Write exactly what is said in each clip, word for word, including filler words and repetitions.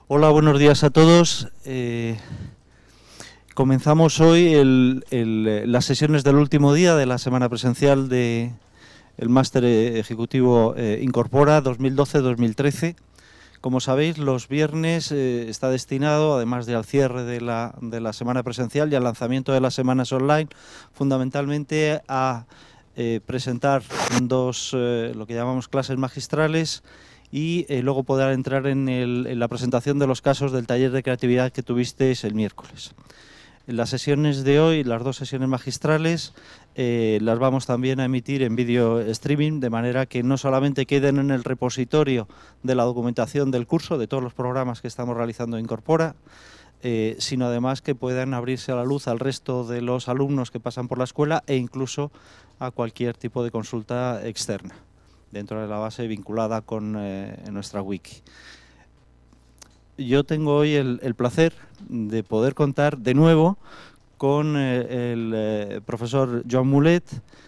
Hola, buenos días a todos. Eh, comenzamos hoy el, el, las sesiones del último día de la semana presencial del Máster Ejecutivo eh, Incorpora dos mil doce dos mil trece. Como sabéis, los viernes eh, está destinado, además de al cierre de la, de la semana presencial y al lanzamiento de las semanas online, fundamentalmente a eh, presentar dos, eh, lo que llamamos clases magistrales, y eh, luego poder entrar en, el, en la presentación de los casos del taller de creatividad que tuvisteis el miércoles. En las sesiones de hoy, las dos sesiones magistrales, eh, las vamos también a emitir en vídeo streaming, de manera que no solamente queden en el repositorio de la documentación del curso, de todos los programas que estamos realizando en Incorpora, eh, sino además que puedan abrirse a la luz al resto de los alumnos que pasan por la escuela e incluso a cualquier tipo de consulta externa, dentro de la base vinculada con eh, nuestra wiki. Yo tengo hoy el, el placer de poder contar de nuevo con eh, el eh, profesor Joan Mulet.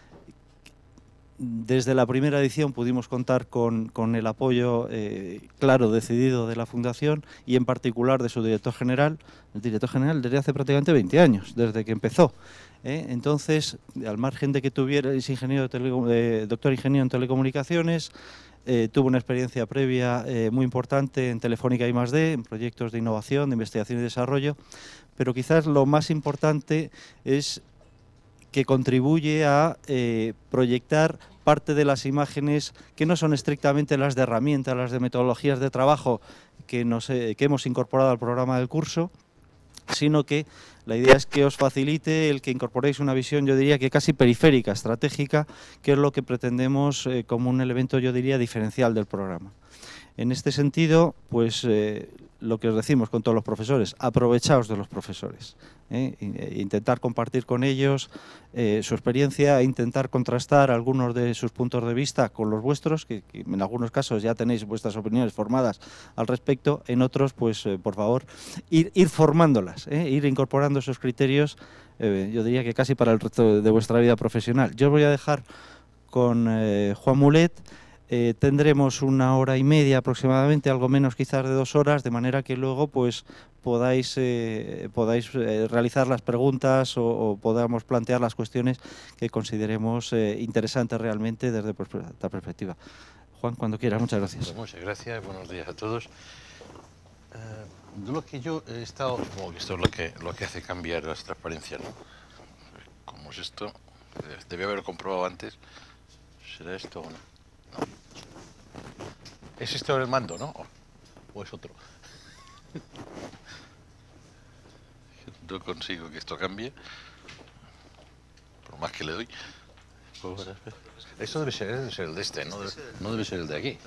Desde la primera edición pudimos contar con, con el apoyo eh, claro, decidido de la Fundación y en particular de su director general, el director general desde hace prácticamente veinte años, desde que empezó. ¿eh? Entonces, al margen de que tuviera, es ingeniero de eh, doctor ingeniero en telecomunicaciones, eh, tuvo una experiencia previa eh, muy importante en Telefónica I más D, en proyectos de innovación, de investigación y desarrollo, pero quizás lo más importante es que contribuye a eh, proyectar parte de las imágenes que no son estrictamente las de herramientas, las de metodologías de trabajo que, nos, eh, que hemos incorporado al programa del curso, sino que la idea es que os facilite el que incorporéis una visión, yo diría que casi periférica, estratégica, que es lo que pretendemos eh, como un elemento, yo diría, diferencial del programa. En este sentido, pues eh, lo que os decimos con todos los profesores, aprovechaos de los profesores, ¿eh? Intentar compartir con ellos eh, su experiencia e intentar contrastar algunos de sus puntos de vista con los vuestros, que, que en algunos casos ya tenéis vuestras opiniones formadas al respecto, en otros, pues eh, por favor, ir, ir formándolas, ¿eh? Ir incorporando esos criterios, eh, yo diría que casi para el resto de, de vuestra vida profesional. Yo os voy a dejar con eh, Joan Mulet. Eh, tendremos una hora y media aproximadamente, algo menos quizás de dos horas, de manera que luego pues podáis, eh, podáis eh, realizar las preguntas o, o podamos plantear las cuestiones que consideremos eh, interesantes realmente desde esta perspectiva. Juan, cuando quieras, muchas gracias. Pues muchas gracias, buenos días a todos. Uh, lo que yo he estado, supongo que esto es lo que, lo que hace cambiar las transparencias, ¿no? ¿Cómo es esto? Debí haberlo comprobado antes. ¿Será esto o no? No. ¿Es este el mando, no? ¿O es otro? No consigo que esto cambie, por más que le doy. Esto debe ser, debe ser el de este, no debe, no debe ser el de aquí.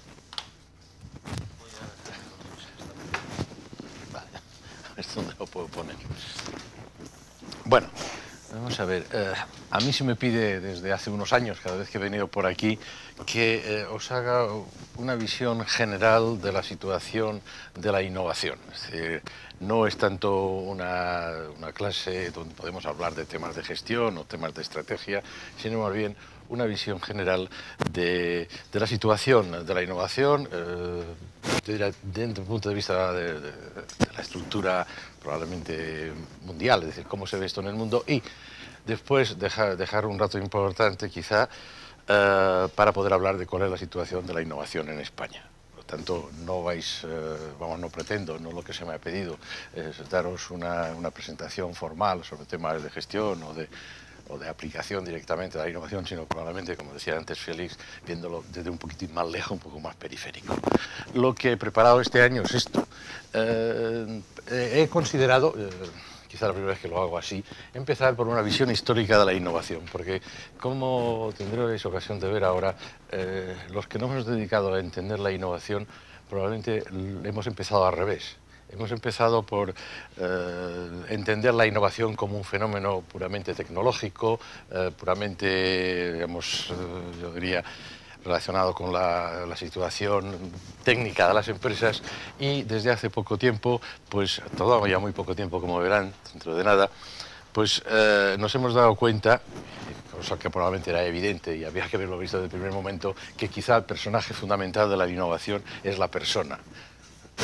Vale, a ver dónde lo puedo poner. Bueno, vamos a ver. Eh, a mí se me pide desde hace unos años, cada vez que he venido por aquí, que eh, os haga una visión general de la situación de la innovación. Es decir, no es tanto una, una clase donde podemos hablar de temas de gestión o temas de estrategia, sino más bien una visión general de, de la situación de la innovación, eh, desde el punto de vista de, de, de la estructura probablemente mundial, es decir, cómo se ve esto en el mundo, y después dejar, dejar un rato importante quizá eh, para poder hablar de cuál es la situación de la innovación en España. Por lo tanto, no vais, eh, vamos, no pretendo, no lo que se me ha pedido es daros una, una presentación formal sobre temas de gestión o de o de aplicación directamente de la innovación, sino probablemente, como decía antes Félix, viéndolo desde un poquitín más lejos, un poco más periférico. Lo que he preparado este año es esto. Eh, he considerado, eh, quizá la primera vez que lo hago así, empezar por una visión histórica de la innovación, porque como tendréis ocasión de ver ahora, eh, los que nos hemos dedicado a entender la innovación, probablemente hemos empezado al revés. Hemos empezado por eh, entender la innovación como un fenómeno puramente tecnológico, eh, puramente, digamos, eh, yo diría, relacionado con la, la situación técnica de las empresas, y desde hace poco tiempo, pues todavía muy poco tiempo, como verán, dentro de nada, pues eh, nos hemos dado cuenta, cosa que probablemente era evidente y había que haberlo visto desde el primer momento, que quizá el personaje fundamental de la innovación es la persona.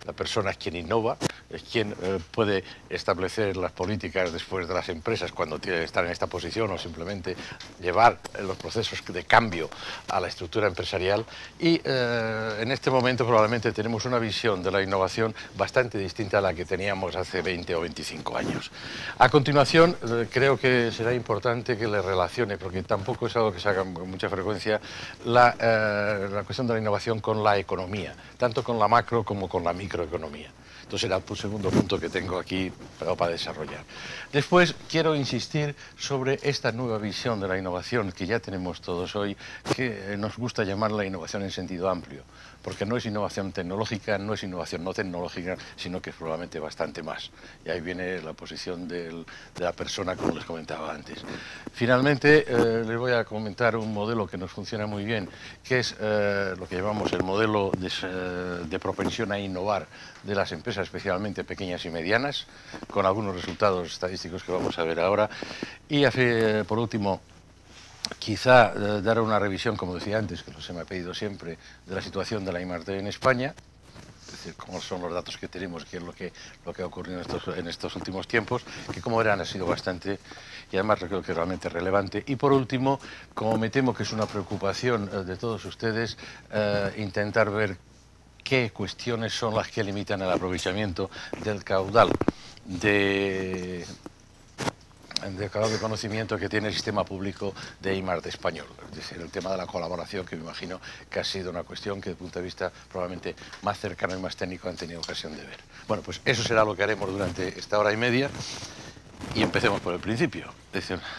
La persona es quien innova, es quien eh, puede establecer las políticas después de las empresas cuando tiene que estar en esta posición o simplemente llevar los procesos de cambio a la estructura empresarial y eh, en este momento probablemente tenemos una visión de la innovación bastante distinta a la que teníamos hace veinte o veinticinco años. A continuación eh, creo que será importante que le relacione, porque tampoco es algo que se haga con mucha frecuencia, la, eh, la cuestión de la innovación con la economía, tanto con la macro como con la microeconomía. Entonces era el segundo punto que tengo aquí para, para desarrollar. Después quiero insistir sobre esta nueva visión de la innovación que ya tenemos todos hoy, que nos gusta llamar la innovación en sentido amplio, porque no es innovación tecnológica, no es innovación no tecnológica, sino que es probablemente bastante más. Y ahí viene la posición del, de la persona, como les comentaba antes. Finalmente, eh, les voy a comentar un modelo que nos funciona muy bien, que es eh, lo que llamamos el modelo de, eh, de propensión a innovar de las empresas, especialmente pequeñas y medianas, con algunos resultados estadísticos que vamos a ver ahora. Y eh, por último, quizá eh, dar una revisión, como decía antes, que se me ha pedido siempre, de la situación de la I más D en España, es decir, cómo son los datos que tenemos, qué es lo que, lo que ha ocurrido en estos, en estos últimos tiempos, que como verán ha sido bastante, y además creo que es realmente relevante. Y por último, como me temo que es una preocupación eh, de todos ustedes, eh, intentar ver qué cuestiones son las que limitan el aprovechamiento del caudal de... de caudal de conocimiento que tiene el sistema público de I más D español, es decir, el tema de la colaboración, que me imagino que ha sido una cuestión que desde el punto de vista probablemente más cercano y más técnico han tenido ocasión de ver. Bueno, pues eso será lo que haremos durante esta hora y media y empecemos por el principio, es decir,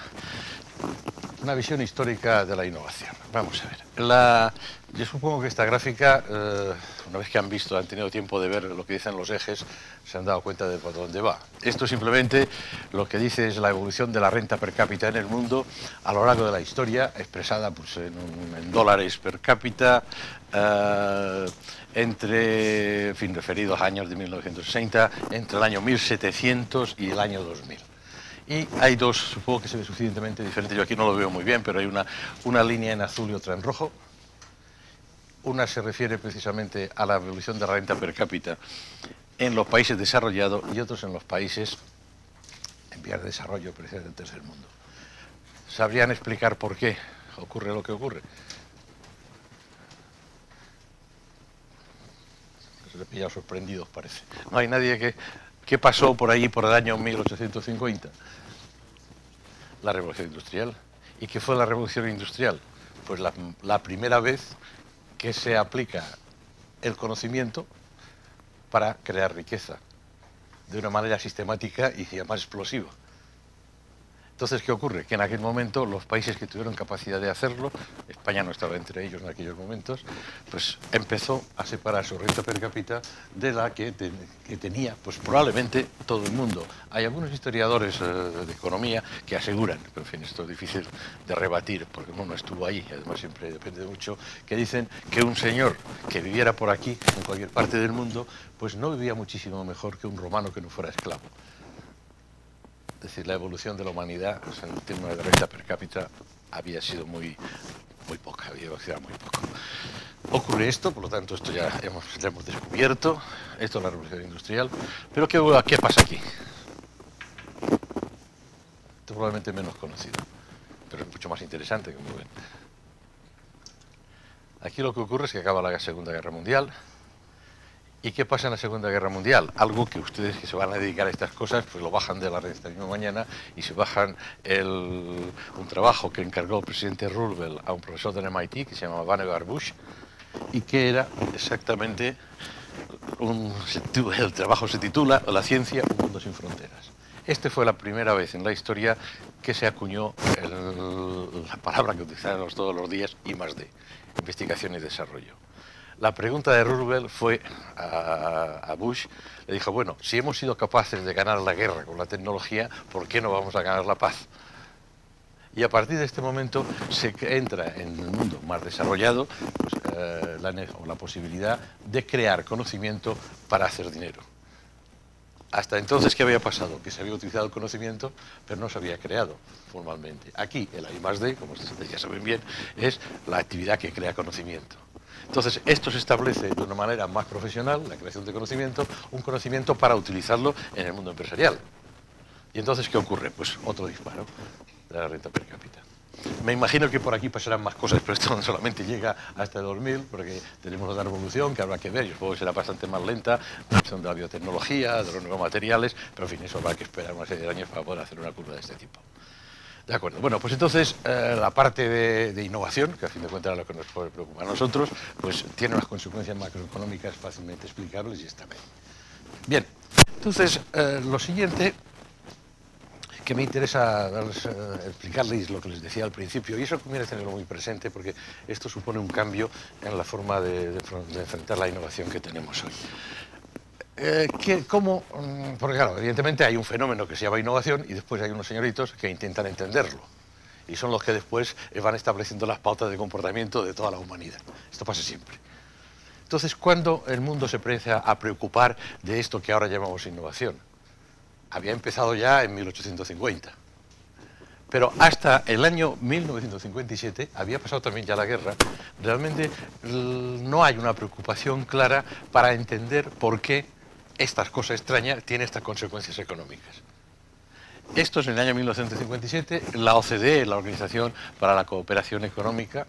una visión histórica de la innovación. Vamos a ver. La, yo supongo que esta gráfica, eh, una vez que han visto, han tenido tiempo de ver lo que dicen los ejes, se han dado cuenta de por dónde va. Esto simplemente lo que dice es la evolución de la renta per cápita en el mundo a lo largo de la historia, expresada pues, en, un, en dólares per cápita, eh, entre, en fin, referidos a años de mil novecientos sesenta, entre el año mil setecientos y el año dos mil. Y hay dos, supongo que se ve suficientemente diferente, yo aquí no lo veo muy bien, pero hay una, una línea en azul y otra en rojo. Una se refiere precisamente a la evolución de la renta per cápita en los países desarrollados y otros en los países en vías de desarrollo, precisamente del tercer mundo. ¿Sabrían explicar por qué ocurre lo que ocurre? Se les pillado sorprendidos, parece. No hay nadie que... ¿Qué pasó por ahí por el año mil ochocientos cincuenta? La revolución industrial. ¿Y qué fue la revolución industrial? Pues la, la primera vez que se aplica el conocimiento para crear riqueza de una manera sistemática y además explosiva. Entonces, ¿qué ocurre? Que en aquel momento los países que tuvieron capacidad de hacerlo, España no estaba entre ellos en aquellos momentos, pues empezó a separar su renta per cápita de la que, te, que tenía, pues probablemente todo el mundo. Hay algunos historiadores eh, de economía que aseguran, pero en fin, esto es difícil de rebatir, porque uno no estuvo ahí, y además siempre depende mucho, que dicen que un señor que viviera por aquí, en cualquier parte del mundo, pues no vivía muchísimo mejor que un romano que no fuera esclavo. Es decir, la evolución de la humanidad en términos de renta per cápita había sido muy, muy poca, había evolucionado muy poco. Ocurre esto, por lo tanto, esto ya hemos, ya hemos descubierto, esto es la revolución industrial, pero ¿qué, qué pasa aquí? Esto es probablemente menos conocido, pero es mucho más interesante, como ven. Aquí lo que ocurre es que acaba la Segunda Guerra Mundial. ¿Y qué pasa en la Segunda Guerra Mundial? Algo que ustedes que se van a dedicar a estas cosas, pues lo bajan de la red esta misma mañana y se bajan el, un trabajo que encargó el presidente Roosevelt a un profesor del M I T que se llamaba Vannevar Bush y que era exactamente, un, el trabajo se titula La ciencia, un mundo sin fronteras. Esta fue la primera vez en la historia que se acuñó el, la palabra que utilizamos todos los días, I más D, investigación y desarrollo. La pregunta de Roosevelt fue a, a Bush, le dijo, bueno, si hemos sido capaces de ganar la guerra con la tecnología, ¿por qué no vamos a ganar la paz? Y a partir de este momento se entra en el mundo más desarrollado pues, eh, la, o la posibilidad de crear conocimiento para hacer dinero. Hasta entonces, ¿qué había pasado? Que se había utilizado el conocimiento, pero no se había creado formalmente. Aquí, el I más D, como ustedes ya saben bien, es la actividad que crea conocimiento. Entonces, esto se establece de una manera más profesional, la creación de conocimiento, un conocimiento para utilizarlo en el mundo empresarial. ¿Y entonces qué ocurre? Pues otro disparo de la renta per cápita. Me imagino que por aquí pasarán más cosas, pero esto no solamente llega hasta el dos mil, porque tenemos otra revolución que habrá que ver, y supongo que será bastante más lenta, la cuestión de la biotecnología, de los nuevos materiales, pero en fin, eso habrá que esperar una serie de años para poder hacer una curva de este tipo. De acuerdo. Bueno, pues entonces eh, la parte de, de innovación, que a fin de cuentas es lo que nos puede preocupar a nosotros, pues tiene unas consecuencias macroeconómicas fácilmente explicables y está bien. Bien, entonces eh, lo siguiente que me interesa darles, eh, explicarles lo que les decía al principio, y eso conviene tenerlo muy presente porque esto supone un cambio en la forma de, de, de enfrentar la innovación que tenemos hoy. Eh, que, ¿cómo? Porque claro, evidentemente hay un fenómeno que se llama innovación y después hay unos señoritos que intentan entenderlo. Y son los que después van estableciendo las pautas de comportamiento de toda la humanidad. Esto pasa siempre. Entonces, ¿cuándo el mundo se empieza a preocupar de esto que ahora llamamos innovación? Había empezado ya en mil ochocientos cincuenta. Pero hasta el año mil novecientos cincuenta y siete, había pasado también ya la guerra, realmente no hay una preocupación clara para entender por qué estas cosas extrañas tienen estas consecuencias económicas. Esto es en el año mil novecientos cincuenta y siete, la O C D E, la Organización para la Cooperación Económica,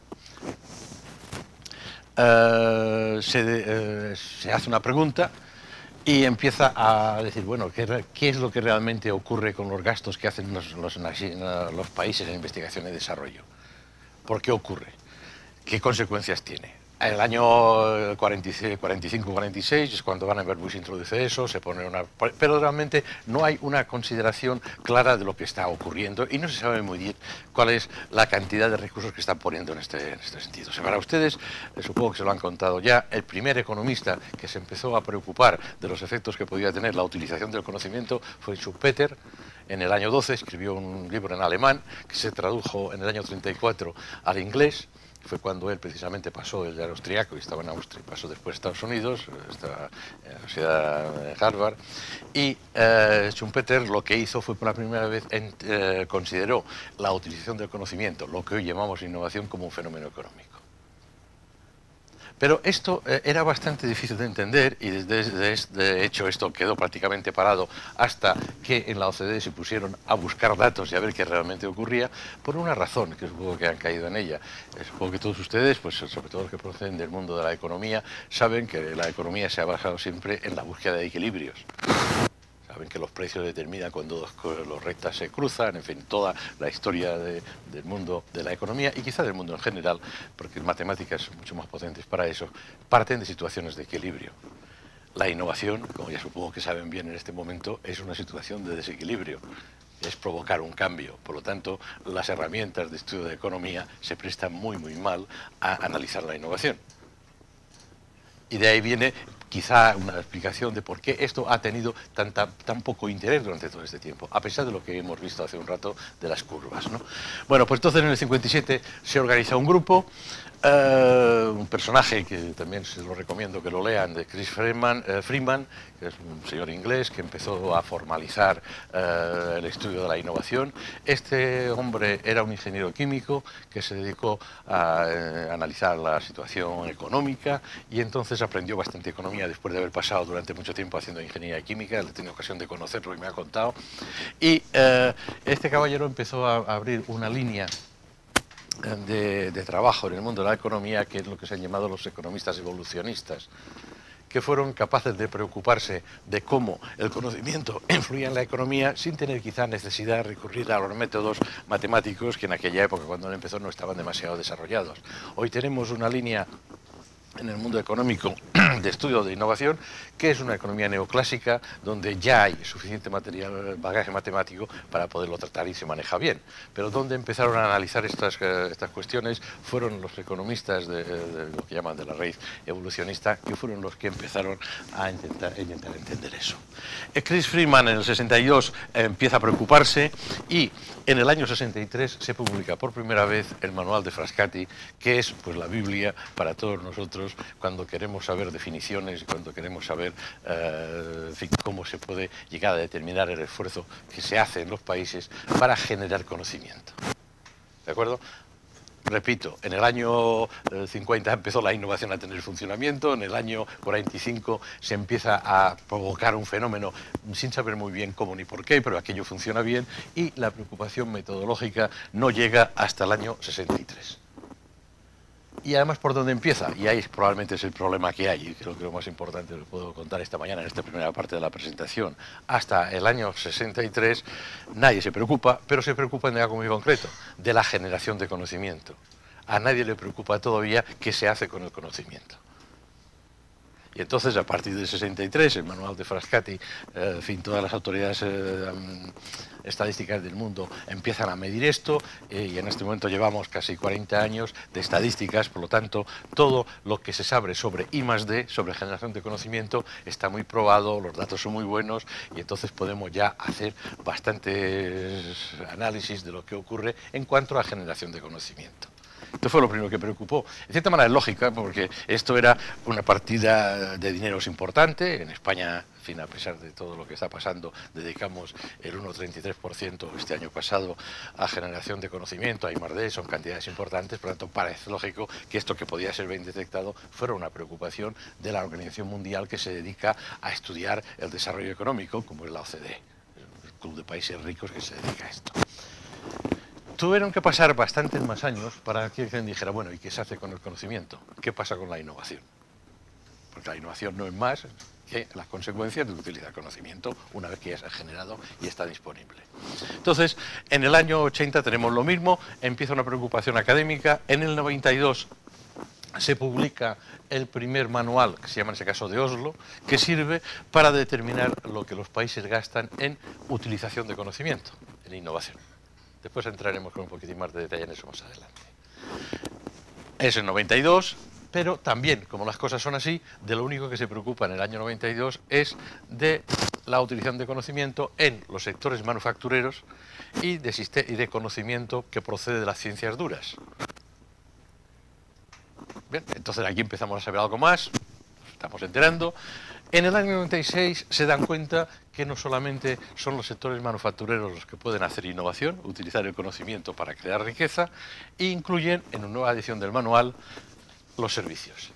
eh, se, de, eh, se hace una pregunta y empieza a decir, bueno, ¿qué, qué es lo que realmente ocurre con los gastos que hacen los, los, los países en investigación y desarrollo? ¿Por qué ocurre? ¿Qué consecuencias tiene? En el año cuarenta y cinco cuarenta y seis es cuando Vannevar Bush introduce eso, se pone una... Pero realmente no hay una consideración clara de lo que está ocurriendo y no se sabe muy bien cuál es la cantidad de recursos que están poniendo en este, en este sentido. O sea, para ustedes, eh, supongo que se lo han contado ya, el primer economista que se empezó a preocupar de los efectos que podía tener la utilización del conocimiento fue Schumpeter. En el año doce escribió un libro en alemán que se tradujo en el año treinta y cuatro al inglés. Fue cuando él precisamente pasó, él era austriaco y estaba en Austria, pasó después a Estados Unidos, estaba en la Universidad de Harvard, y eh, Schumpeter lo que hizo fue por la primera vez en, eh, consideró la utilización del conocimiento, lo que hoy llamamos innovación, como un fenómeno económico. Pero esto eh, era bastante difícil de entender y desde, desde, de hecho esto quedó prácticamente parado hasta que en la O C D E se pusieron a buscar datos y a ver qué realmente ocurría, por una razón que supongo que han caído en ella. Eh, supongo que todos ustedes, pues sobre todo los que proceden del mundo de la economía, saben que la economía se ha basado siempre en la búsqueda de equilibrios. Saben que los precios determinan cuando dos los rectas se cruzan, en fin, toda la historia de, del mundo de la economía y quizá del mundo en general, porque matemáticas son mucho más potentes para eso, parten de situaciones de equilibrio. La innovación, como ya supongo que saben bien en este momento, es una situación de desequilibrio, es provocar un cambio. Por lo tanto, las herramientas de estudio de economía se prestan muy, muy mal a analizar la innovación. Y de ahí viene quizá una explicación de por qué esto ha tenido tanta, tan poco interés durante todo este tiempo, a pesar de lo que hemos visto hace un rato de las curvas, ¿no? Bueno, pues entonces en el cincuenta y siete se organiza un grupo, eh, un personaje que también se lo recomiendo que lo lean, de Chris Freeman, eh, Freeman, que es un señor inglés que empezó a formalizar eh, el estudio de la innovación. Este hombre era un ingeniero químico que se dedicó a eh, analizar la situación económica y entonces aprendió bastante economía después de haber pasado durante mucho tiempo haciendo ingeniería química. Le he tenido ocasión de conocerlo y me ha contado. Y eh, este caballero empezó a, a abrir una línea de, de trabajo en el mundo de la economía, que es lo que se han llamado los economistas evolucionistas, que fueron capaces de preocuparse de cómo el conocimiento influía en la economía sin tener quizá necesidad de recurrir a los métodos matemáticos que en aquella época, cuando él empezó, no estaban demasiado desarrollados. Hoy tenemos una línea en el mundo económico de estudio de innovación, que es una economía neoclásica donde ya hay suficiente material, bagaje matemático para poderlo tratar y se maneja bien. Pero donde empezaron a analizar estas, estas cuestiones fueron los economistas de, de lo que llaman de la raíz evolucionista, que fueron los que empezaron a intentar, a intentar entender eso. Chris Freeman en el sesenta y dos empieza a preocuparse y en el año sesenta y tres se publica por primera vez el manual de Frascati, que es pues la Biblia para todos nosotros cuando queremos saber definiciones y cuando queremos saber eh, en fin, cómo se puede llegar a determinar el esfuerzo que se hace en los países para generar conocimiento. ¿De acuerdo? repito, en el año cincuenta empezó la innovación a tener funcionamiento, en el año cuarenta y cinco se empieza a provocar un fenómeno sin saber muy bien cómo ni por qué, pero aquello funciona bien, y la preocupación metodológica no llega hasta el año sesenta y tres. Y además, ¿por dónde empieza? Y ahí probablemente es el problema que hay, y creo que lo más importante lo puedo contar esta mañana en esta primera parte de la presentación. Hasta el año sesenta y tres nadie se preocupa, pero se preocupa de algo muy concreto, de la generación de conocimiento. A nadie le preocupa todavía qué se hace con el conocimiento. Y entonces, a partir del sesenta y tres, el manual de Frascati, eh, en fin, todas las autoridades eh, estadísticas del mundo empiezan a medir esto, eh, y en este momento llevamos casi cuarenta años de estadísticas, por lo tanto, todo lo que se sabe sobre I más D, sobre generación de conocimiento, está muy probado, los datos son muy buenos, y entonces podemos ya hacer bastantes análisis de lo que ocurre en cuanto a la generación de conocimiento. Esto fue lo primero que preocupó. En cierta manera es lógica, porque esto era una partida de dineros importante. En España, en fin, a pesar de todo lo que está pasando, dedicamos el uno coma treinta y tres por ciento este año pasado a generación de conocimiento, a I más D, son cantidades importantes, por lo tanto parece lógico que esto que podía ser bien detectado fuera una preocupación de la Organización Mundial que se dedica a estudiar el desarrollo económico, como es la O C D E, el Club de Países Ricos que se dedica a esto. Tuvieron que pasar bastantes más años para que alguien dijera, bueno, ¿y qué se hace con el conocimiento? ¿Qué pasa con la innovación? Porque la innovación no es más que las consecuencias de utilizar conocimiento una vez que ya se ha generado y está disponible. Entonces, en el año ochenta tenemos lo mismo, empieza una preocupación académica, en el noventa y dos se publica el primer manual, que se llama en ese caso de Oslo, que sirve para determinar lo que los países gastan en utilización de conocimiento, en innovación. Después entraremos con un poquitín más de detalle en eso más adelante. Es el noventa y dos, pero también, como las cosas son así, de lo único que se preocupa en el año noventa y dos es de la utilización de conocimiento en los sectores manufactureros y de, y de conocimiento que procede de las ciencias duras. Bien, entonces aquí empezamos a saber algo más, nos estamos enterando. En el año noventa y seis se dan cuenta que no solamente son los sectores manufactureros los que pueden hacer innovación, utilizar el conocimiento para crear riqueza, e incluyen en una nueva edición del manual los servicios.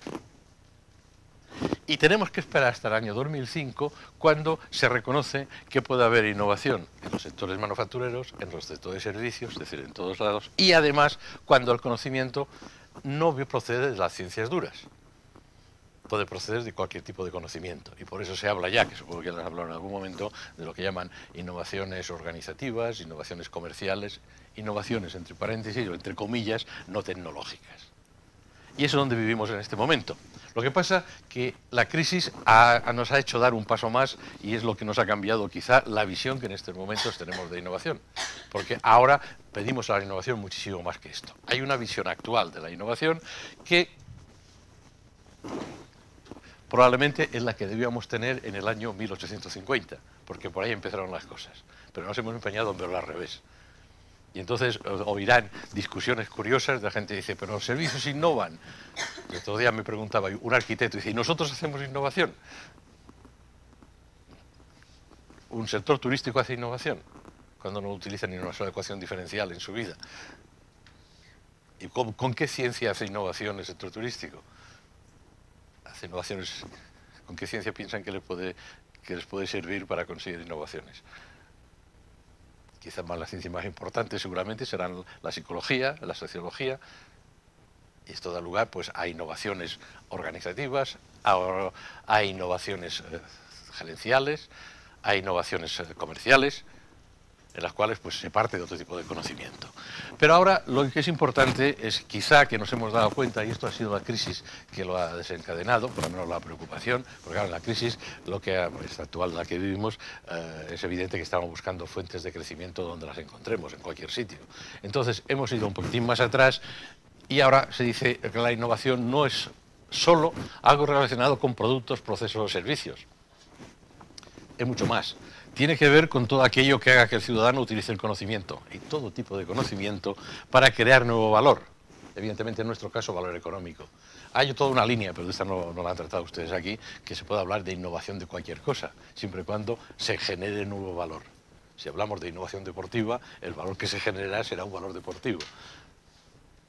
Y tenemos que esperar hasta el año dos mil cinco, cuando se reconoce que puede haber innovación en los sectores manufactureros, en los sectores de servicios, es decir, en todos lados, y además cuando el conocimiento no procede de las ciencias duras. Puede proceder de cualquier tipo de conocimiento, y por eso se habla ya, que supongo que les hablaron en algún momento, de lo que llaman innovaciones organizativas, innovaciones comerciales, innovaciones entre paréntesis o entre comillas no tecnológicas. Y eso es donde vivimos en este momento. Lo que pasa que la crisis ha, nos ha hecho dar un paso más, y es lo que nos ha cambiado quizá la visión que en estos momentos tenemos de innovación, porque ahora pedimos a la innovación muchísimo más que esto. Hay una visión actual de la innovación que probablemente es la que debíamos tener en el año mil ochocientos cincuenta, porque por ahí empezaron las cosas, pero nos hemos empeñado en verlo al revés. Y entonces oirán discusiones curiosas de la gente que dice, pero los servicios innovan. El otro día me preguntaba un arquitecto, dice, ¿y nosotros hacemos innovación? ¿Un sector turístico hace innovación? Cuando no utiliza ni una sola ecuación diferencial en su vida. ¿Y con, con qué ciencia hace innovación el sector turístico? Hace innovaciones, ¿con qué ciencia piensan que les puede, que les puede servir para conseguir innovaciones? Quizás más las ciencias más importantes seguramente serán la psicología, la sociología, y esto da lugar pues, a innovaciones organizativas, a, a innovaciones eh, gerenciales, a innovaciones eh, comerciales, en las cuales pues, se parte de otro tipo de conocimiento. Pero ahora lo que es importante es quizá que nos hemos dado cuenta, y esto ha sido la crisis que lo ha desencadenado, por lo menos la preocupación, porque ahora la crisis, lo que es actual en la que vivimos, eh, es evidente que estamos buscando fuentes de crecimiento donde las encontremos, en cualquier sitio. Entonces hemos ido un poquitín más atrás y ahora se dice que la innovación no es solo algo relacionado con productos, procesos o servicios. Es mucho más. Tiene que ver con todo aquello que haga que el ciudadano utilice el conocimiento, y todo tipo de conocimiento, para crear nuevo valor. Evidentemente, en nuestro caso, valor económico. Hay toda una línea, pero esta no, no la han tratado ustedes aquí, que se puede hablar de innovación de cualquier cosa, siempre y cuando se genere nuevo valor. Si hablamos de innovación deportiva, el valor que se generará será un valor deportivo.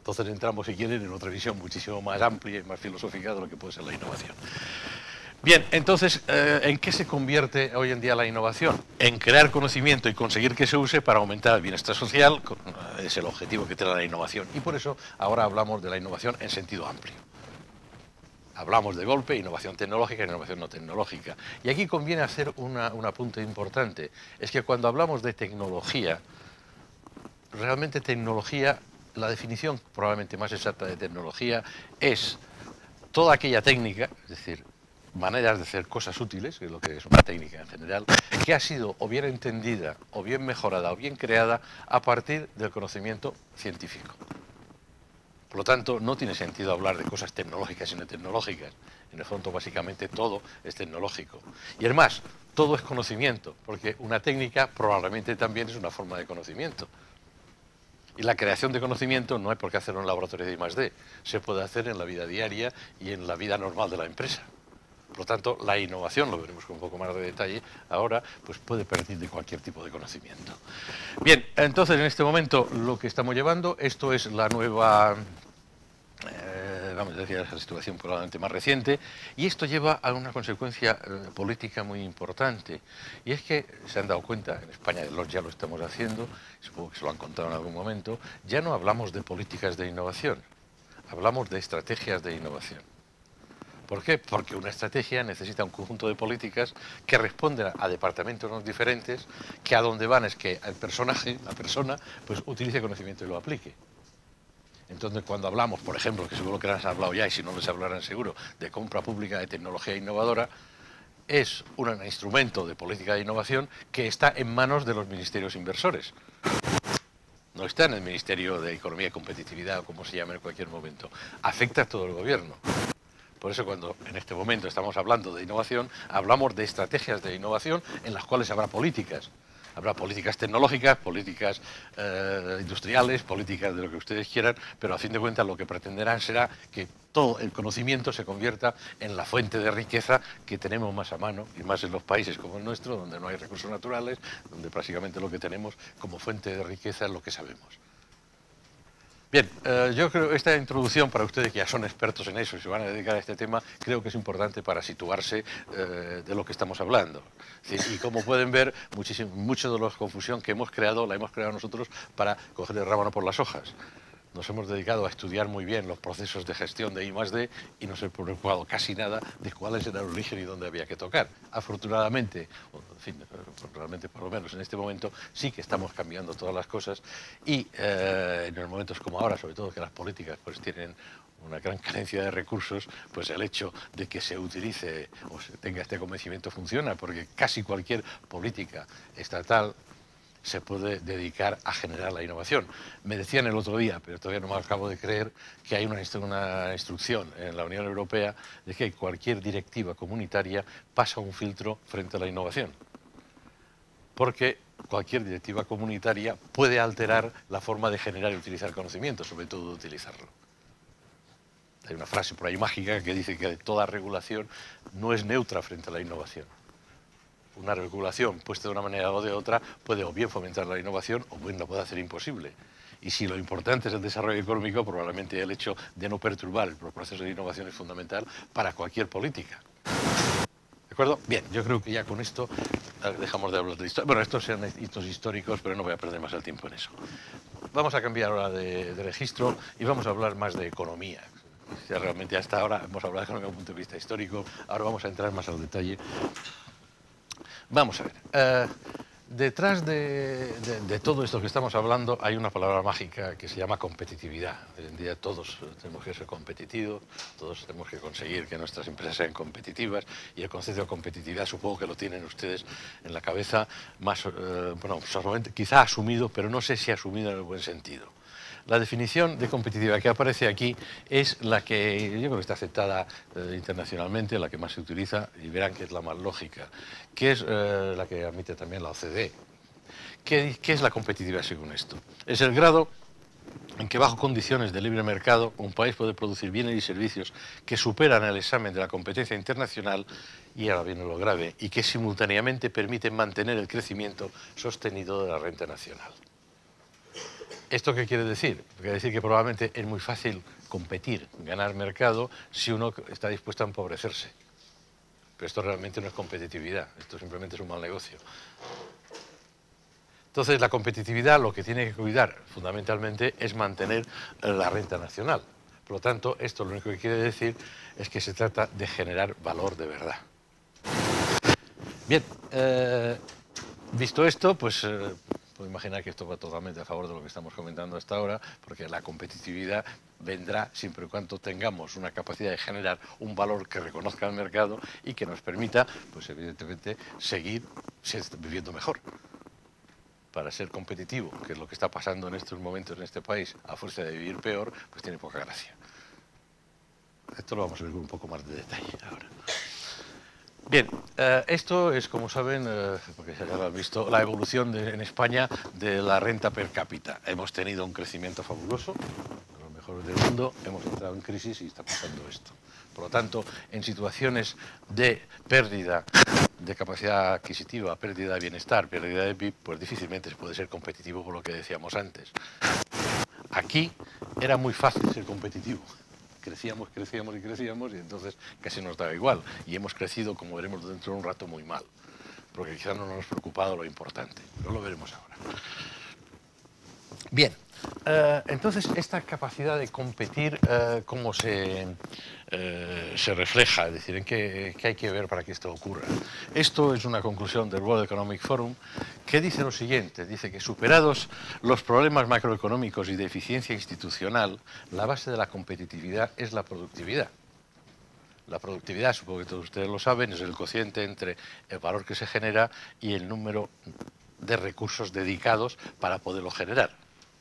entonces entramos, si quieren, en otra visión muchísimo más amplia y más filosófica de lo que puede ser la innovación. Bien, entonces, eh, ¿en qué se convierte hoy en día la innovación? En crear conocimiento y conseguir que se use para aumentar el bienestar social, es el objetivo que tiene la innovación. Y por eso ahora hablamos de la innovación en sentido amplio. Hablamos de golpe, innovación tecnológica e innovación no tecnológica. Y aquí conviene hacer una, un apunte importante. Es que cuando hablamos de tecnología, realmente tecnología, la definición probablemente más exacta de tecnología es toda aquella técnica, es decir, maneras de hacer cosas útiles, que es lo que es una técnica en general, que ha sido o bien entendida, o bien mejorada, o bien creada a partir del conocimiento científico. Por lo tanto, no tiene sentido hablar de cosas tecnológicas y no tecnológicas. En el fondo, básicamente, todo es tecnológico. Y es más, todo es conocimiento, porque una técnica probablemente también es una forma de conocimiento. Y la creación de conocimiento no hay por qué hacerlo en un laboratorio de I más D. Se puede hacer en la vida diaria y en la vida normal de la empresa. Por lo tanto, la innovación, lo veremos con un poco más de detalle ahora, pues puede partir de cualquier tipo de conocimiento. Bien, entonces en este momento lo que estamos llevando, esto es la nueva, eh, vamos a decir, la situación probablemente más reciente, y esto lleva a una consecuencia eh, política muy importante, y es que se han dado cuenta, en España ya lo estamos haciendo, supongo que se lo han contado en algún momento, ya no hablamos de políticas de innovación, hablamos de estrategias de innovación. ¿Por qué? Porque una estrategia necesita un conjunto de políticas que responden a departamentos diferentes, que a donde van es que el personaje, la persona, pues utilice conocimiento y lo aplique. Entonces, cuando hablamos, por ejemplo, que seguro que les han hablado ya, y si no les hablarán seguro, de compra pública de tecnología innovadora, es un instrumento de política de innovación que está en manos de los ministerios inversores. No está en el Ministerio de Economía y Competitividad, o como se llama en cualquier momento. Afecta a todo el gobierno. Por eso cuando en este momento estamos hablando de innovación, hablamos de estrategias de innovación en las cuales habrá políticas. Habrá políticas tecnológicas, políticas eh, industriales, políticas de lo que ustedes quieran, pero a fin de cuentas lo que pretenderán será que todo el conocimiento se convierta en la fuente de riqueza que tenemos más a mano, y más en los países como el nuestro, donde no hay recursos naturales, donde prácticamente lo que tenemos como fuente de riqueza es lo que sabemos. Bien, eh, yo creo que esta introducción para ustedes que ya son expertos en eso y se van a dedicar a este tema, creo que es importante para situarse eh, de lo que estamos hablando. Sí, y como pueden ver, mucho de la confusión que hemos creado, la hemos creado nosotros para coger el rábano por las hojas. Nos hemos dedicado a estudiar muy bien los procesos de gestión de I más D y no se ha preocupado casi nada de cuál era el origen y dónde había que tocar. Afortunadamente, en fin, realmente por lo menos en este momento sí que estamos cambiando todas las cosas y eh, en momentos como ahora, sobre todo que las políticas pues tienen una gran carencia de recursos, pues el hecho de que se utilice o se tenga este convencimiento funciona, porque casi cualquier política estatal se puede dedicar a generar la innovación. Me decían el otro día, pero todavía no me acabo de creer, que hay una, una instrucción en la Unión Europea de que cualquier directiva comunitaria pasa un filtro frente a la innovación. Porque cualquier directiva comunitaria puede alterar la forma de generar y utilizar conocimiento, sobre todo de utilizarlo. Hay una frase por ahí mágica que dice que toda regulación no es neutra frente a la innovación. Una regulación puesta de una manera o de otra puede o bien fomentar la innovación o bien la puede hacer imposible. Y si lo importante es el desarrollo económico, probablemente el hecho de no perturbar el proceso de innovación es fundamental para cualquier política. ¿De acuerdo? Bien, yo creo que ya con esto dejamos de hablar de historia. Bueno, estos sean hitos históricos, pero no voy a perder más el tiempo en eso. Vamos a cambiar ahora de, de registro y vamos a hablar más de economía. Ya realmente hasta ahora hemos hablado de economía desde un punto de vista histórico, ahora vamos a entrar más al detalle. Vamos a ver, eh, detrás de, de, de todo esto que estamos hablando hay una palabra mágica que se llama competitividad. Hoy en día todos tenemos que ser competitivos, todos tenemos que conseguir que nuestras empresas sean competitivas y el concepto de competitividad supongo que lo tienen ustedes en la cabeza más, eh, bueno, solamente, quizá asumido, pero no sé si asumido en el buen sentido. La definición de competitividad que aparece aquí es la que yo creo que está aceptada eh, internacionalmente, la que más se utiliza, y verán que es la más lógica, que es eh, la que admite también la O C D E. ¿Qué, ¿Qué es la competitividad según esto? Es el grado en que bajo condiciones de libre mercado un país puede producir bienes y servicios que superan el examen de la competencia internacional, y ahora viene lo grave, y que simultáneamente permiten mantener el crecimiento sostenido de la renta nacional. ¿Esto qué quiere decir? Quiere decir que probablemente es muy fácil competir, ganar mercado, si uno está dispuesto a empobrecerse. Pero esto realmente no es competitividad, esto simplemente es un mal negocio. Entonces, la competitividad lo que tiene que cuidar fundamentalmente es mantener la renta nacional. Por lo tanto, esto lo único que quiere decir es que se trata de generar valor de verdad. Bien, eh, visto esto, pues eh, puedo imaginar que esto va totalmente a favor de lo que estamos comentando hasta ahora, porque la competitividad vendrá siempre y cuando tengamos una capacidad de generar un valor que reconozca el mercado y que nos permita, pues evidentemente, seguir viviendo mejor. Para ser competitivo, que es lo que está pasando en estos momentos en este país, a fuerza de vivir peor, pues tiene poca gracia. Esto lo vamos a ver con un poco más de detalle ahora. Bien, eh, esto es, como saben, eh, porque ya lo han visto, la evolución de, en España de la renta per cápita. Hemos tenido un crecimiento fabuloso, de los mejores del mundo, hemos entrado en crisis y está pasando esto. Por lo tanto, en situaciones de pérdida de capacidad adquisitiva, pérdida de bienestar, pérdida de P I B, pues difícilmente se puede ser competitivo por lo que decíamos antes. Aquí era muy fácil ser competitivo. Crecíamos, crecíamos y crecíamos y entonces casi nos daba igual. Y hemos crecido, como veremos dentro de un rato, muy mal. Porque quizás no nos hemos preocupado lo importante. Pero lo veremos ahora. Bien, eh, entonces esta capacidad de competir, eh, ¿cómo se, eh, se refleja? Es decir, ¿en qué, qué hay que ver para que esto ocurra? Esto es una conclusión del World Economic Forum que dice lo siguiente, dice que superados los problemas macroeconómicos y de eficiencia institucional, la base de la competitividad es la productividad. La productividad, supongo que todos ustedes lo saben, es el cociente entre el valor que se genera y el número de recursos dedicados para poderlo generar.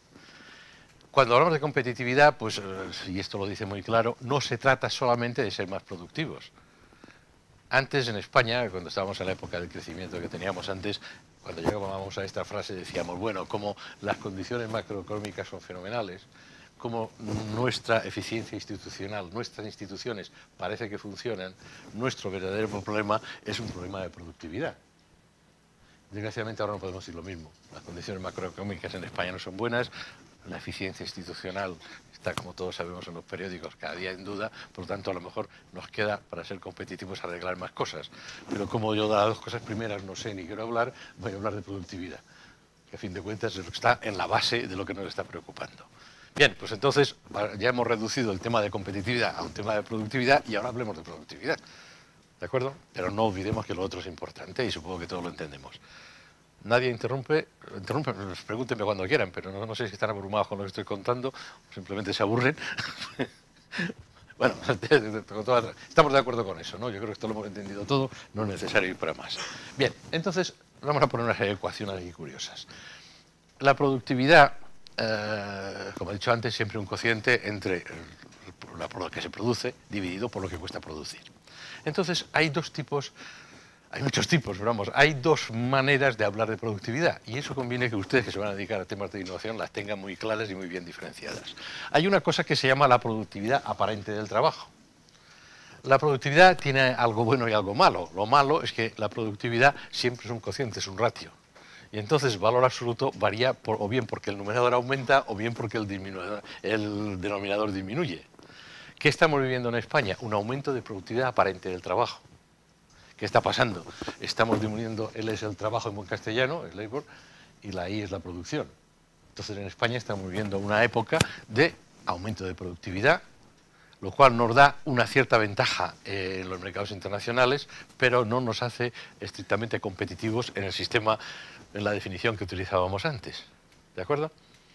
Cuando hablamos de competitividad, pues, y esto lo dice muy claro, no se trata solamente de ser más productivos. Antes en España, cuando estábamos en la época del crecimiento que teníamos antes, cuando llegábamos a esta frase decíamos, bueno, como las condiciones macroeconómicas son fenomenales, como nuestra eficiencia institucional, nuestras instituciones parece que funcionan, nuestro verdadero problema es un problema de productividad. Desgraciadamente ahora no podemos decir lo mismo. Las condiciones macroeconómicas en España no son buenas, la eficiencia institucional está, como todos sabemos en los periódicos, cada día en duda, por lo tanto a lo mejor nos queda para ser competitivos arreglar más cosas. Pero como yo de las dos cosas primeras no sé ni quiero hablar, voy a hablar de productividad, que a fin de cuentas está en la base de lo que nos está preocupando. Bien, pues entonces ya hemos reducido el tema de competitividad a un tema de productividad y ahora hablemos de productividad. ¿De acuerdo? Pero no olvidemos que lo otro es importante y supongo que todos lo entendemos. Nadie interrumpe, interrumpe, pregúntenme cuando quieran, pero no, no sé si están abrumados con lo que estoy contando, o simplemente se aburren. Bueno, estamos de acuerdo con eso, ¿no? Yo creo que esto lo hemos entendido todo, no es necesario ir para más. Bien, entonces vamos a poner una serie de ecuaciones aquí curiosas. La productividad, eh, como he dicho antes, siempre un cociente entre lo que se produce dividido por lo que cuesta producir. Entonces hay dos tipos. Hay muchos tipos, pero vamos, hay dos maneras de hablar de productividad y eso conviene que ustedes que se van a dedicar a temas de innovación las tengan muy claras y muy bien diferenciadas. Hay una cosa que se llama la productividad aparente del trabajo. La productividad tiene algo bueno y algo malo. Lo malo es que la productividad siempre es un cociente, es un ratio. Y entonces el valor absoluto varía por, o bien porque el numerador aumenta o bien porque el, el denominador disminuye. ¿Qué estamos viviendo en España? Un aumento de productividad aparente del trabajo. ¿Qué está pasando? Estamos disminuyendo, L es el trabajo en buen castellano, el labor, y la I es la producción. Entonces en España estamos viviendo una época de aumento de productividad, lo cual nos da una cierta ventaja en los mercados internacionales, pero no nos hace estrictamente competitivos en el sistema, en la definición que utilizábamos antes. ¿De acuerdo?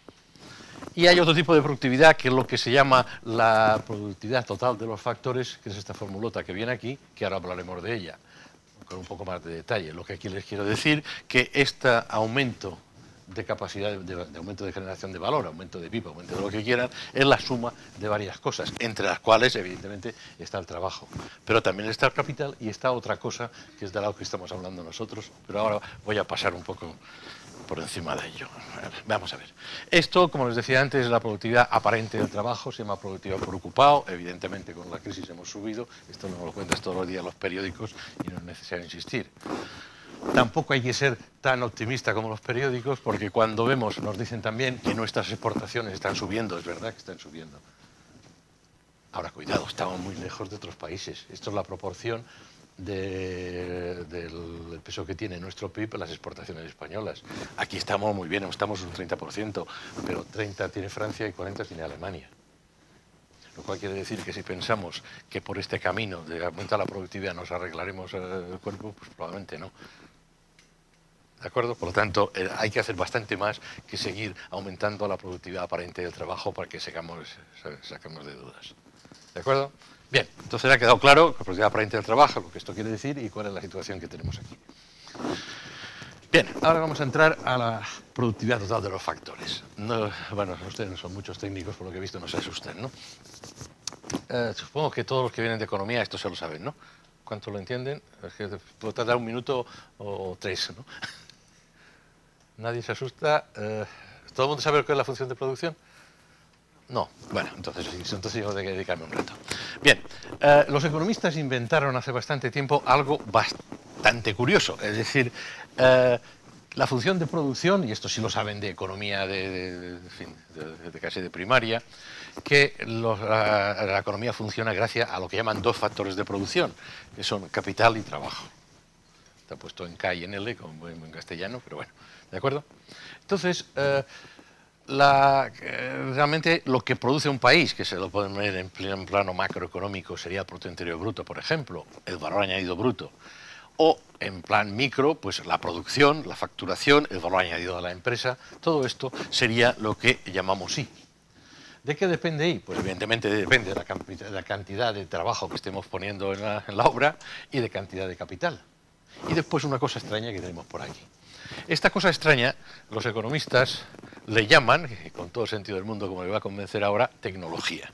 Y hay otro tipo de productividad que es lo que se llama la productividad total de los factores, que es esta formulota que viene aquí, que ahora hablaremos de ella con un poco más de detalle. Lo que aquí les quiero decir que este aumento de capacidad, de, de aumento de generación de valor, aumento de P I B, aumento de lo que quieran, es la suma de varias cosas, entre las cuales evidentemente está el trabajo. Pero también está el capital y está otra cosa que es de la que estamos hablando nosotros, pero ahora voy a pasar un poco por encima de ello. Vamos a ver. Esto, como les decía antes, es la productividad aparente del trabajo, se llama productividad por ocupado, evidentemente con la crisis hemos subido, esto nos lo cuentan todos los días los periódicos y no es necesario insistir. tampoco hay que ser tan optimista como los periódicos, porque cuando vemos, nos dicen también que nuestras exportaciones están subiendo, es verdad que están subiendo. Ahora, cuidado, estamos muy lejos de otros países. Esto es la proporción de, del peso que tiene nuestro P I B en las exportaciones españolas. Aquí estamos muy bien, estamos un treinta por ciento, pero treinta tiene Francia y cuarenta tiene Alemania. Lo cual quiere decir que si pensamos que por este camino de aumentar la productividad nos arreglaremos el cuerpo, pues probablemente no. ¿De acuerdo? Por lo tanto, eh, hay que hacer bastante más que seguir aumentando la productividad aparente del trabajo para que sacamos, sacamos de dudas. ¿De acuerdo? Bien, entonces ha quedado claro la productividad aparente del trabajo, lo que esto quiere decir y cuál es la situación que tenemos aquí. Bien, ahora vamos a entrar a la productividad total de los factores. No, bueno, ustedes no son muchos técnicos, por lo que he visto, no se asusten, ¿no? Eh, supongo que todos los que vienen de economía esto se lo saben, ¿no? ¿Cuánto lo entienden? Es que puedo tardar un minuto o tres, ¿no? Nadie se asusta. Eh, ¿Todo el mundo sabe lo que es la función de producción? No. Bueno, entonces, entonces yo tengo que dedicarme un rato. Bien, eh, los economistas inventaron hace bastante tiempo algo bastante curioso, es decir, eh, la función de producción, y esto sí lo saben de economía de, de, de, en fin, de, de casi de primaria, que los, la, la economía funciona gracias a lo que llaman dos factores de producción, que son capital y trabajo. Está puesto en K y en L, como en castellano, pero bueno, ¿de acuerdo? Entonces, eh, la, eh, realmente lo que produce un país, que se lo pueden ver en, en plano macroeconómico, sería el Producto Interior Bruto, por ejemplo, el valor añadido bruto, o en plan micro, pues la producción, la facturación, el valor añadido de la empresa, todo esto sería lo que llamamos I. ¿De qué depende I? Pues evidentemente depende de la, de la cantidad de trabajo que estemos poniendo en la, en la obra y de cantidad de capital. Y después una cosa extraña que tenemos por aquí. Esta cosa extraña, los economistas le llaman, con todo el sentido del mundo, como le voy a convencer ahora, tecnología.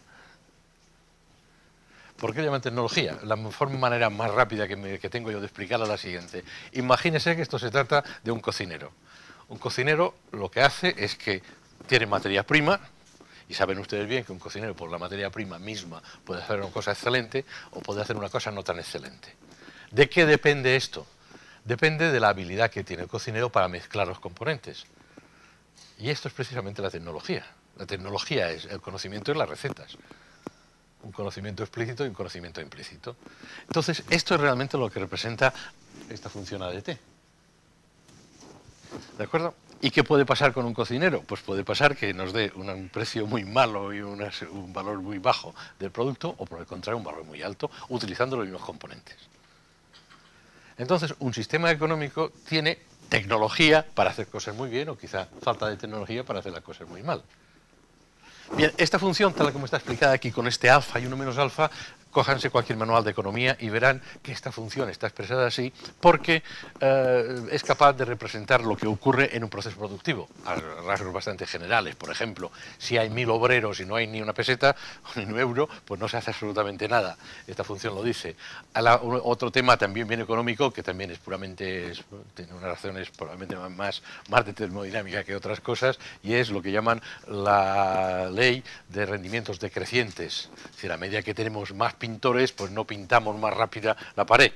¿Por qué le llaman tecnología? La mejor manera más rápida que, me, que tengo yo de explicarla es la siguiente. Imagínese que esto se trata de un cocinero. Un cocinero lo que hace es que tiene materia prima, y saben ustedes bien que un cocinero por la materia prima misma puede hacer una cosa excelente o puede hacer una cosa no tan excelente. ¿De qué depende esto? Depende de la habilidad que tiene el cocinero para mezclar los componentes. Y esto es precisamente la tecnología. La tecnología es el conocimiento de las recetas. Un conocimiento explícito y un conocimiento implícito. Entonces, esto es realmente lo que representa esta función A D T. ¿De acuerdo? ¿Y qué puede pasar con un cocinero? Pues puede pasar que nos dé un, un precio muy malo y una, un valor muy bajo del producto, o por el contrario, un valor muy alto, utilizando los mismos componentes. Entonces, un sistema económico tiene tecnología para hacer cosas muy bien, o quizá falta de tecnología para hacer las cosas muy mal. Bien, esta función, tal como está explicada aquí con este alfa y uno menos alfa, cójanse cualquier manual de economía y verán que esta función está expresada así porque eh, es capaz de representar lo que ocurre en un proceso productivo, a rasgos bastante generales. Por ejemplo, si hay mil obreros y no hay ni una peseta o ni un euro, pues no se hace absolutamente nada. Esta función lo dice. A la, otro tema también bien económico, que también es puramente, es, tiene unas razones probablemente más, más de termodinámica que otras cosas, y es lo que llaman la ley de rendimientos decrecientes. Es decir, a medida que tenemos más pintores, pues no pintamos más rápida la pared.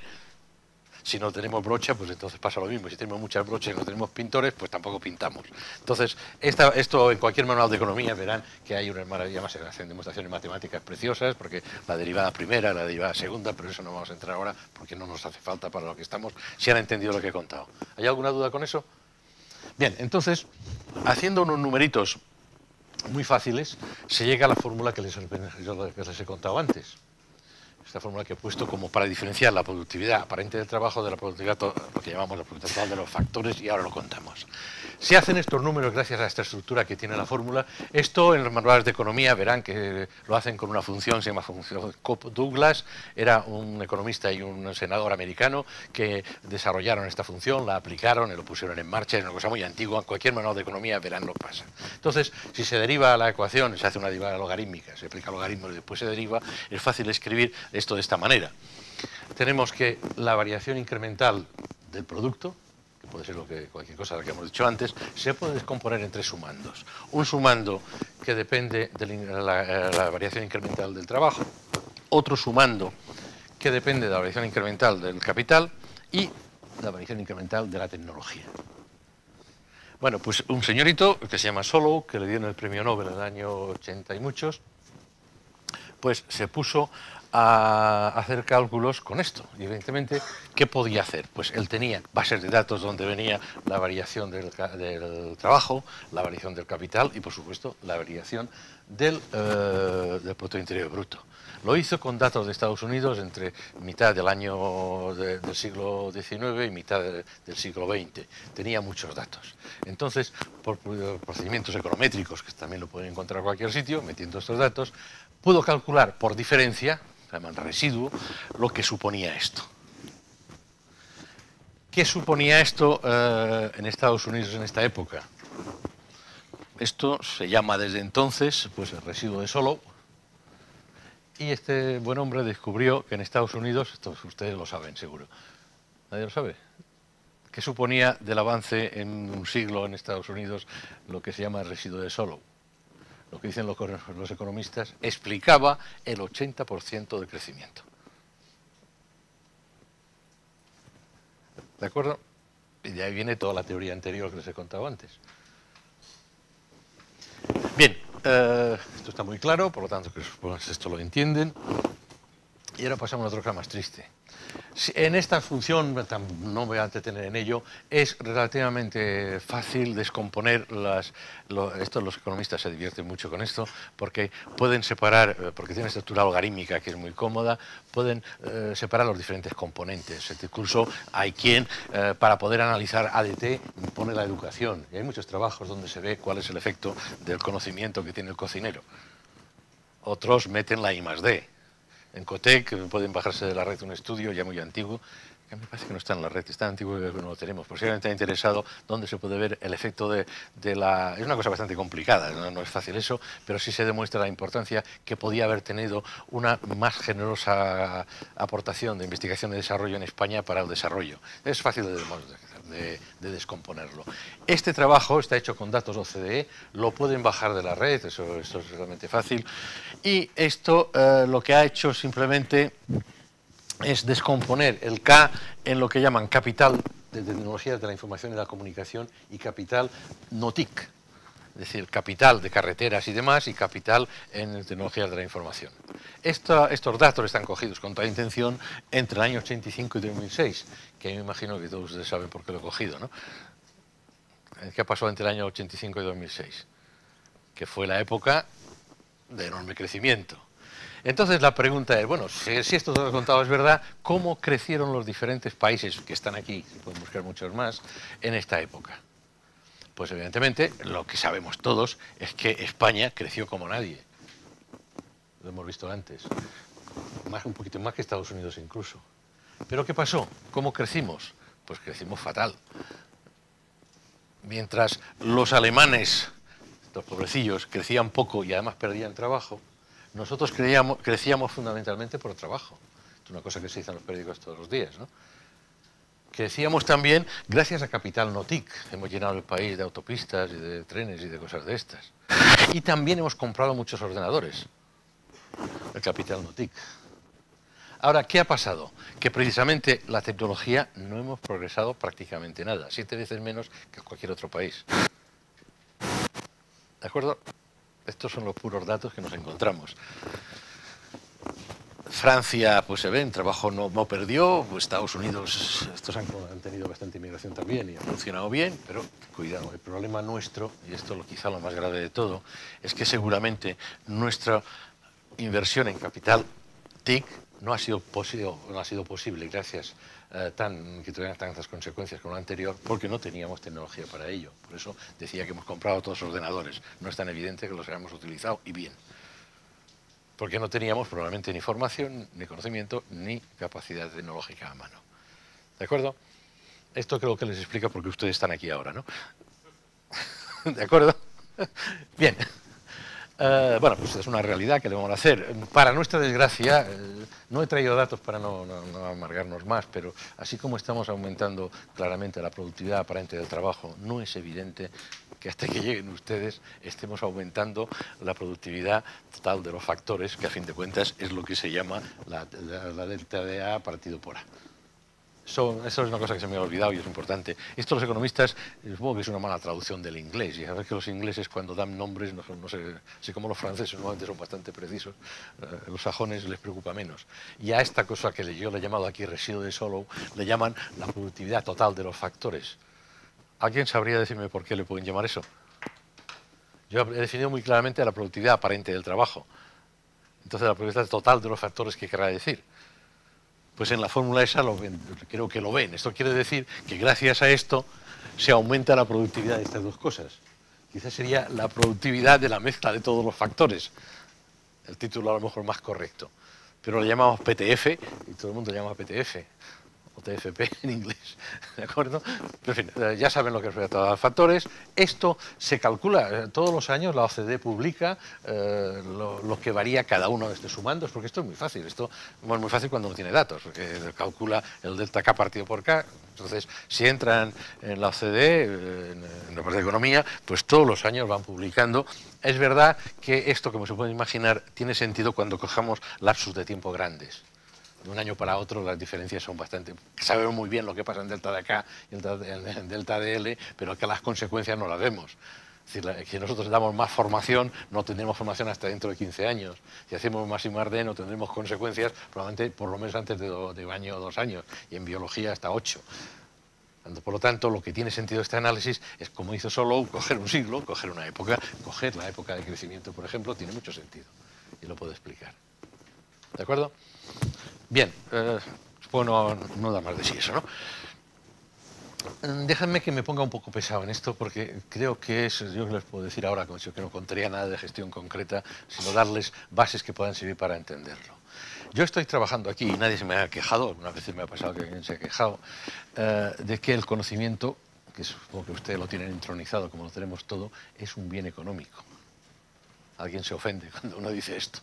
Si no tenemos brocha, pues entonces pasa lo mismo. Si tenemos muchas brochas y no tenemos pintores, pues tampoco pintamos. Entonces, esta, esto en cualquier manual de economía verán que hay unas maravillas, se hacen demostraciones matemáticas preciosas, porque la derivada primera, la derivada segunda, pero eso no vamos a entrar ahora porque no nos hace falta para lo que estamos, si han entendido lo que he contado. ¿Hay alguna duda con eso? Bien, entonces, haciendo unos numeritos muy fáciles, se llega a la fórmula que les, que les he contado antes. Esta fórmula que he puesto como para diferenciar la productividad aparente del trabajo de la productividad, lo que llamamos la productividad total de los factores, y ahora lo contamos. Se hacen estos números gracias a esta estructura que tiene la fórmula. Esto en los manuales de economía verán que lo hacen con una función, se llama función Cobb-Douglas. Era un economista y un senador americano que desarrollaron esta función, la aplicaron y lo pusieron en marcha. Es una cosa muy antigua. En cualquier manual de economía verán lo que pasa. Entonces, si se deriva la ecuación, se hace una derivada logarítmica, se aplica logaritmos y después se deriva, es fácil escribir esto de esta manera. Tenemos que la variación incremental del producto, que puede ser lo que, cualquier cosa que hemos dicho antes, se puede descomponer en tres sumandos. Un sumando que depende de la, la variación incremental del trabajo, otro sumando que depende de la variación incremental del capital, y la variación incremental de la tecnología. Bueno, pues un señorito que se llama Solow, que le dieron el premio Nobel en el año ochenta y muchos, pues se puso a hacer cálculos con esto. Y evidentemente, ¿qué podía hacer? Pues él tenía bases de datos donde venía la variación del, del trabajo, la variación del capital y, por supuesto, la variación del, eh, del Producto Interior Bruto. Lo hizo con datos de Estados Unidos entre mitad del año de, del siglo diecinueve y mitad de, del siglo veinte. Tenía muchos datos. Entonces, por procedimientos econométricos, que también lo pueden encontrar en cualquier sitio, metiendo estos datos, pudo calcular por diferencia, se llama residuo, lo que suponía esto. ¿Qué suponía esto eh, en Estados Unidos en esta época? Esto se llama desde entonces pues, el residuo de Solow. Y este buen hombre descubrió que en Estados Unidos, esto ustedes lo saben seguro, ¿nadie lo sabe? ¿Qué suponía del avance en un siglo en Estados Unidos lo que se llama el residuo de Solow? Lo que dicen los, los economistas, explicaba el ochenta por ciento del crecimiento. ¿De acuerdo? Y de ahí viene toda la teoría anterior que les he contado antes. Bien, eh, esto está muy claro, por lo tanto, que pues, esto lo entienden. Y ahora pasamos a otra cosa más triste. En esta función, no me voy a entretener en ello, es relativamente fácil descomponer las... Lo, esto los economistas se divierten mucho con esto, porque pueden separar, porque tiene una estructura algorítmica que es muy cómoda, pueden eh, separar los diferentes componentes. Incluso hay quien, eh, para poder analizar A D T, pone la educación. Y hay muchos trabajos donde se ve cuál es el efecto del conocimiento que tiene el cocinero. Otros meten la I más D. En Cotec pueden bajarse de la red un estudio ya muy antiguo, que me parece que no está en la red, está antiguo y no lo tenemos. Por si alguien está interesado, donde se puede ver el efecto de, de la... Es una cosa bastante complicada, ¿no? No es fácil eso, pero sí se demuestra la importancia que podía haber tenido una más generosa aportación de investigación y desarrollo en España para el desarrollo. Es fácil de demostrar. De, de descomponerlo. Este trabajo está hecho con datos O C D E, lo pueden bajar de la red, eso, eso es realmente fácil, y esto eh, lo que ha hecho simplemente es descomponer el K en lo que llaman capital de tecnologías de la información y la comunicación y capital no T I C, es decir, capital de carreteras y demás y capital en tecnologías de la información. Esta, estos datos están cogidos con toda intención entre el año ochenta y cinco y dos mil seis, que me imagino que todos ustedes saben por qué lo he cogido, ¿no? ¿Qué pasó entre el año ochenta y cinco y dos mil seis? Que fue la época de enorme crecimiento. Entonces la pregunta es, bueno, si, si esto que he contado es verdad, ¿cómo crecieron los diferentes países que están aquí, se pueden buscar muchos más, en esta época? Pues evidentemente, lo que sabemos todos es que España creció como nadie. Lo hemos visto antes. Más, un poquito más que Estados Unidos incluso. ¿Pero qué pasó? ¿Cómo crecimos? Pues crecimos fatal. Mientras los alemanes, los pobrecillos, crecían poco y además perdían trabajo, nosotros creíamos, crecíamos fundamentalmente por trabajo. Es una cosa que se dice en los periódicos todos los días, ¿no? Crecíamos también gracias a capital no T I C. Hemos llenado el país de autopistas y de trenes y de cosas de estas. Y también hemos comprado muchos ordenadores. El capital no T I C. Ahora, ¿qué ha pasado? Que precisamente la tecnología no hemos progresado prácticamente nada, siete veces menos que cualquier otro país. ¿De acuerdo? Estos son los puros datos que nos encontramos. Francia, pues se ven, trabajo no, no perdió, pues Estados Unidos, estos han, han tenido bastante inmigración también y ha funcionado bien, pero cuidado, el problema nuestro, y esto es quizá lo más grave de todo, es que seguramente nuestra inversión en capital T I C no ha sido posible, no ha sido posible gracias eh, tan, que tuvieran tantas consecuencias como la anterior, porque no teníamos tecnología para ello. Por eso decía que hemos comprado todos los ordenadores. No es tan evidente que los hayamos utilizado, y bien. Porque no teníamos probablemente ni formación, ni conocimiento, ni capacidad tecnológica a mano. ¿De acuerdo? Esto creo que les explica por qué ustedes están aquí ahora, ¿no? ¿De acuerdo? Bien. Uh, bueno, pues es una realidad que debemos hacer. Para nuestra desgracia, eh, no he traído datos para no, no, no amargarnos más, pero así como estamos aumentando claramente la productividad aparente del trabajo, no es evidente que hasta que lleguen ustedes estemos aumentando la productividad total de los factores, que a fin de cuentas es lo que se llama la, la, la delta de A partido por A. Son, eso es una cosa que se me ha olvidado y es importante. Esto los economistas, supongo que es una mala traducción del inglés. Y a ver que los ingleses cuando dan nombres, no, no sé, sé como los franceses normalmente son bastante precisos, eh, los sajones les preocupa menos. Y a esta cosa que yo le he llamado aquí residuo de Solow, le llaman la productividad total de los factores. ¿Alguien sabría decirme por qué le pueden llamar eso? Yo he definido muy claramente la productividad aparente del trabajo. Entonces, la productividad total de los factores, ¿qué querrá decir? Pues en la fórmula esa lo ven, creo que lo ven. Esto quiere decir que gracias a esto se aumenta la productividad de estas dos cosas. Quizás sería la productividad de la mezcla de todos los factores. El título a lo mejor más correcto. Pero lo llamamos P T F y todo el mundo lo llama P T F. O T F P en inglés, ¿de acuerdo? Pero en fin, ya saben lo que es todos los factores. Esto se calcula, todos los años la O C D E publica eh, lo, lo que varía cada uno de estos sumandos, porque esto es muy fácil, esto es muy fácil cuando no tiene datos, porque calcula el delta K partido por K. Entonces, si entran en la O C D E, en, en la parte de economía, pues todos los años van publicando. Es verdad que esto, como se puede imaginar, tiene sentido cuando cojamos lapsus de tiempo grandes. De un año para otro las diferencias son bastante... Sabemos muy bien lo que pasa en delta de K y en delta de L, pero que las consecuencias no las vemos. Es decir, si nosotros damos más formación, no tendremos formación hasta dentro de quince años. Si hacemos más I más D, no tendremos consecuencias probablemente por lo menos antes de, do, de un año o dos años. Y en biología hasta ocho. Por lo tanto, lo que tiene sentido este análisis es, como hizo Solow, coger un siglo, coger una época, coger la época de crecimiento, por ejemplo, tiene mucho sentido. Y lo puedo explicar. ¿De acuerdo? Bien, eh, supongo no, no da más de sí eso, ¿no? Déjenme que me ponga un poco pesado en esto, porque creo que es, yo les puedo decir ahora, como que no contaría nada de gestión concreta, sino darles bases que puedan servir para entenderlo. Yo estoy trabajando aquí y nadie se me ha quejado, algunas veces me ha pasado que alguien se ha quejado, eh, de que el conocimiento, que supongo que ustedes lo tienen intronizado como lo tenemos todo, es un bien económico. Alguien se ofende cuando uno dice esto.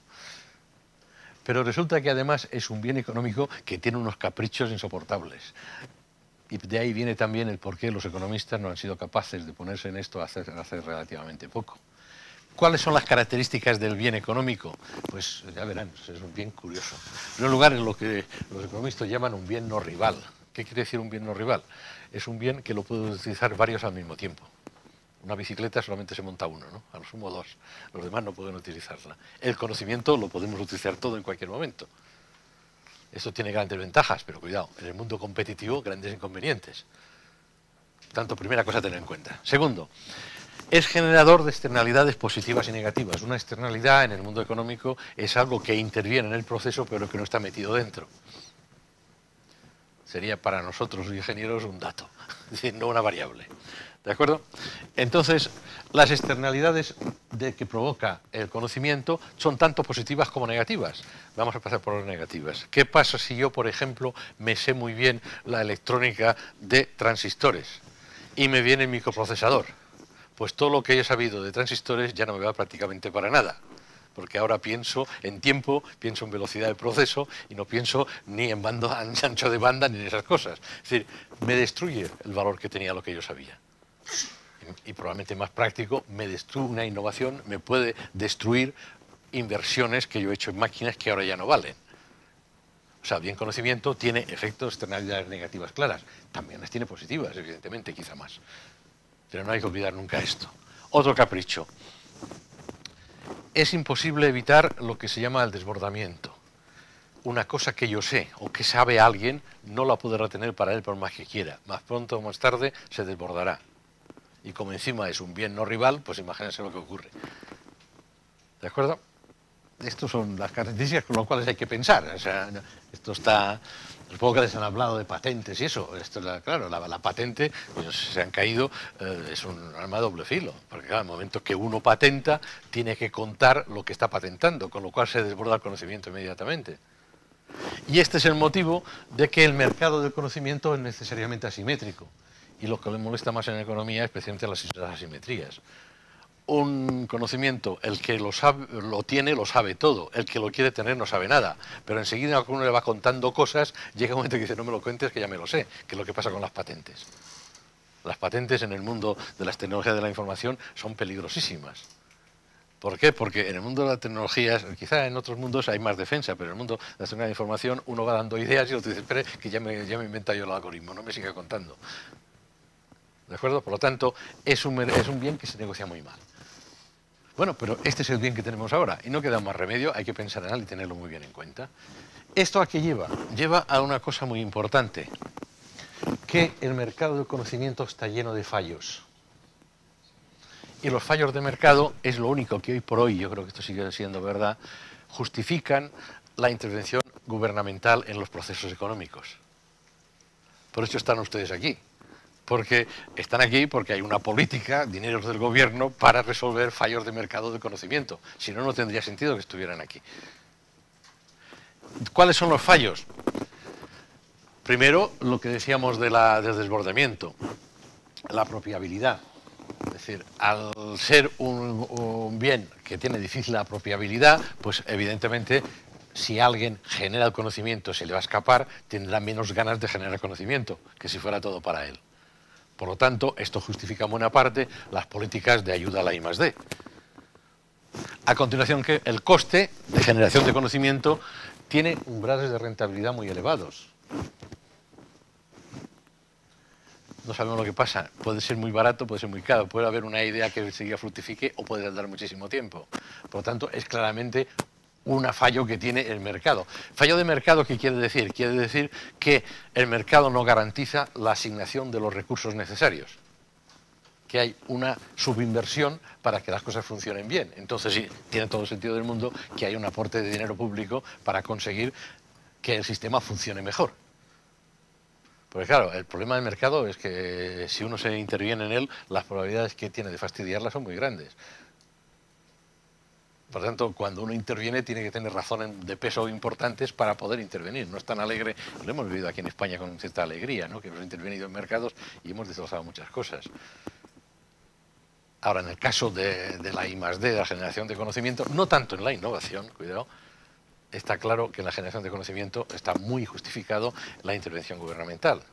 Pero resulta que además es un bien económico que tiene unos caprichos insoportables. Y de ahí viene también el por qué los economistas no han sido capaces de ponerse en esto hace, hace relativamente poco. ¿Cuáles son las características del bien económico? Pues ya verán, es un bien curioso. En primer lugar, es lo que los economistas llaman un bien no rival. ¿Qué quiere decir un bien no rival? Es un bien que lo pueden utilizar varios al mismo tiempo. Una bicicleta solamente se monta uno, ¿no? A lo sumo dos. Los demás no pueden utilizarla. El conocimiento lo podemos utilizar todo en cualquier momento. Esto tiene grandes ventajas, pero cuidado, en el mundo competitivo, grandes inconvenientes. Tanto, primera cosa a tener en cuenta. Segundo, es generador de externalidades positivas y negativas. Una externalidad en el mundo económico es algo que interviene en el proceso, pero que no está metido dentro. Sería para nosotros los ingenieros un dato, es decir, no una variable. ¿De acuerdo? Entonces, las externalidades de que provoca el conocimiento son tanto positivas como negativas. Vamos a pasar por las negativas. ¿Qué pasa si yo, por ejemplo, me sé muy bien la electrónica de transistores y me viene el microprocesador? Pues todo lo que he sabido de transistores ya no me va prácticamente para nada. Porque ahora pienso en tiempo, pienso en velocidad de proceso y no pienso ni en bando, ancho de banda ni en esas cosas. Es decir, me destruye el valor que tenía lo que yo sabía. Y probablemente más práctico, me destruye una innovación, me puede destruir inversiones que yo he hecho en máquinas que ahora ya no valen. O sea, bien conocimiento tiene efectos, externalidades negativas claras. También las tiene positivas, evidentemente, quizá más. Pero no hay que olvidar nunca esto. Otro capricho. Es imposible evitar lo que se llama el desbordamiento. Una cosa que yo sé o que sabe alguien no la puede retener para él por más que quiera. Más pronto o más tarde se desbordará. Y como encima es un bien no rival, pues imagínense lo que ocurre. ¿De acuerdo? Estas son las características con las cuales hay que pensar. O sea, esto está... Supongo que les han hablado de patentes y eso. Esto es la, claro, la, la patente, pues, se han caído, eh, es un arma de doble filo. Porque claro, en el momento que uno patenta, tiene que contar lo que está patentando, con lo cual se desborda el conocimiento inmediatamente. Y este es el motivo de que el mercado del conocimiento es necesariamente asimétrico. Y lo que le molesta más en la economía, especialmente las asimetrías. Un conocimiento, el que lo, sabe, lo tiene, lo sabe todo. El que lo quiere tener no sabe nada. Pero enseguida que uno le va contando cosas, llega un momento que dice, no me lo cuentes, que ya me lo sé. Que es lo que pasa con las patentes. Las patentes en el mundo de las tecnologías de la información son peligrosísimas. ¿Por qué? Porque en el mundo de las tecnologías, quizá en otros mundos hay más defensa, pero en el mundo de la tecnología de información uno va dando ideas y otro dice, espere, que ya me, ya me inventa yo el algoritmo, no me siga contando. ¿De acuerdo? Por lo tanto, es un, es un bien que se negocia muy mal. Bueno, pero este es el bien que tenemos ahora y no queda más remedio, hay que pensar en él y tenerlo muy bien en cuenta. ¿Esto a qué lleva? Lleva a una cosa muy importante, que el mercado del conocimiento está lleno de fallos. Y los fallos de mercado es lo único que hoy por hoy, yo creo que esto sigue siendo verdad, justifican la intervención gubernamental en los procesos económicos. Por eso están ustedes aquí. Porque están aquí porque hay una política, dineros del gobierno, para resolver fallos de mercado de conocimiento. Si no, no tendría sentido que estuvieran aquí. ¿Cuáles son los fallos? Primero, lo que decíamos de la, del desbordamiento, la apropiabilidad. Es decir, al ser un, un bien que tiene difícil apropiabilidad, pues evidentemente si alguien genera el conocimiento, se le va a escapar, tendrá menos ganas de generar conocimiento que si fuera todo para él. Por lo tanto, esto justifica en buena parte las políticas de ayuda a la I más D. A continuación, que el coste de generación de conocimiento tiene umbrales de rentabilidad muy elevados. No sabemos lo que pasa, puede ser muy barato, puede ser muy caro, puede haber una idea que enseguida fructifique o puede tardar muchísimo tiempo. Por lo tanto, es claramente un fallo que tiene el mercado. ¿Fallo de mercado qué quiere decir? Quiere decir que el mercado no garantiza la asignación de los recursos necesarios, que hay una subinversión para que las cosas funcionen bien. Entonces sí, tiene todo el sentido del mundo que hay un aporte de dinero público para conseguir que el sistema funcione mejor. Porque claro, el problema del mercado es que si uno se interviene en él, las probabilidades que tiene de fastidiarla son muy grandes. Por lo tanto, cuando uno interviene tiene que tener razones de peso importantes para poder intervenir. No es tan alegre, lo hemos vivido aquí en España con cierta alegría, ¿no? Que hemos intervenido en mercados y hemos destrozado muchas cosas. Ahora, en el caso de, de la I más D, de la generación de conocimiento, no tanto en la innovación, cuidado, está claro que en la generación de conocimiento está muy justificado la intervención gubernamental.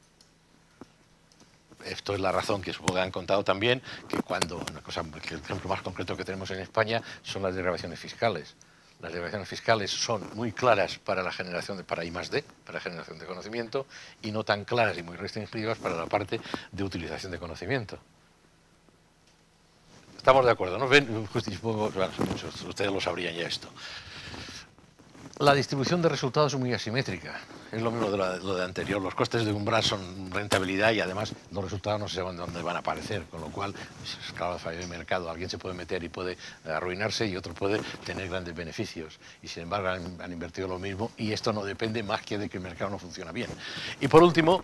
Esto es la razón que supongo que han contado también, que cuando, una cosa, el ejemplo más concreto que tenemos en España son las desgravaciones fiscales. Las desgravaciones fiscales son muy claras para la generación de, para I más D, para la generación de conocimiento, y no tan claras y muy restringidas para la parte de utilización de conocimiento. Estamos de acuerdo, ¿no? Ven, supongo, bueno, muchos, ustedes lo sabrían ya esto. La distribución de resultados es muy asimétrica. Es lo mismo de lo, de lo de anterior. Los costes de umbral son rentabilidad y además los resultados no se saben dónde van a aparecer, con lo cual, es claro, el fallo de mercado. Alguien se puede meter y puede arruinarse y otro puede tener grandes beneficios. Y sin embargo han, han invertido lo mismo y esto no depende más que de que el mercado no funciona bien. Y por último,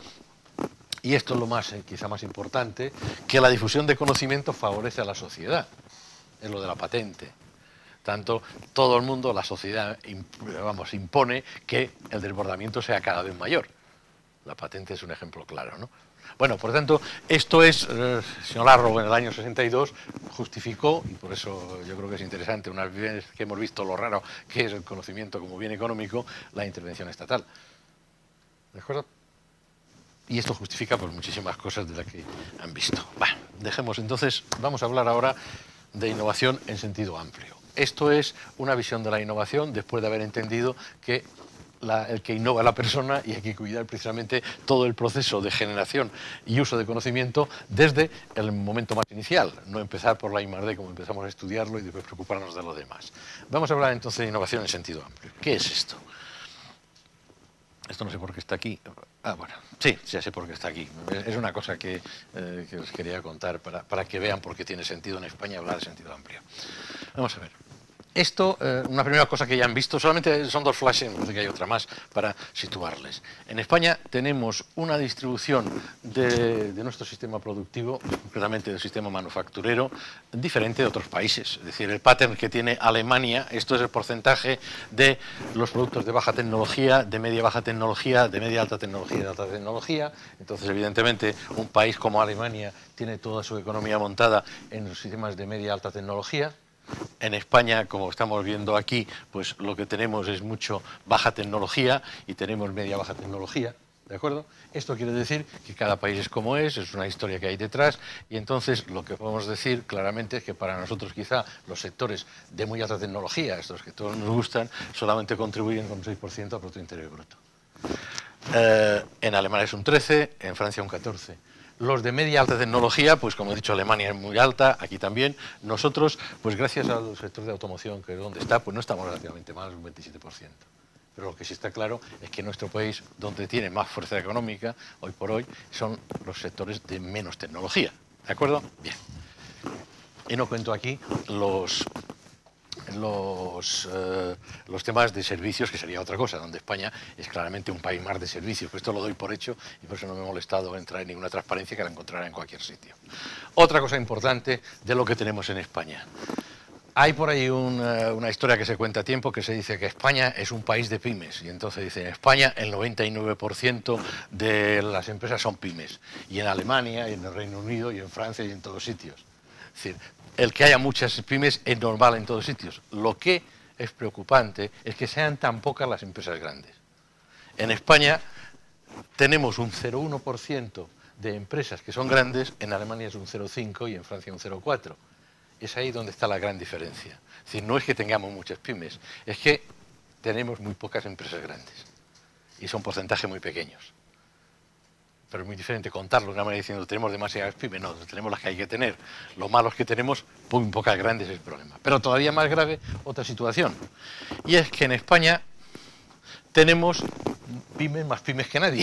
y esto es lo más, eh, quizá más importante, que la difusión de conocimiento favorece a la sociedad. Es lo de la patente. Tanto todo el mundo, la sociedad, vamos, impone que el desbordamiento sea cada vez mayor. La patente es un ejemplo claro, ¿no? Bueno, por tanto, esto es, eh, señor Larro, en el año sesenta y dos justificó, y por eso yo creo que es interesante, una vez que hemos visto lo raro que es el conocimiento como bien económico, la intervención estatal. ¿De acuerdo? Y esto justifica pues, muchísimas cosas de las que han visto. Bueno, dejemos entonces, vamos a hablar ahora de innovación en sentido amplio. Esto es una visión de la innovación después de haber entendido que la, el que innova es la persona y hay que cuidar precisamente todo el proceso de generación y uso de conocimiento desde el momento más inicial, no empezar por la I más D como empezamos a estudiarlo y después preocuparnos de lo demás. Vamos a hablar entonces de innovación en sentido amplio. ¿Qué es esto? Esto no sé por qué está aquí. Ah, bueno, sí, ya sé por qué está aquí. Es una cosa que, eh, que os quería contar para, para que vean por qué tiene sentido en España hablar de sentido amplio. Vamos a ver. Esto, eh, una primera cosa que ya han visto, solamente son dos flashes, no sé que hay otra más, para situarles. En España tenemos una distribución de, de nuestro sistema productivo, concretamente del sistema manufacturero, diferente de otros países. Es decir, el pattern que tiene Alemania, esto es el porcentaje de los productos de baja tecnología, de media baja tecnología, de media alta tecnología y de alta tecnología. Entonces, evidentemente, un país como Alemania tiene toda su economía montada en los sistemas de media alta tecnología. En España, como estamos viendo aquí, pues lo que tenemos es mucho baja tecnología y tenemos media baja tecnología. ¿De acuerdo? Esto quiere decir que cada país es como es, es una historia que hay detrás, y entonces lo que podemos decir claramente es que para nosotros quizá los sectores de muy alta tecnología, estos que todos nos gustan, solamente contribuyen con un seis por ciento al Producto Interior Bruto. Eh, en Alemania es un trece, en Francia un catorce. Los de media alta tecnología, pues como he dicho, Alemania es muy alta, aquí también. Nosotros, pues gracias al sector de automoción, que es donde está, pues no estamos relativamente mal, un veintisiete por ciento. Pero lo que sí está claro es que nuestro país, donde tiene más fuerza económica, hoy por hoy, son los sectores de menos tecnología. ¿De acuerdo? Bien. Y no cuento aquí los... Los, eh, los temas de servicios, que sería otra cosa, donde España es claramente un país más de servicios. Pues esto lo doy por hecho y por eso no me he molestado en traer ninguna transparencia, que la encontrará en cualquier sitio. Otra cosa importante de lo que tenemos en España. Hay por ahí un, uh, una historia que se cuenta a tiempo que se dice que España es un país de pymes, y entonces dice, en España el noventa y nueve por ciento de las empresas son pymes, y en Alemania, y en el Reino Unido, y en Francia, y en todos sitios. Es decir, el que haya muchas pymes es normal en todos sitios. Lo que es preocupante es que sean tan pocas las empresas grandes. En España tenemos un cero coma uno por ciento de empresas que son grandes, en Alemania es un cero coma cinco por ciento y en Francia un cero coma cuatro por ciento. Es ahí donde está la gran diferencia. Es decir, no es que tengamos muchas pymes, es que tenemos muy pocas empresas grandes y son porcentajes muy pequeños. Pero es muy diferente contarlo de una manera diciendo tenemos demasiadas pymes, no, tenemos las que hay que tener. Lo malo es que tenemos muy pocas grandes, es el problema. Pero todavía más grave, otra situación. Y es que en España tenemos pymes más pymes que nadie.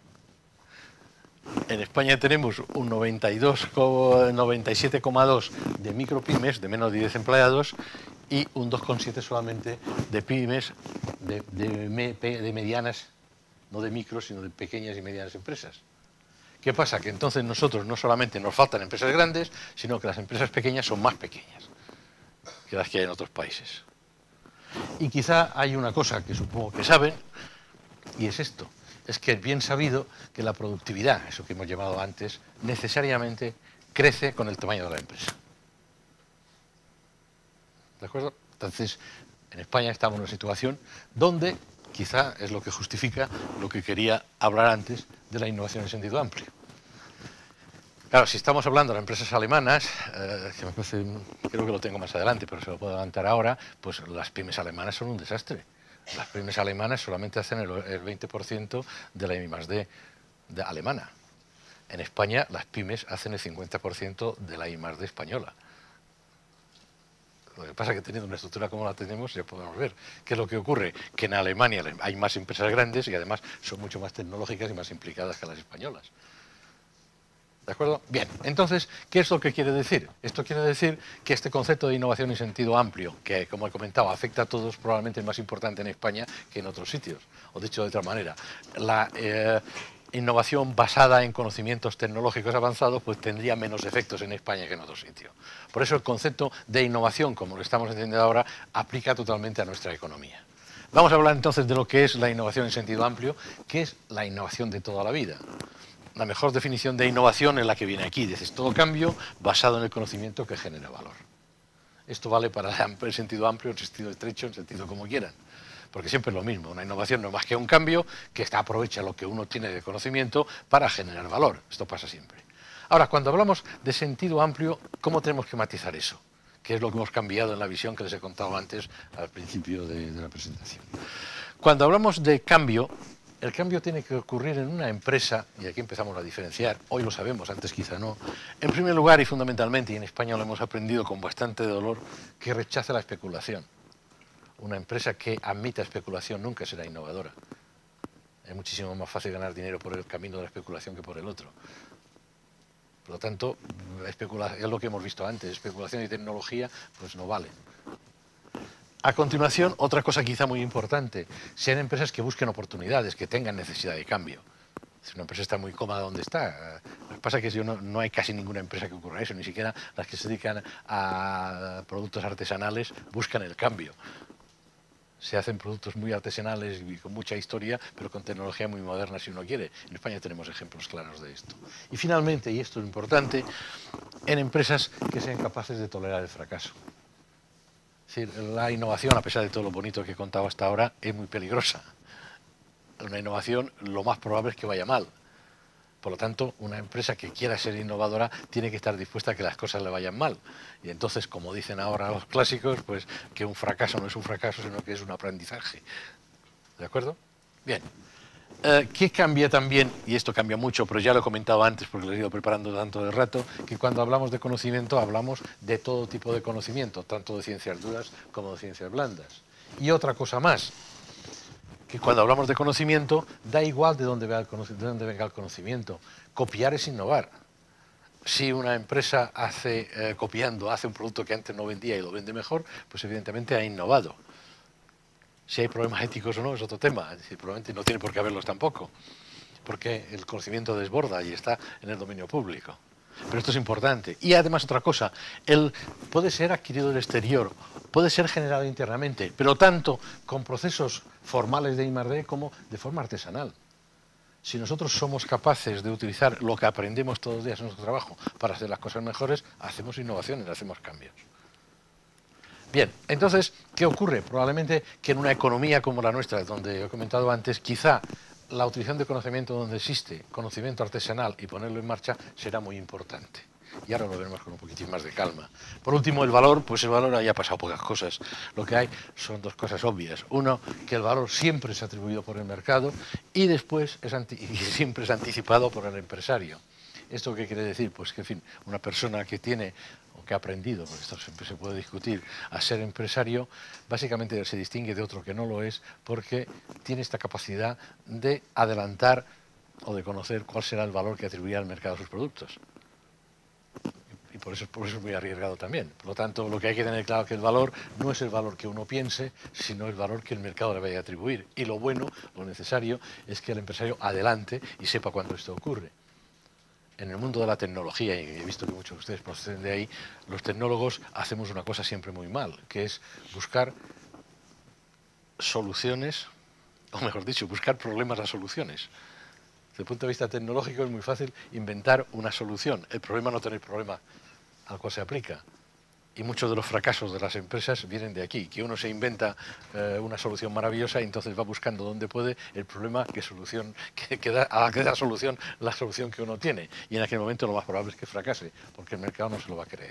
En España tenemos un noventa y siete coma dos de micropymes, de menos de diez empleados, y un dos coma siete solamente de pymes, de, de, de medianas, no de micros, sino de pequeñas y medianas empresas. ¿Qué pasa? Que entonces nosotros no solamente nos faltan empresas grandes, sino que las empresas pequeñas son más pequeñas que las que hay en otros países. Y quizá hay una cosa que supongo que saben, y es esto. Es que es bien sabido que la productividad, eso que hemos llamado antes, necesariamente crece con el tamaño de la empresa. ¿De acuerdo? Entonces, en España estamos en una situación donde quizá es lo que justifica lo que quería hablar antes de la innovación en sentido amplio. Claro, si estamos hablando de empresas alemanas, eh, que me parece, creo que lo tengo más adelante, pero se lo puedo adelantar ahora, pues las pymes alemanas son un desastre. Las pymes alemanas solamente hacen el, el veinte por ciento de la I más D de alemana. En España las pymes hacen el cincuenta por ciento de la I más D española. Lo que pasa es que teniendo una estructura como la tenemos, ya podemos ver qué es lo que ocurre, que en Alemania hay más empresas grandes y además son mucho más tecnológicas y más implicadas que las españolas. ¿De acuerdo? Bien, entonces, ¿qué es lo que quiere decir? Esto quiere decir que este concepto de innovación en sentido amplio, que como he comentado, afecta a todos, probablemente es más importante en España que en otros sitios. O dicho de otra manera, la eh, innovación basada en conocimientos tecnológicos avanzados pues tendría menos efectos en España que en otros sitios. Por eso el concepto de innovación, como lo estamos entendiendo ahora, aplica totalmente a nuestra economía. Vamos a hablar entonces de lo que es la innovación en sentido amplio, que es la innovación de toda la vida. La mejor definición de innovación es la que viene aquí. Dices, todo cambio basado en el conocimiento que genera valor. Esto vale para el sentido amplio, el sentido estrecho, el sentido como quieran. Porque siempre es lo mismo. Una innovación no es más que un cambio que está, aprovecha lo que uno tiene de conocimiento para generar valor. Esto pasa siempre. Ahora, cuando hablamos de sentido amplio, ¿cómo tenemos que matizar eso? Que es lo que hemos cambiado en la visión que les he contado antes al principio de, de la presentación. Cuando hablamos de cambio, el cambio tiene que ocurrir en una empresa, y aquí empezamos a diferenciar, hoy lo sabemos, antes quizá no, en primer lugar y fundamentalmente, y en España lo hemos aprendido con bastante dolor, que rechaza la especulación. Una empresa que admita especulación nunca será innovadora. Es muchísimo más fácil ganar dinero por el camino de la especulación que por el otro. Por lo tanto, es lo que hemos visto antes, especulación y tecnología pues no valen. A continuación, otra cosa quizá muy importante, sean empresas que busquen oportunidades, que tengan necesidad de cambio. Si una empresa está muy cómoda donde está, lo que pasa es que yo no, no hay casi ninguna empresa que ocurra eso, ni siquiera las que se dedican a productos artesanales buscan el cambio. Se hacen productos muy artesanales y con mucha historia, pero con tecnología muy moderna si uno quiere. En España tenemos ejemplos claros de esto. Y finalmente, y esto es importante, en empresas que sean capaces de tolerar el fracaso. Es decir, la innovación, a pesar de todo lo bonito que he contado hasta ahora, es muy peligrosa. una innovación lo más probable es que vaya mal. Por lo tanto, una empresa que quiera ser innovadora tiene que estar dispuesta a que las cosas le vayan mal. Y entonces, como dicen ahora los clásicos, pues que un fracaso no es un fracaso, sino que es un aprendizaje. ¿De acuerdo? Bien. Eh, ¿Qué cambia también? Y esto cambia mucho, pero ya lo he comentado antes porque lo he ido preparando tanto de rato, que cuando hablamos de conocimiento hablamos de todo tipo de conocimiento, tanto de ciencias duras como de ciencias blandas. Y otra cosa más, que cuando hablamos de conocimiento, da igual de dónde venga el conocimiento, de dónde venga el conocimiento. Copiar es innovar. Si una empresa hace, eh, copiando, hace un producto que antes no vendía y lo vende mejor, pues evidentemente ha innovado. Si hay problemas éticos o no es otro tema, es decir, probablemente no tiene por qué haberlos tampoco, porque el conocimiento desborda y está en el dominio público. Pero esto es importante. Y además otra cosa, el, puede ser adquirido del exterior, puede ser generado internamente, pero tanto con procesos formales de I más D como de forma artesanal. Si nosotros somos capaces de utilizar lo que aprendemos todos los días en nuestro trabajo para hacer las cosas mejores, hacemos innovaciones, hacemos cambios. Bien, entonces, ¿qué ocurre? Probablemente que en una economía como la nuestra, donde he comentado antes, quizá la utilización de conocimiento donde existe conocimiento artesanal y ponerlo en marcha será muy importante. Y ahora lo veremos con un poquitín más de calma. Por último, el valor, pues el valor ahí ha pasado pocas cosas. Lo que hay son dos cosas obvias. Uno, que el valor siempre es atribuido por el mercado y después es anti- y siempre es anticipado por el empresario. ¿Esto qué quiere decir? Pues que, en fin, una persona que tiene o que ha aprendido, porque esto siempre se puede discutir, a ser empresario, básicamente se distingue de otro que no lo es porque tiene esta capacidad de adelantar o de conocer cuál será el valor que atribuirá el mercado a sus productos. Y por eso, por eso es muy arriesgado también. Por lo tanto, lo que hay que tener claro es que el valor no es el valor que uno piense, sino el valor que el mercado le vaya a atribuir. Y lo bueno, lo necesario, es que el empresario adelante y sepa cuándo esto ocurre. En el mundo de la tecnología, y he visto que muchos de ustedes proceden de ahí, los tecnólogos hacemos una cosa siempre muy mal, que es buscar soluciones, o mejor dicho, buscar problemas a soluciones. Desde el punto de vista tecnológico es muy fácil inventar una solución. El problema no tener problema al cual se aplica. Y muchos de los fracasos de las empresas vienen de aquí, que uno se inventa eh, una solución maravillosa y entonces va buscando donde puede el problema que solución, que, que da, a la que da solución la solución que uno tiene. Y en aquel momento lo más probable es que fracase, porque el mercado no se lo va a creer.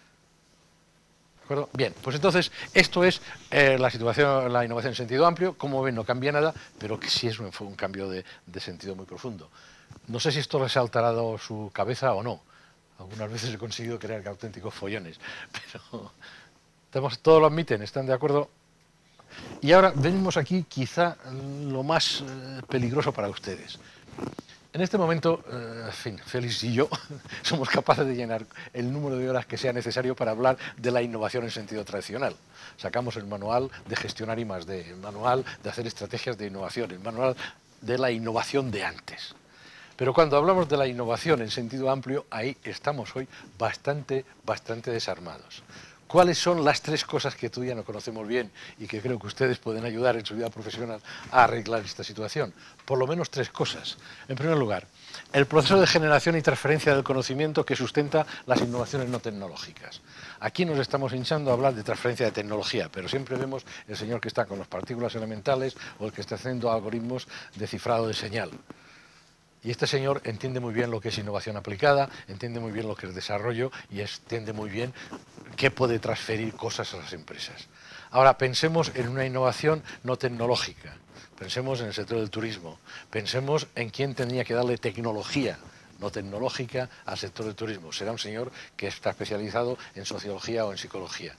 ¿De acuerdo? Bien, pues entonces esto es eh, la situación, la innovación en sentido amplio. Como ven, no cambia nada, pero que sí es un, un cambio de, de sentido muy profundo. No sé si esto les ha alterado su cabeza o no. Algunas veces he conseguido crear auténticos follones, pero estamos, todos lo admiten, ¿están de acuerdo? Y ahora venimos aquí quizá lo más eh, peligroso para ustedes. En este momento, eh, en fin, Félix y yo somos capaces de llenar el número de horas que sea necesario para hablar de la innovación en sentido tradicional. Sacamos el manual de gestionar I más D, el manual de hacer estrategias de innovación, el manual de la innovación de antes. Pero cuando hablamos de la innovación en sentido amplio, ahí estamos hoy bastante, bastante desarmados. ¿Cuáles son las tres cosas que todavía no conocemos bien y que creo que ustedes pueden ayudar en su vida profesional a arreglar esta situación? Por lo menos tres cosas. En primer lugar, el proceso de generación y transferencia del conocimiento que sustenta las innovaciones no tecnológicas. Aquí nos estamos hinchando a hablar de transferencia de tecnología, pero siempre vemos el señor que está con las partículas elementales o el que está haciendo algoritmos de cifrado de señal. Y este señor entiende muy bien lo que es innovación aplicada, entiende muy bien lo que es desarrollo y entiende muy bien qué puede transferir cosas a las empresas. Ahora, pensemos en una innovación no tecnológica, pensemos en el sector del turismo, pensemos en quién tendría que darle tecnología no tecnológica al sector del turismo. Será un señor que está especializado en sociología o en psicología.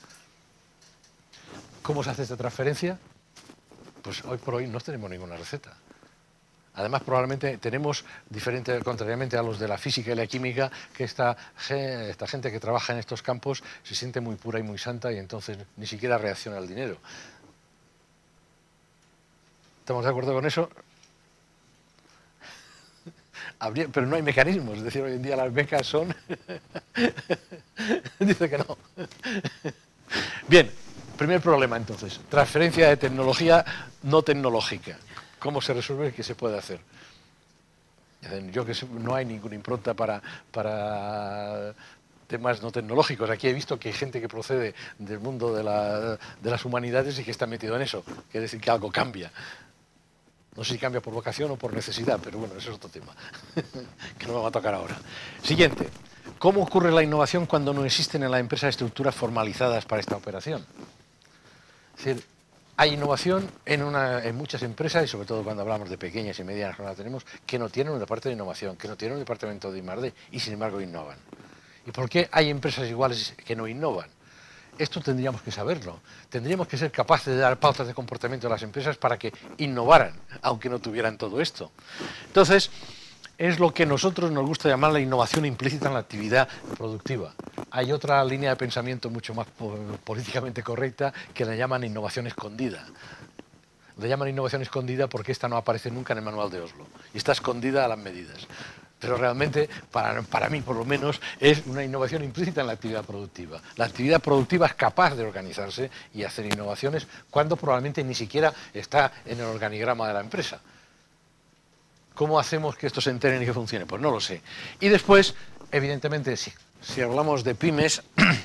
¿Cómo se hace esta transferencia? Pues hoy por hoy no tenemos ninguna receta. Además, probablemente tenemos, diferente, contrariamente a los de la física y la química, que esta, esta gente que trabaja en estos campos se siente muy pura y muy santa y entonces ni siquiera reacciona al dinero. ¿Estamos de acuerdo con eso? Habría, pero no hay mecanismos, es decir, hoy en día las becas son... Dice que no. Bien, primer problema entonces, transferencia de tecnología no tecnológica. ¿Cómo se resuelve y qué se puede hacer? Yo que sé, no hay ninguna impronta para, para temas no tecnológicos. Aquí he visto que hay gente que procede del mundo de, la, de las humanidades y que está metido en eso. Quiere decir que algo cambia. No sé si cambia por vocación o por necesidad, pero bueno, ese es otro tema, que no me va a tocar ahora. Siguiente. ¿Cómo ocurre la innovación cuando no existen en la empresa estructuras formalizadas para esta operación? Es decir, hay innovación en, una, en muchas empresas, y sobre todo cuando hablamos de pequeñas y medianas, como la tenemos, que no tienen un departamento de innovación, que no tienen un departamento de I más D, y sin embargo innovan. ¿Y por qué hay empresas iguales que no innovan? Esto tendríamos que saberlo. Tendríamos que ser capaces de dar pautas de comportamiento a las empresas para que innovaran, aunque no tuvieran todo esto. Entonces, es lo que a nosotros nos gusta llamar la innovación implícita en la actividad productiva. Hay otra línea de pensamiento mucho más políticamente correcta que la llaman innovación escondida. Le llaman innovación escondida porque esta no aparece nunca en el manual de Oslo y está escondida a las medidas. Pero realmente, para, para mí por lo menos, es una innovación implícita en la actividad productiva. La actividad productiva es capaz de organizarse y hacer innovaciones cuando probablemente ni siquiera está en el organigrama de la empresa. ¿Cómo hacemos que esto se enteren y que funcione? Pues no lo sé. Y después, evidentemente, si, si hablamos de pymes,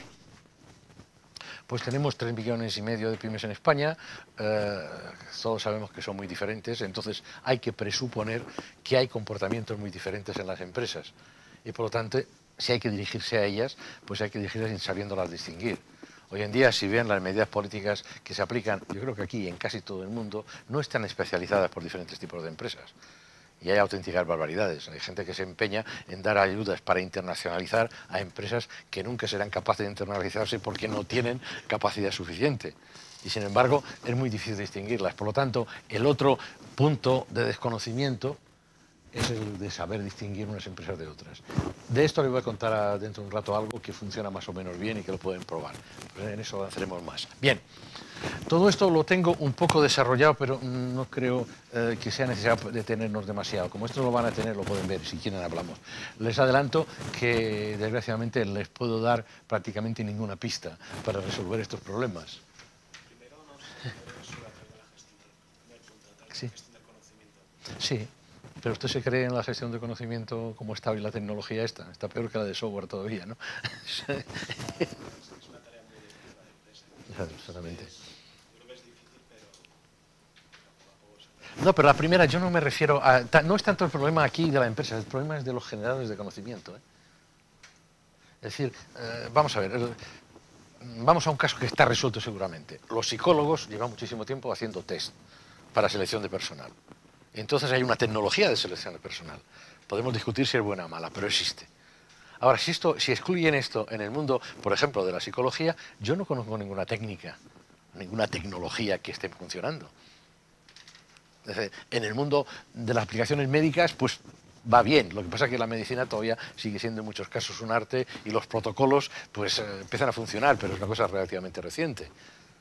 pues tenemos tres millones y medio de pymes en España, eh, todos sabemos que son muy diferentes, entonces hay que presuponer que hay comportamientos muy diferentes en las empresas. Y por lo tanto, si hay que dirigirse a ellas, pues hay que dirigirse sabiéndolas distinguir. Hoy en día, si ven las medidas políticas que se aplican, yo creo que aquí en casi todo el mundo, no están especializadas por diferentes tipos de empresas. Y hay auténticas barbaridades. Hay gente que se empeña en dar ayudas para internacionalizar a empresas que nunca serán capaces de internacionalizarse porque no tienen capacidad suficiente. Y sin embargo, es muy difícil distinguirlas. Por lo tanto, el otro punto de desconocimiento es el de saber distinguir unas empresas de otras. De esto les voy a contar a, dentro de un rato algo que funciona más o menos bien y que lo pueden probar. Pues en eso avanzaremos más. Bien. Todo esto lo tengo un poco desarrollado, pero no creo eh, que sea necesario detenernos demasiado. Como esto lo van a tener, lo pueden ver, si quieren hablamos. Les adelanto que, desgraciadamente, les puedo dar prácticamente ninguna pista para resolver estos problemas. Primero nos sobre la teoría de la gestión. Primer punto, la Sí. gestión del conocimiento. Sí, pero usted se cree en la gestión de conocimiento como está hoy la tecnología esta. Está peor que la de software todavía, ¿no? Es una tarea muy difícil de empresa. Exactamente. Yo creo que es difícil, pero, pero poco a poco se... No, pero la primera, yo no me refiero a... No es tanto el problema aquí de la empresa, el problema es de los generadores de conocimiento, ¿eh? Es decir, eh, vamos a ver, eh, vamos a un caso que está resuelto seguramente. Los psicólogos llevan muchísimo tiempo haciendo test para selección de personal. Entonces hay una tecnología de selección de personal. Podemos discutir si es buena o mala, pero existe. Ahora, si, esto, si excluyen esto en el mundo, por ejemplo, de la psicología, yo no conozco ninguna técnica, ninguna tecnología que esté funcionando. Es decir, en el mundo de las aplicaciones médicas, pues va bien. Lo que pasa es que la medicina todavía sigue siendo en muchos casos un arte y los protocolos pues eh, empiezan a funcionar, pero es una cosa relativamente reciente.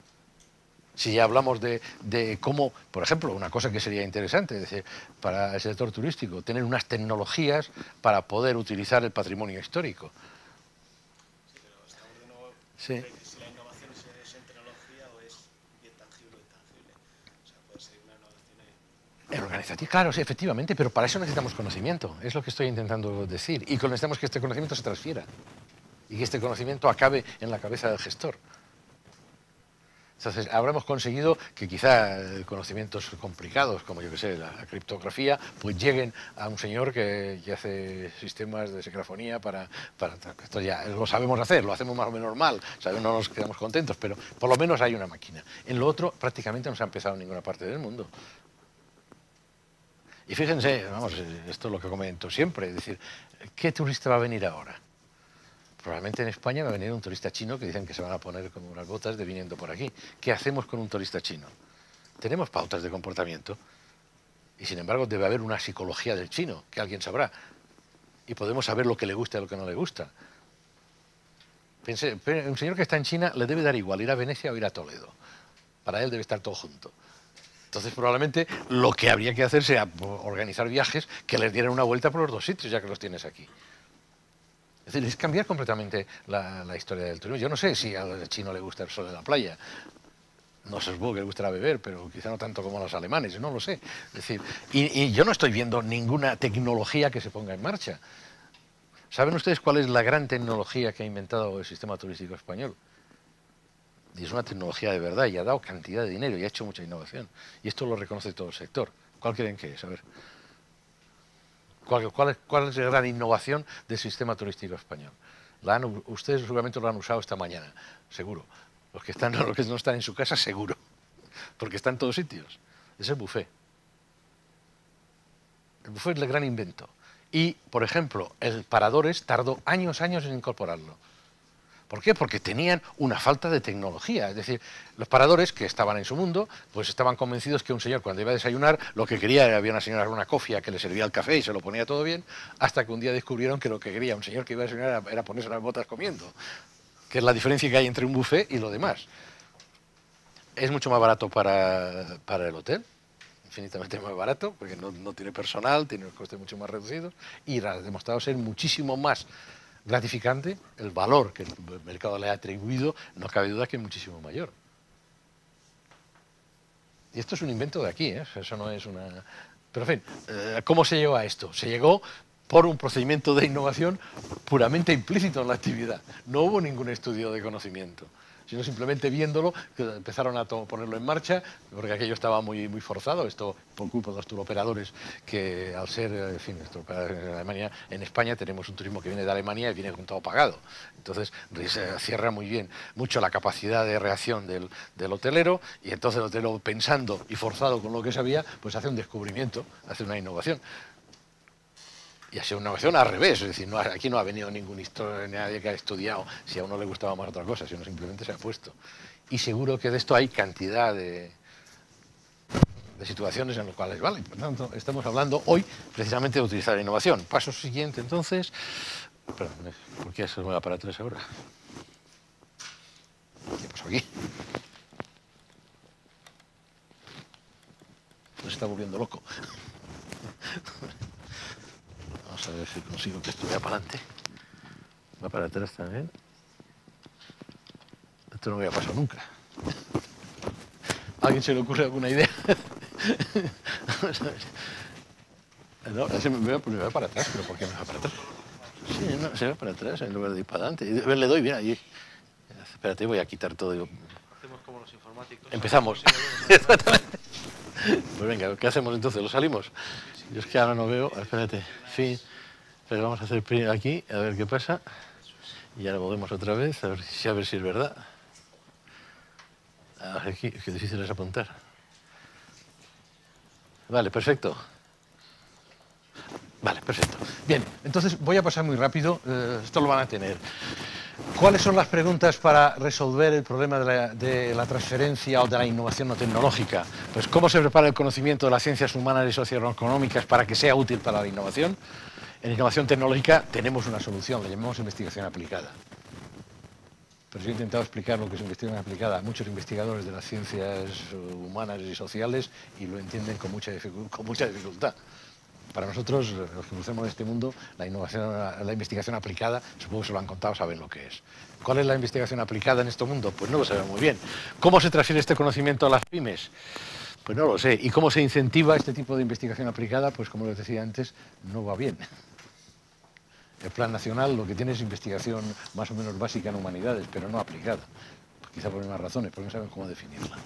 Si ya hablamos de, de cómo, por ejemplo, una cosa que sería interesante, es decir, para el sector turístico, tener unas tecnologías para poder utilizar el patrimonio histórico. Sí, pero estamos de nuevo... Sí. Si la innovación es, es en tecnología o es bien tangible o intangible. O sea, puede ser una innovación en... En organización, claro, sí, efectivamente, pero para eso necesitamos conocimiento, es lo que estoy intentando decir. Y necesitamos que este conocimiento se transfiera y que este conocimiento acabe en la cabeza del gestor. Entonces, habremos conseguido que quizá conocimientos complicados, como yo que sé, la, la criptografía, pues lleguen a un señor que, que hace sistemas de secrafonía para, para... Esto ya lo sabemos hacer, lo hacemos más o menos mal, ¿sabes? No nos quedamos contentos, pero por lo menos hay una máquina. En lo otro, prácticamente no se ha empezado en ninguna parte del mundo. Y fíjense, vamos, esto es lo que comento siempre, es decir, ¿qué turista va a venir ahora? Probablemente en España va a venir un turista chino que dicen que se van a poner como unas botas de viniendo por aquí. ¿Qué hacemos con un turista chino? Tenemos pautas de comportamiento y sin embargo debe haber una psicología del chino que alguien sabrá y podemos saber lo que le gusta y lo que no le gusta. Pense, un señor que está en China le debe dar igual ir a Venecia o ir a Toledo. Para él debe estar todo junto. Entonces probablemente lo que habría que hacer sea organizar viajes que les dieran una vuelta por los dos sitios ya que los tienes aquí. Es decir, es cambiar completamente la, la historia del turismo. Yo no sé si al chino le gusta el sol en la playa. No sé, supongo que le gustará beber, pero quizá no tanto como a los alemanes, no lo sé. Es decir, y, y yo no estoy viendo ninguna tecnología que se ponga en marcha. ¿Saben ustedes cuál es la gran tecnología que ha inventado el sistema turístico español? Y es una tecnología de verdad y ha dado cantidad de dinero y ha hecho mucha innovación. Y esto lo reconoce todo el sector. ¿Cuál creen que es? A ver. ¿Cuál, cuál, es, ¿Cuál es la gran innovación del sistema turístico español? La han, ustedes seguramente lo han usado esta mañana, seguro. Los que, están, los que no están en su casa, seguro. Porque está en todos sitios. Es el buffet. El buffet es el gran invento. Y, por ejemplo, el Paradores tardó años, años en incorporarlo. ¿Por qué? Porque tenían una falta de tecnología. Es decir, los paradores, que estaban en su mundo, pues estaban convencidos que un señor cuando iba a desayunar, lo que quería era, había una señora una cofia que le servía el café y se lo ponía todo bien, hasta que un día descubrieron que lo que quería un señor que iba a desayunar era, era ponerse las botas comiendo, que es la diferencia que hay entre un buffet y lo demás. Es mucho más barato para, para el hotel, infinitamente más barato, porque no, no tiene personal, tiene unos costes mucho más reducidos, y ha demostrado ser muchísimo más gratificante. El valor que el mercado le ha atribuido, no cabe duda que es muchísimo mayor. Y esto es un invento de aquí, ¿eh? Eso no es una... Pero en fin, eh, ¿cómo se llegó a esto? Se llegó por un procedimiento de innovación puramente implícito en la actividad. No hubo ningún estudio de conocimiento, sino simplemente viéndolo, que empezaron a ponerlo en marcha, porque aquello estaba muy, muy forzado, esto por culpa de los turoperadores, que al ser, en fin, en Alemania, en España tenemos un turismo que viene de Alemania y viene con todo pagado. Entonces se cierra muy bien, mucho la capacidad de reacción del, del hotelero, y entonces el hotelero, pensando y forzado con lo que sabía, pues hace un descubrimiento, hace una innovación. Y ha sido una innovación al revés, es decir, no, aquí no ha venido ningún historia, nadie que ha estudiado si a uno le gustaba más otra cosa, sino simplemente se ha puesto. Y seguro que de esto hay cantidad de, de situaciones en las cuales vale. Por tanto, estamos hablando hoy precisamente de utilizar la innovación. Paso siguiente, entonces. Perdón, ¿por qué se mueve para atrás ahora? ¿Qué pasó aquí? Se está volviendo loco. Vamos a ver si consigo que esto vaya para adelante. Va para atrás también. Esto no me había pasado nunca. ¿A alguien se le ocurre alguna idea? No, ese me va, me va para atrás, pero ¿por qué me va para atrás? Sí, no, se va para atrás en lugar de ir para adelante. Le doy, bien ahí. Espérate, voy a quitar todo. Hacemos como los informáticos. Empezamos. Exactamente. Pues venga, ¿qué hacemos entonces? ¿Lo salimos? Yo es que ahora no veo. Espérate. Fin. Pero vamos a hacer aquí, a ver qué pasa. Y ahora volvemos otra vez, a ver si, a ver si es verdad. Aquí, qué difícil es apuntar. Vale, perfecto. Vale, perfecto. Bien, entonces voy a pasar muy rápido. Eh, esto lo van a tener. ¿Cuáles son las preguntas para resolver el problema de la, de la transferencia o de la innovación no tecnológica? Pues, ¿cómo se prepara el conocimiento de las ciencias humanas y socioeconómicas para que sea útil para la innovación? En innovación tecnológica tenemos una solución, la llamamos investigación aplicada. Pero yo he intentado explicar lo que es investigación aplicada a muchos investigadores de las ciencias humanas y sociales y lo entienden con mucha dificultad. Con mucha dificultad. Para nosotros, los que conocemos de este mundo, la, innovación, la investigación aplicada, supongo que se lo han contado, saben lo que es. ¿Cuál es la investigación aplicada en este mundo? Pues no lo sabemos muy bien. ¿Cómo se transfiere este conocimiento a las pymes? Pues no lo sé. ¿Y cómo se incentiva este tipo de investigación aplicada? Pues como les decía antes, no va bien. El Plan Nacional lo que tiene es investigación más o menos básica en humanidades, pero no aplicada. Quizá por unas razones, porque no saben cómo definirla.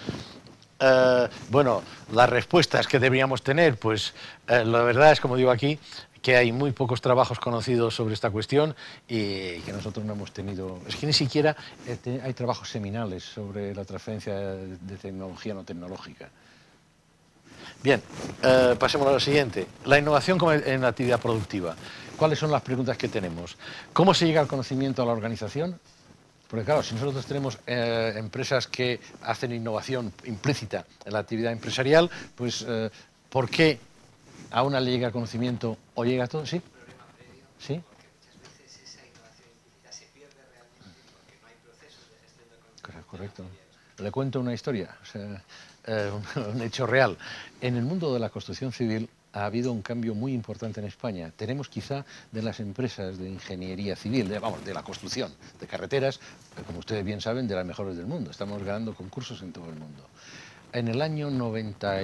Uh, bueno, las respuestas que deberíamos tener, pues uh, la verdad es, como digo aquí, que hay muy pocos trabajos conocidos sobre esta cuestión y que nosotros no hemos tenido... Es que ni siquiera eh, hay trabajos seminales sobre la transferencia de tecnología no tecnológica. Bien, uh, pasemos a lo siguiente. La innovación en la actividad productiva. ¿Cuáles son las preguntas que tenemos? ¿Cómo se llega al conocimiento a la organización? Porque claro, si nosotros tenemos eh, empresas que hacen innovación implícita en la actividad empresarial, pues eh, ¿por qué a una le llega el conocimiento o llega a todo? ¿Sí? ¿Sí? Porque muchas veces esa innovación implícita se pierde realmente porque no hay procesos de gestión del conocimiento. Correcto. Le cuento una historia, o sea, eh, un, un hecho real. En el mundo de la construcción civil ha habido un cambio muy importante en España. Tenemos quizá de las empresas de ingeniería civil, de, vamos, de la construcción de carreteras, como ustedes bien saben, de las mejores del mundo. Estamos ganando concursos en todo el mundo. En el año noventa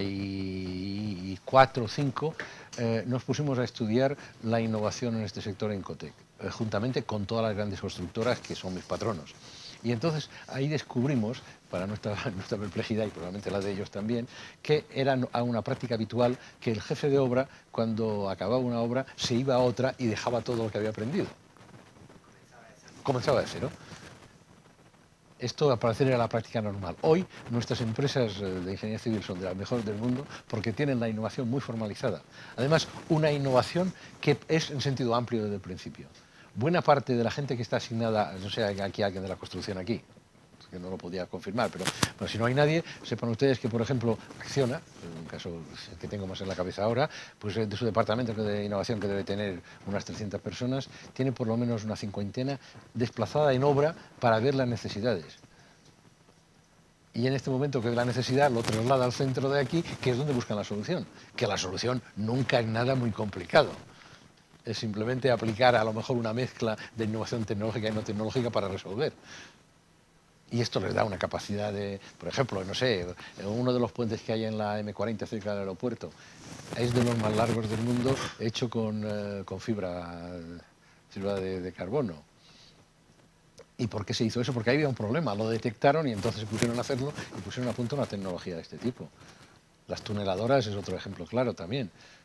y cuatro o cinco eh, nos pusimos a estudiar la innovación en este sector en Cotec, eh, juntamente con todas las grandes constructoras que son mis patronos. Y entonces ahí descubrimos, para nuestra, nuestra perplejidad y probablemente la de ellos también, que era una práctica habitual que el jefe de obra, cuando acababa una obra, se iba a otra y dejaba todo lo que había aprendido. Comenzaba de cero. Esto al parecer era la práctica normal. Hoy nuestras empresas de ingeniería civil son de las mejores del mundo porque tienen la innovación muy formalizada. Además, una innovación que es en sentido amplio desde el principio. Buena parte de la gente que está asignada, no sé, aquí alguien de la construcción aquí, que no lo podía confirmar, pero bueno, si no hay nadie, sepan ustedes que, por ejemplo, Acciona, en un caso que tengo más en la cabeza ahora, pues de su departamento de innovación, que debe tener unas trescientas personas, tiene por lo menos una cincuentena desplazada en obra para ver las necesidades. Y en este momento que ve la necesidad, lo traslada al centro de aquí, que es donde buscan la solución. Que la solución nunca es nada muy complicado. Es simplemente aplicar a lo mejor una mezcla de innovación tecnológica y no tecnológica para resolver. Y esto les da una capacidad de, por ejemplo, no sé, uno de los puentes que hay en la eme cuarenta cerca del aeropuerto es de los más largos del mundo, hecho con, eh, con fibra, fibra de, de carbono. ¿Y por qué se hizo eso? Porque ahí había un problema, lo detectaron y entonces se pusieron a hacerlo y pusieron a punto una tecnología de este tipo. Las tuneladoras es otro ejemplo claro también.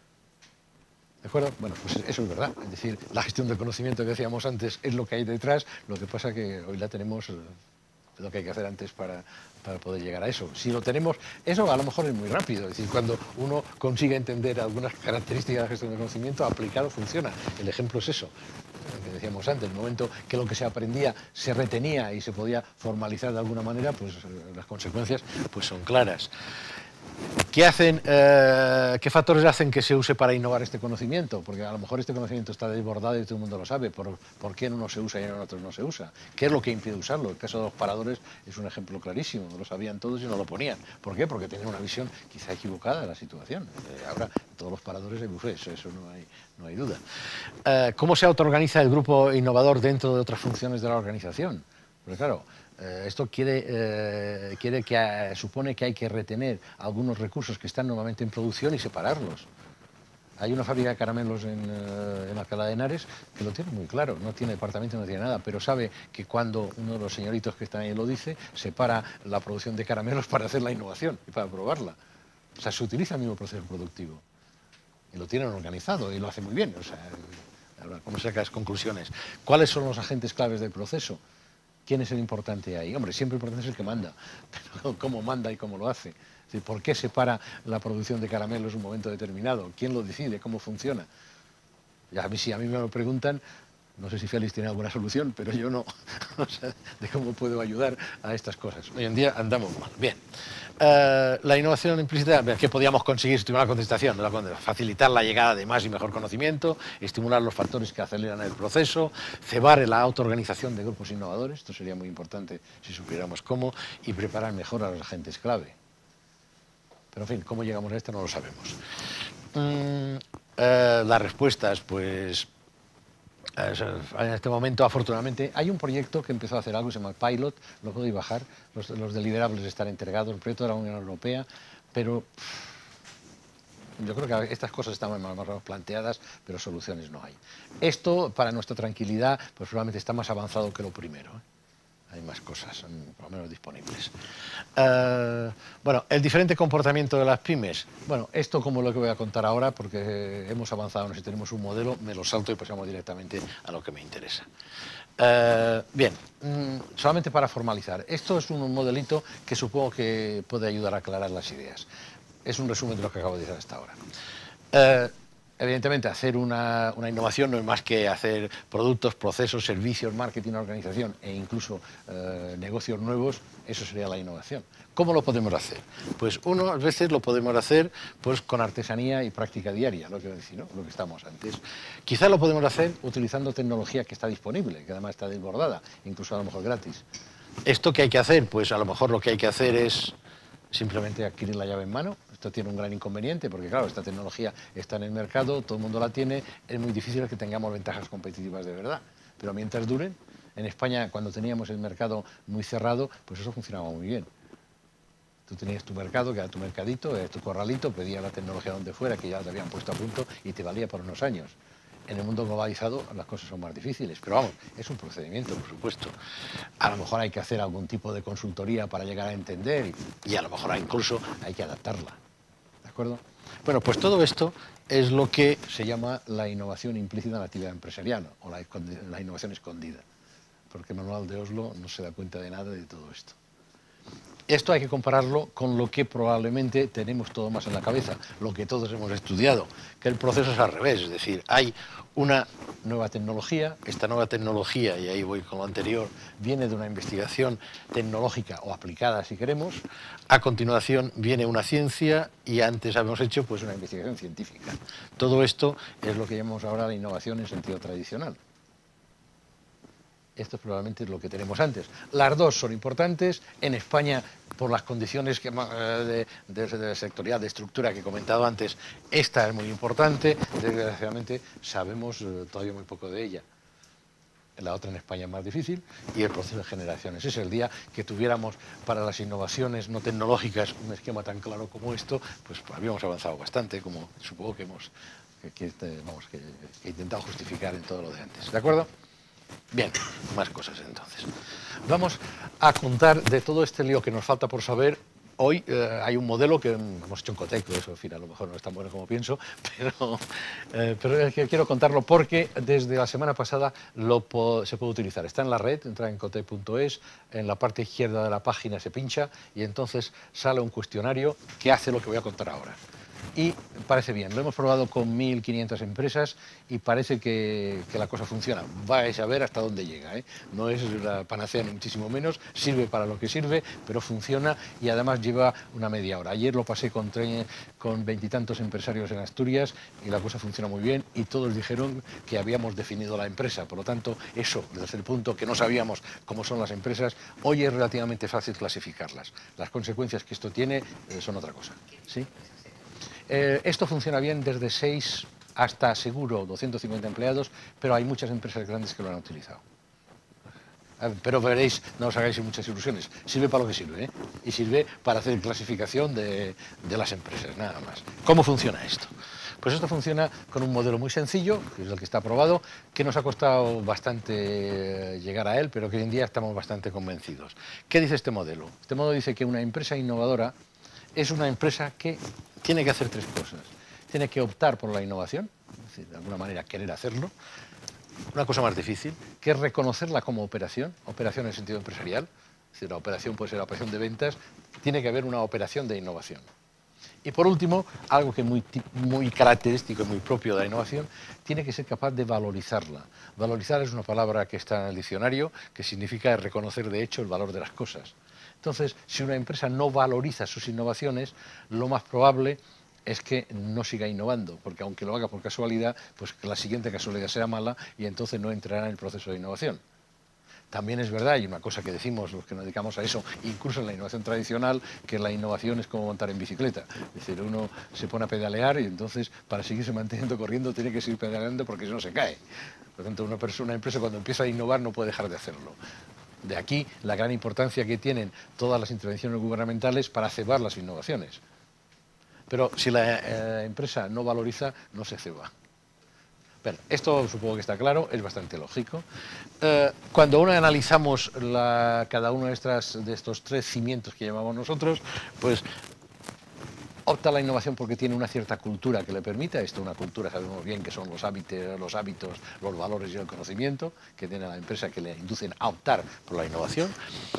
¿De acuerdo? Bueno, pues eso es verdad. Es decir, la gestión del conocimiento que decíamos antes es lo que hay detrás, lo que pasa que hoy la tenemos... lo que hay que hacer antes para, para poder llegar a eso. Si lo tenemos, eso a lo mejor es muy rápido, es decir, cuando uno consigue entender algunas características de la gestión del conocimiento, aplicado funciona. El ejemplo es eso, que decíamos antes, el momento que lo que se aprendía se retenía y se podía formalizar de alguna manera, pues las consecuencias pues son claras. ¿Qué, hacen, eh, ¿Qué factores hacen que se use para innovar este conocimiento? Porque a lo mejor este conocimiento está desbordado y todo el mundo lo sabe. ¿Por, por qué en uno se usa y en otros no se usa? ¿Qué es lo que impide usarlo? El caso de los paradores es un ejemplo clarísimo. Lo sabían todos y no lo ponían. ¿Por qué? Porque tenían una visión quizá equivocada de la situación. Eh, ahora todos los paradores hay bufés, eso no hay, no hay duda. Eh, ¿Cómo se autoorganiza el grupo innovador dentro de otras funciones de la organización? Porque claro... Eh, esto quiere, eh, quiere que, eh, supone que hay que retener algunos recursos que están normalmente en producción y separarlos. Hay una fábrica de caramelos en, eh, en Alcalá de Henares que lo tiene muy claro, no tiene departamento, no tiene nada, pero sabe que cuando uno de los señoritos que están ahí lo dice, separa la producción de caramelos para hacer la innovación y para probarla. O sea, se utiliza el mismo proceso productivo. Y lo tienen organizado y lo hace muy bien. O sea, ahora, ¿cómo sacas conclusiones? ¿Cuáles son los agentes claves del proceso? ¿Quién es el importante ahí? Hombre, siempre el importante es el que manda, pero cómo manda y cómo lo hace. Es decir, ¿por qué separa la producción de caramelos en un momento determinado? ¿Quién lo decide? ¿Cómo funciona? Y a mí, si a mí me lo preguntan, no sé si Félix tiene alguna solución, pero yo no, o sea, de cómo puedo ayudar a estas cosas. Hoy en día andamos mal. Bien. Uh, la innovación implícita, ¿qué podíamos conseguir si tuviera la contestación? Facilitar la llegada de más y mejor conocimiento, estimular los factores que aceleran el proceso, cebar la autoorganización de grupos innovadores, esto sería muy importante si supiéramos cómo, y preparar mejor a los agentes clave. Pero en fin, ¿cómo llegamos a esto? No lo sabemos. Mm, uh, las respuestas, pues... En este momento, afortunadamente, hay un proyecto que empezó a hacer algo, se llama Pilot, lo podéis bajar, los, los deliberables están entregados, el proyecto de la Unión Europea, pero pff, yo creo que estas cosas están más o menos planteadas, pero soluciones no hay. Esto, para nuestra tranquilidad, pues probablemente está más avanzado que lo primero, ¿eh? Hay más cosas, por lo menos disponibles. Uh, bueno, el diferente comportamiento de las pymes. Bueno, esto como lo que voy a contar ahora, porque hemos avanzado, no sé si tenemos un modelo, me lo salto y pasamos directamente a lo que me interesa. Uh, bien, mm, solamente para formalizar. Esto es un modelito que supongo que puede ayudar a aclarar las ideas. Es un resumen de lo que acabo de decir hasta ahora. Uh, Evidentemente, hacer una, una innovación no es más que hacer productos, procesos, servicios, marketing, organización e incluso eh, negocios nuevos. Eso sería la innovación. ¿Cómo lo podemos hacer? Pues uno, a veces lo podemos hacer pues, con artesanía y práctica diaria, lo que, decir, ¿no? lo que estamos antes. Quizá lo podemos hacer utilizando tecnología que está disponible, que además está desbordada, incluso a lo mejor gratis. ¿Esto qué hay que hacer? Pues a lo mejor lo que hay que hacer es simplemente adquirir la llave en mano. Esto tiene un gran inconveniente porque, claro, esta tecnología está en el mercado, todo el mundo la tiene, es muy difícil que tengamos ventajas competitivas de verdad. Pero mientras duren, en España, cuando teníamos el mercado muy cerrado, pues eso funcionaba muy bien. Tú tenías tu mercado, que era tu mercadito, era tu corralito, pedías la tecnología donde fuera, que ya te habían puesto a punto y te valía por unos años. En el mundo globalizado las cosas son más difíciles, pero vamos, es un procedimiento, por supuesto. A lo mejor hay que hacer algún tipo de consultoría para llegar a entender y, y a lo mejor incluso hay que adaptarla. ¿De acuerdo? Bueno, pues todo esto es lo que se llama la innovación implícita en la actividad empresarial o la, la innovación escondida, porque el manual de Oslo no se da cuenta de nada de todo esto. Esto hay que compararlo con lo que probablemente tenemos todo más en la cabeza, lo que todos hemos estudiado, que el proceso es al revés, es decir, hay una nueva tecnología, esta nueva tecnología, y ahí voy con lo anterior, viene de una investigación tecnológica o aplicada si queremos, a continuación viene una ciencia y antes habíamos hecho pues una investigación científica. Todo esto es lo que llamamos ahora la innovación en sentido tradicional. Esto probablemente es lo que tenemos antes. Las dos son importantes. En España, por las condiciones que, de, de, de sectorial, de estructura que he comentado antes, esta es muy importante. Desgraciadamente, sabemos eh, todavía muy poco de ella. La otra en España es más difícil y el proceso de generaciones. Es el día que tuviéramos para las innovaciones no tecnológicas un esquema tan claro como esto, pues habíamos avanzado bastante, como supongo que hemos que, que, vamos, que, que he intentado justificar en todo lo de antes. ¿De acuerdo? Bien, más cosas entonces. Vamos a contar de todo este lío que nos falta por saber. Hoy eh, hay un modelo que hemos hecho en Coteco, eso en fin, a lo mejor no es tan bueno como pienso, pero, eh, pero es que quiero contarlo porque desde la semana pasada lo po se puede utilizar. Está en la red, entra en cotec punto es, en la parte izquierda de la página se pincha y entonces sale un cuestionario que hace lo que voy a contar ahora. Y parece bien, lo hemos probado con mil quinientas empresas y parece que, que la cosa funciona. Vais a ver hasta dónde llega, ¿eh? No es la panacea ni muchísimo menos, sirve para lo que sirve, pero funciona y además lleva una media hora. Ayer lo pasé con con veintitantos empresarios en Asturias y la cosa funciona muy bien y todos dijeron que habíamos definido la empresa. Por lo tanto, eso, desde el punto que no sabíamos cómo son las empresas, hoy es relativamente fácil clasificarlas. Las consecuencias que esto tiene eh, son otra cosa. ¿Sí? Eh, esto funciona bien desde seis hasta seguro doscientos cincuenta empleados, pero hay muchas empresas grandes que lo han utilizado. Pero veréis, no os hagáis muchas ilusiones, sirve para lo que sirve, ¿eh? Y sirve para hacer clasificación de, de las empresas, nada más. ¿Cómo funciona esto? Pues esto funciona con un modelo muy sencillo, que es el que está aprobado, que nos ha costado bastante llegar a él, pero que hoy en día estamos bastante convencidos. ¿Qué dice este modelo? Este modelo dice que una empresa innovadora es una empresa que tiene que hacer tres cosas. Tiene que optar por la innovación, es decir, de alguna manera querer hacerlo. Una cosa más difícil, que es reconocerla como operación, operación en el sentido empresarial. Es decir, la operación puede ser la operación de ventas, tiene que haber una operación de innovación. Y por último, algo que es muy, muy característico y muy propio de la innovación, tiene que ser capaz de valorizarla. Valorizar es una palabra que está en el diccionario, que significa reconocer de hecho el valor de las cosas. Entonces, si una empresa no valoriza sus innovaciones, lo más probable es que no siga innovando, porque aunque lo haga por casualidad, pues que la siguiente casualidad sea mala y entonces no entrará en el proceso de innovación. También es verdad, y una cosa que decimos los que nos dedicamos a eso, incluso en la innovación tradicional, que la innovación es como montar en bicicleta. Es decir, uno se pone a pedalear y entonces para seguirse manteniendo corriendo tiene que seguir pedaleando porque si no se cae. Por lo tanto, una, persona, una empresa cuando empieza a innovar no puede dejar de hacerlo. De aquí la gran importancia que tienen todas las intervenciones gubernamentales para cebar las innovaciones. Pero si la eh, empresa no valoriza, no se ceba. Bueno, esto supongo que está claro, es bastante lógico. Eh, cuando uno analizamos la, cada uno de, estas, de estos tres cimientos que llamamos nosotros, pues opta la innovación porque tiene una cierta cultura que le permita. Esto, una cultura, sabemos bien que son los hábitos, los hábitos, los valores y el conocimiento que tiene la empresa que le inducen a optar por la innovación.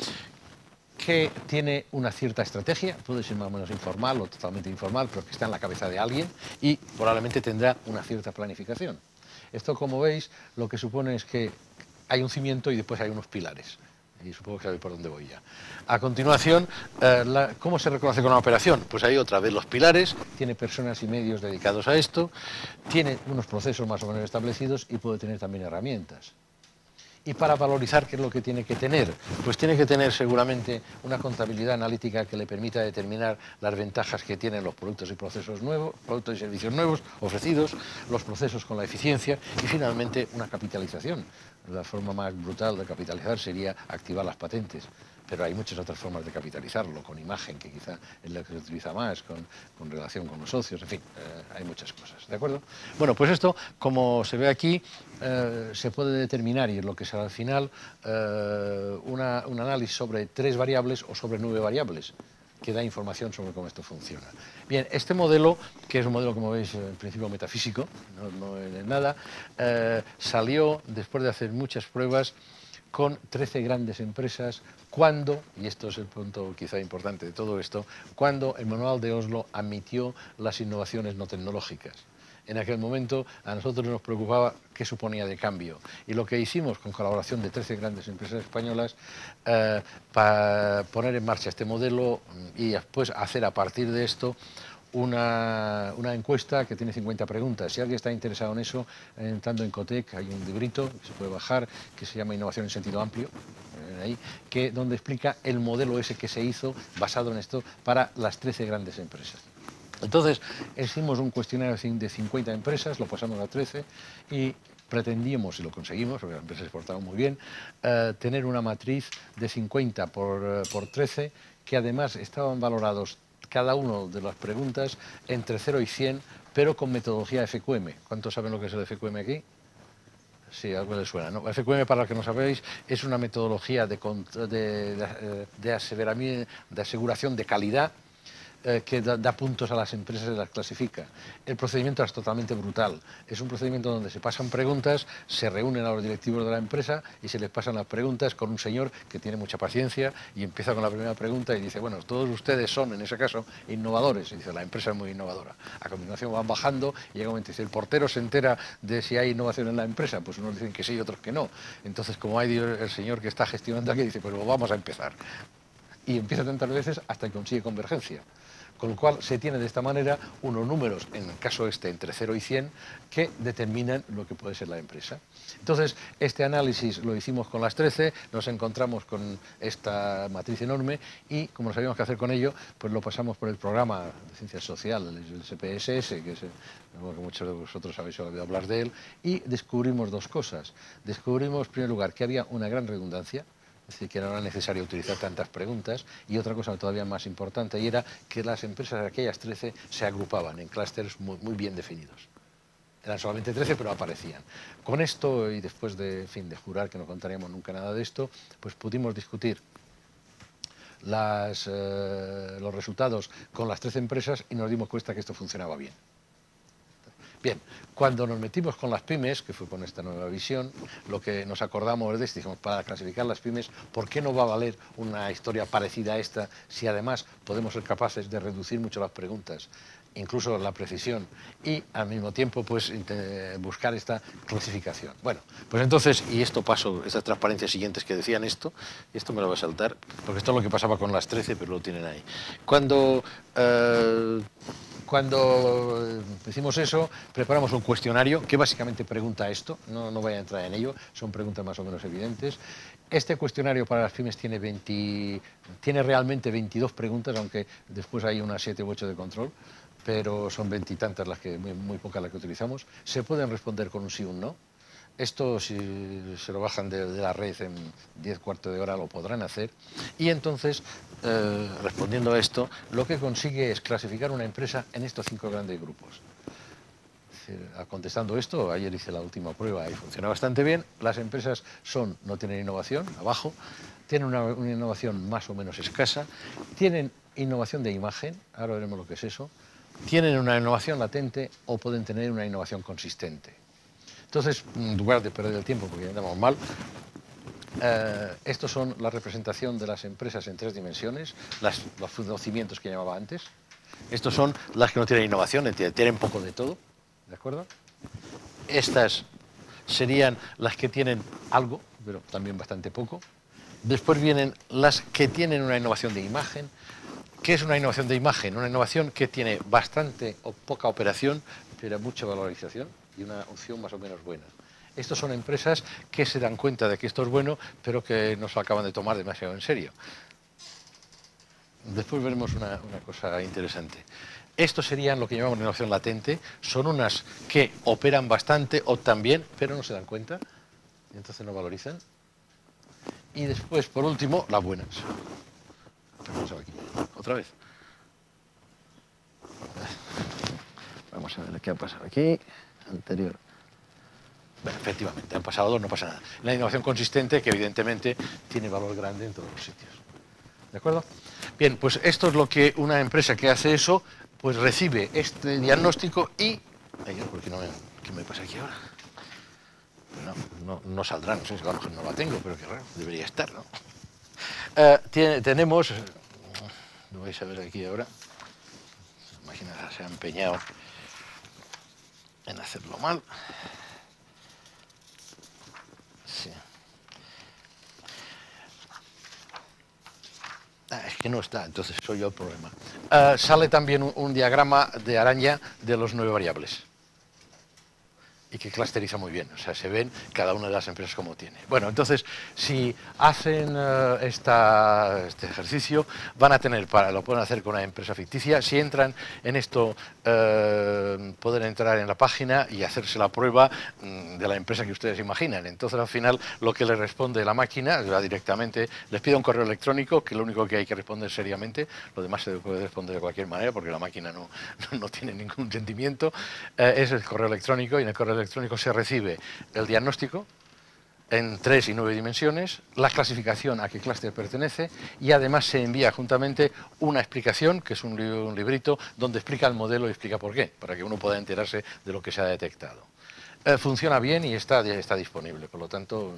Que tiene una cierta estrategia, puede ser más o menos informal o totalmente informal, pero que está en la cabeza de alguien y probablemente tendrá una cierta planificación. Esto, como veis, lo que supone es que hay un cimiento y después hay unos pilares. Y supongo que sabéis por dónde voy ya. A continuación, eh, la, ¿cómo se reconoce con una operación? Pues ahí otra vez los pilares, tiene personas y medios dedicados a esto, tiene unos procesos más o menos establecidos y puede tener también herramientas. Y para valorizar, ¿qué es lo que tiene que tener? Pues tiene que tener seguramente una contabilidad analítica que le permita determinar las ventajas que tienen los productos y procesos nuevos, productos y servicios nuevos ofrecidos, los procesos con la eficiencia y finalmente una capitalización. La forma más brutal de capitalizar sería activar las patentes. pero hay muchas otras formas de capitalizarlo, con imagen, que quizá es la que se utiliza más, con, con relación con los socios, en fin, eh, hay muchas cosas, ¿de acuerdo? Bueno, pues esto, como se ve aquí, eh, se puede determinar, y es lo que será al final, eh, una, un análisis sobre tres variables o sobre nueve variables, que da información sobre cómo esto funciona. Bien, este modelo, que es un modelo, como veis, en principio metafísico, no, no es nada, eh, salió después de hacer muchas pruebas con trece grandes empresas, cuando, y esto es el punto quizá importante de todo esto, cuando el Manual de Oslo admitió las innovaciones no tecnológicas. En aquel momento a nosotros nos preocupaba qué suponía de cambio. Y lo que hicimos con colaboración de trece grandes empresas españolas eh, para poner en marcha este modelo y después hacer a partir de esto una, una encuesta que tiene cincuenta preguntas. Si alguien está interesado en eso, entrando en Cotec, hay un librito que se puede bajar que se llama Innovación en sentido amplio, ahí, que, donde explica el modelo ese que se hizo basado en esto para las trece grandes empresas. Entonces, hicimos un cuestionario de cincuenta empresas, lo pasamos a trece y pretendíamos, y lo conseguimos, porque las empresas se portaron muy bien, eh, tener una matriz de cincuenta por, por trece, que además estaban valorados cada una de las preguntas entre cero y cien, pero con metodología F Q M. ¿Cuántos saben lo que es el F Q M aquí? Sí, algo les suena, ¿no? F Q M, para los que no sabéis, es una metodología de, de, de, de, de aseguración de calidad eh, que da, da puntos a las empresas y las clasifica. El procedimiento es totalmente brutal. Es un procedimiento donde se pasan preguntas, se reúnen a los directivos de la empresa y se les pasan las preguntas con un señor que tiene mucha paciencia y empieza con la primera pregunta y dice, bueno, todos ustedes son, en ese caso, innovadores. Y dice, la empresa es muy innovadora. A continuación van bajando y llega un momento y dice, el portero se entera de si hay innovación en la empresa. Pues unos dicen que sí y otros que no. Entonces, como hay el señor que está gestionando aquí, dice, pues vamos a empezar. Y empieza tantas veces hasta que consigue convergencia. Con lo cual se tiene de esta manera unos números, en el caso este entre cero y cien, que determinan lo que puede ser la empresa. Entonces, este análisis lo hicimos con las trece, nos encontramos con esta matriz enorme y, como sabíamos qué hacer con ello, pues lo pasamos por el programa de Ciencias Sociales, el S P S S, que es, bueno, que muchos de vosotros habéis oído hablar de él, y descubrimos dos cosas. Descubrimos, en primer lugar, que había una gran redundancia, es decir, que no era necesario utilizar tantas preguntas, y otra cosa todavía más importante, y era que las empresas de aquellas trece se agrupaban en clústeres muy, muy bien definidos. Eran solamente trece, pero aparecían. Con esto, y después de, en fin, de jurar que no contaríamos nunca nada de esto, pues pudimos discutir las, eh, los resultados con las trece empresas y nos dimos cuenta que esto funcionaba bien. Bien, cuando nos metimos con las pymes, que fue con esta nueva visión, lo que nos acordamos es de esto, dijimos, para clasificar las pymes, ¿por qué no va a valer una historia parecida a esta si además podemos ser capaces de reducir mucho las preguntas, incluso la precisión, y al mismo tiempo pues buscar esta clasificación? Bueno, pues entonces, y esto paso, estas transparencias siguientes que decían esto, y esto me lo voy a saltar, porque esto es lo que pasaba con las trece, pero lo tienen ahí. Cuando... Eh, Cuando hicimos eso, preparamos un cuestionario que básicamente pregunta esto, no, no voy a entrar en ello, son preguntas más o menos evidentes. Este cuestionario para las pymes tiene, veinte, tiene realmente veintidós preguntas, aunque después hay unas siete u ocho de control, pero son veintitantas las que, muy, muy pocas las que utilizamos. Se pueden responder con un sí o un no. Esto, si se lo bajan de, de la red en diez cuartos de hora, lo podrán hacer. Y entonces, eh, respondiendo a esto, lo que consigue es clasificar una empresa en estos cinco grandes grupos. Es decir, contestando esto, ayer hice la última prueba y funciona bastante bien. Las empresas son, no tienen innovación, abajo, tienen una, una innovación más o menos escasa, tienen innovación de imagen, ahora veremos lo que es eso, tienen una innovación latente o pueden tener una innovación consistente. Entonces, en lugar de perder el tiempo, porque ya andamos mal, eh, estos son la representación de las empresas en tres dimensiones, las, los, los cimientos que llamaba antes. Estos son las que no tienen innovación, tienen poco de todo, ¿de acuerdo? Estas serían las que tienen algo, pero también bastante poco. Después vienen las que tienen una innovación de imagen. ¿Qué es una innovación de imagen? Una innovación que tiene bastante o poca operación, pero mucha valorización y una opción más o menos buena. Estas son empresas que se dan cuenta de que esto es bueno, pero que no se lo acaban de tomar demasiado en serio. Después veremos una, una cosa interesante. Estos serían lo que llamamos innovación latente. Son unas que operan bastante, optan bien, pero no se dan cuenta, y entonces no valorizan. Y después, por último, las buenas. ¿Qué ha pasado aquí? ¿Otra vez? Vamos a ver qué ha pasado aquí. Anterior. Bueno, efectivamente, han pasado dos, no pasa nada. La innovación consistente, que evidentemente tiene valor grande en todos los sitios. ¿De acuerdo? Bien, pues esto es lo que una empresa que hace eso, pues recibe este diagnóstico y... Ay, ¿por qué no me, qué me pasa aquí ahora? No, no, no saldrá, no sé, a lo mejor no la tengo, pero qué raro, debería estar, ¿no? Eh, tiene, tenemos... Lo vais a ver aquí ahora. La máquina se ha empeñado en hacerlo mal. Sí. Ah, es que no está, entonces soy yo el problema. Uh, sale también un, un diagrama de araña de los nueve variables. Y que clusteriza muy bien, o sea, se ven cada una de las empresas como tiene. Bueno, entonces, si hacen uh, esta, este ejercicio, van a tener, para, lo pueden hacer con una empresa ficticia, si entran en esto, uh, pueden entrar en la página y hacerse la prueba um, de la empresa que ustedes imaginan. Entonces, al final, lo que les responde la máquina, va directamente, les pide un correo electrónico, que lo único que hay que responder seriamente, lo demás se puede responder de cualquier manera, porque la máquina no, no, no tiene ningún sentimiento, uh, es el correo electrónico, y en el correo electrónico se recibe el diagnóstico en tres y nueve dimensiones, la clasificación a qué clúster pertenece y además se envía juntamente una explicación, que es un, li un librito donde explica el modelo y explica por qué, para que uno pueda enterarse de lo que se ha detectado. Eh, funciona bien y está, está disponible, por lo tanto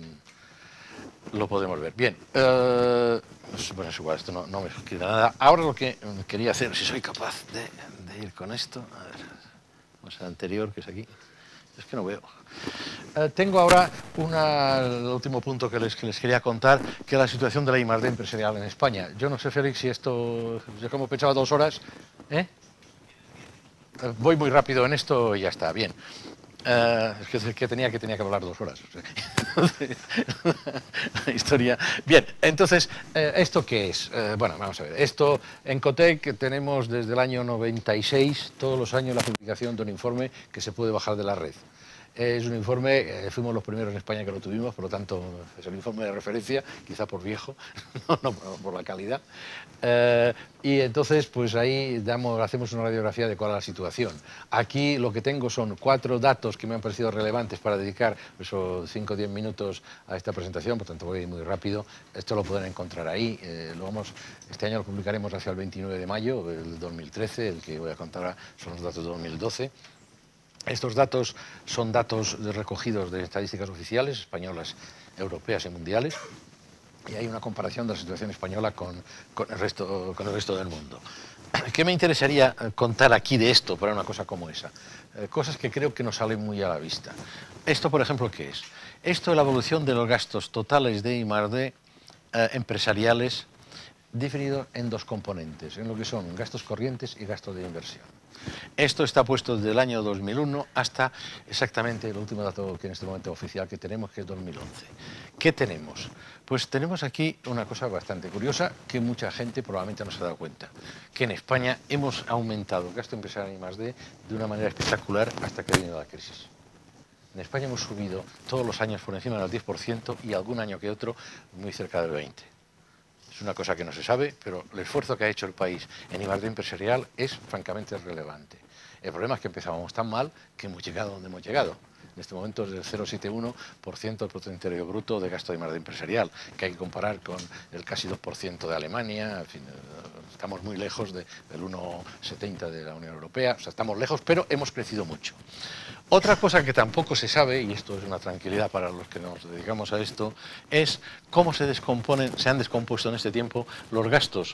lo podemos ver. Bien, eh, bueno, es igual, esto no, no me queda nada. Ahora lo que quería hacer, si soy capaz de, de ir con esto, a ver, vamos al anterior, que es aquí. Es que no veo. Eh, tengo ahora una, el último punto que les, que les quería contar, que es la situación de la I más D empresarial en España. Yo no sé, Félix, si esto, yo como pensaba dos horas, ¿eh? Eh, voy muy rápido en esto y ya está, bien. Uh, es que, que, tenía, que tenía que hablar dos horas. O sea, la historia. Bien, entonces, eh, ¿esto qué es? Eh, bueno, vamos a ver. Esto, en Cotec tenemos desde el año noventa y seis, todos los años, la publicación de un informe que se puede bajar de la red. Es un informe, eh, fuimos los primeros en España que lo tuvimos, por lo tanto es un informe de referencia, quizá por viejo, no, no por la calidad. Eh, y entonces pues ahí damos, hacemos una radiografía de cuál es la situación. Aquí lo que tengo son cuatro datos que me han parecido relevantes para dedicar esos cinco o diez minutos a esta presentación, por tanto voy muy rápido. Esto lo pueden encontrar ahí. Eh, lo vamos, este año lo publicaremos hacia el veintinueve de mayo del dos mil trece, el que voy a contar ahora son los datos de dos mil doce. Estos datos son datos recogidos de estadísticas oficiales, españolas, europeas y mundiales, y hay una comparación de la situación española con, con, el, resto, con el resto del mundo. ¿Qué me interesaría contar aquí de esto para una cosa como esa? Eh, cosas que creo que nos salen muy a la vista. Esto, por ejemplo, ¿qué es? Esto es la evolución de los gastos totales de I más D eh, empresariales, definido en dos componentes, en lo que son gastos corrientes y gastos de inversión. Esto está puesto desde el año dos mil uno hasta exactamente el último dato que en este momento oficial que tenemos, que es dos mil once. ¿Qué tenemos? Pues tenemos aquí una cosa bastante curiosa que mucha gente probablemente no se ha dado cuenta, que en España hemos aumentado el gasto empresarial en I más D de una manera espectacular hasta que ha venido la crisis. En España hemos subido todos los años por encima del diez por ciento y algún año que otro muy cerca del veinte por ciento. Es una cosa que no se sabe, pero el esfuerzo que ha hecho el país en I más D empresarial es francamente relevante. El problema es que empezábamos tan mal que hemos llegado donde hemos llegado. En este momento es del cero coma setenta y uno por ciento del Producto Interior Bruto de gasto de I más D empresarial, que hay que comparar con el casi dos por ciento de Alemania. En fin, estamos muy lejos de, del uno coma setenta de la Unión Europea. O sea, estamos lejos, pero hemos crecido mucho. Otra cosa que tampoco se sabe, y esto es una tranquilidad para los que nos dedicamos a esto, es cómo se descomponen, se han descompuesto en este tiempo los gastos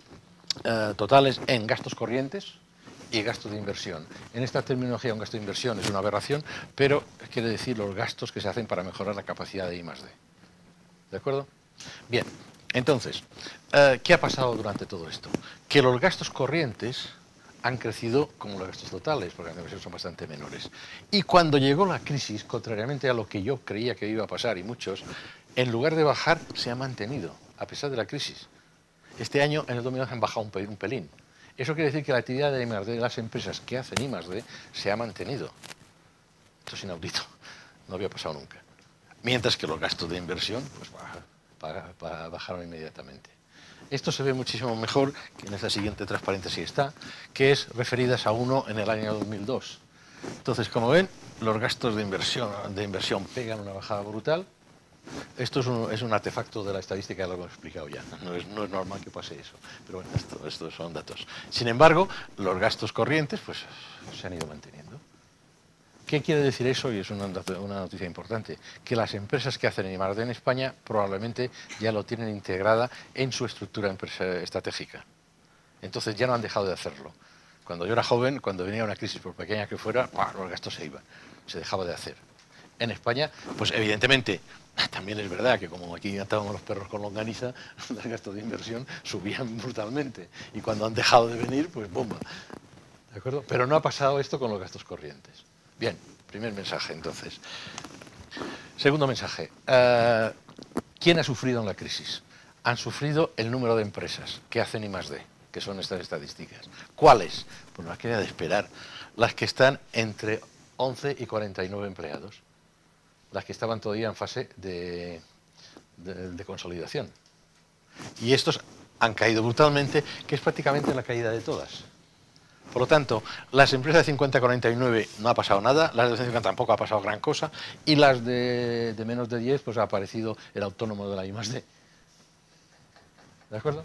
eh, totales en gastos corrientes y gastos de inversión. En esta terminología un gasto de inversión es una aberración, pero quiere decir los gastos que se hacen para mejorar la capacidad de I más D. ¿De acuerdo? Bien, entonces, eh, ¿qué ha pasado durante todo esto? Que los gastos corrientes han crecido como los gastos totales, porque las inversiones son bastante menores. Y cuando llegó la crisis, contrariamente a lo que yo creía que iba a pasar, y muchos, en lugar de bajar, se ha mantenido, a pesar de la crisis. Este año, en el dos mil once, han bajado un, un pelín. Eso quiere decir que la actividad de I más D de las empresas que hacen I más D se ha mantenido. Esto es inaudito, no había pasado nunca. Mientras que los gastos de inversión, pues bajan. bajaron inmediatamente. Esto se ve muchísimo mejor que en esta siguiente transparente sí está, que es referidas a uno en el año dos mil dos. Entonces, como ven, los gastos de inversión, de inversión pegan una bajada brutal. Esto es un, es un artefacto de la estadística, lo hemos explicado ya. No es, no es normal que pase eso. Pero bueno, esto, estos son datos. Sin embargo, los gastos corrientes pues, se han ido manteniendo. ¿Qué quiere decir eso? Y es una, una noticia importante. Que las empresas que hacen I más D en España probablemente ya lo tienen integrada en su estructura empresa estratégica. Entonces ya no han dejado de hacerlo. Cuando yo era joven, cuando venía una crisis, por pequeña que fuera, ¡buah!, los gastos se iban. Se dejaba de hacer. En España, pues evidentemente, también es verdad que como aquí atábamos los perros con longaniza, los gastos de inversión subían brutalmente. Y cuando han dejado de venir, pues bomba. ¿De acuerdo? Pero no ha pasado esto con los gastos corrientes. Bien, primer mensaje entonces. Segundo mensaje. Uh, ¿Quién ha sufrido en la crisis? Han sufrido el número de empresas que hacen I más D, que son estas estadísticas. ¿Cuáles? Pues las que era de esperar. Las que están entre once y cuarenta y nueve empleados. Las que estaban todavía en fase de, de, de consolidación. Y estos han caído brutalmente, que es prácticamente la caída de todas. Por lo tanto, las empresas de cincuenta a cuarenta y nueve no ha pasado nada, las de cincuenta tampoco ha pasado gran cosa, y las de, de menos de diez, pues ha aparecido el autónomo de la I más D. ¿De acuerdo?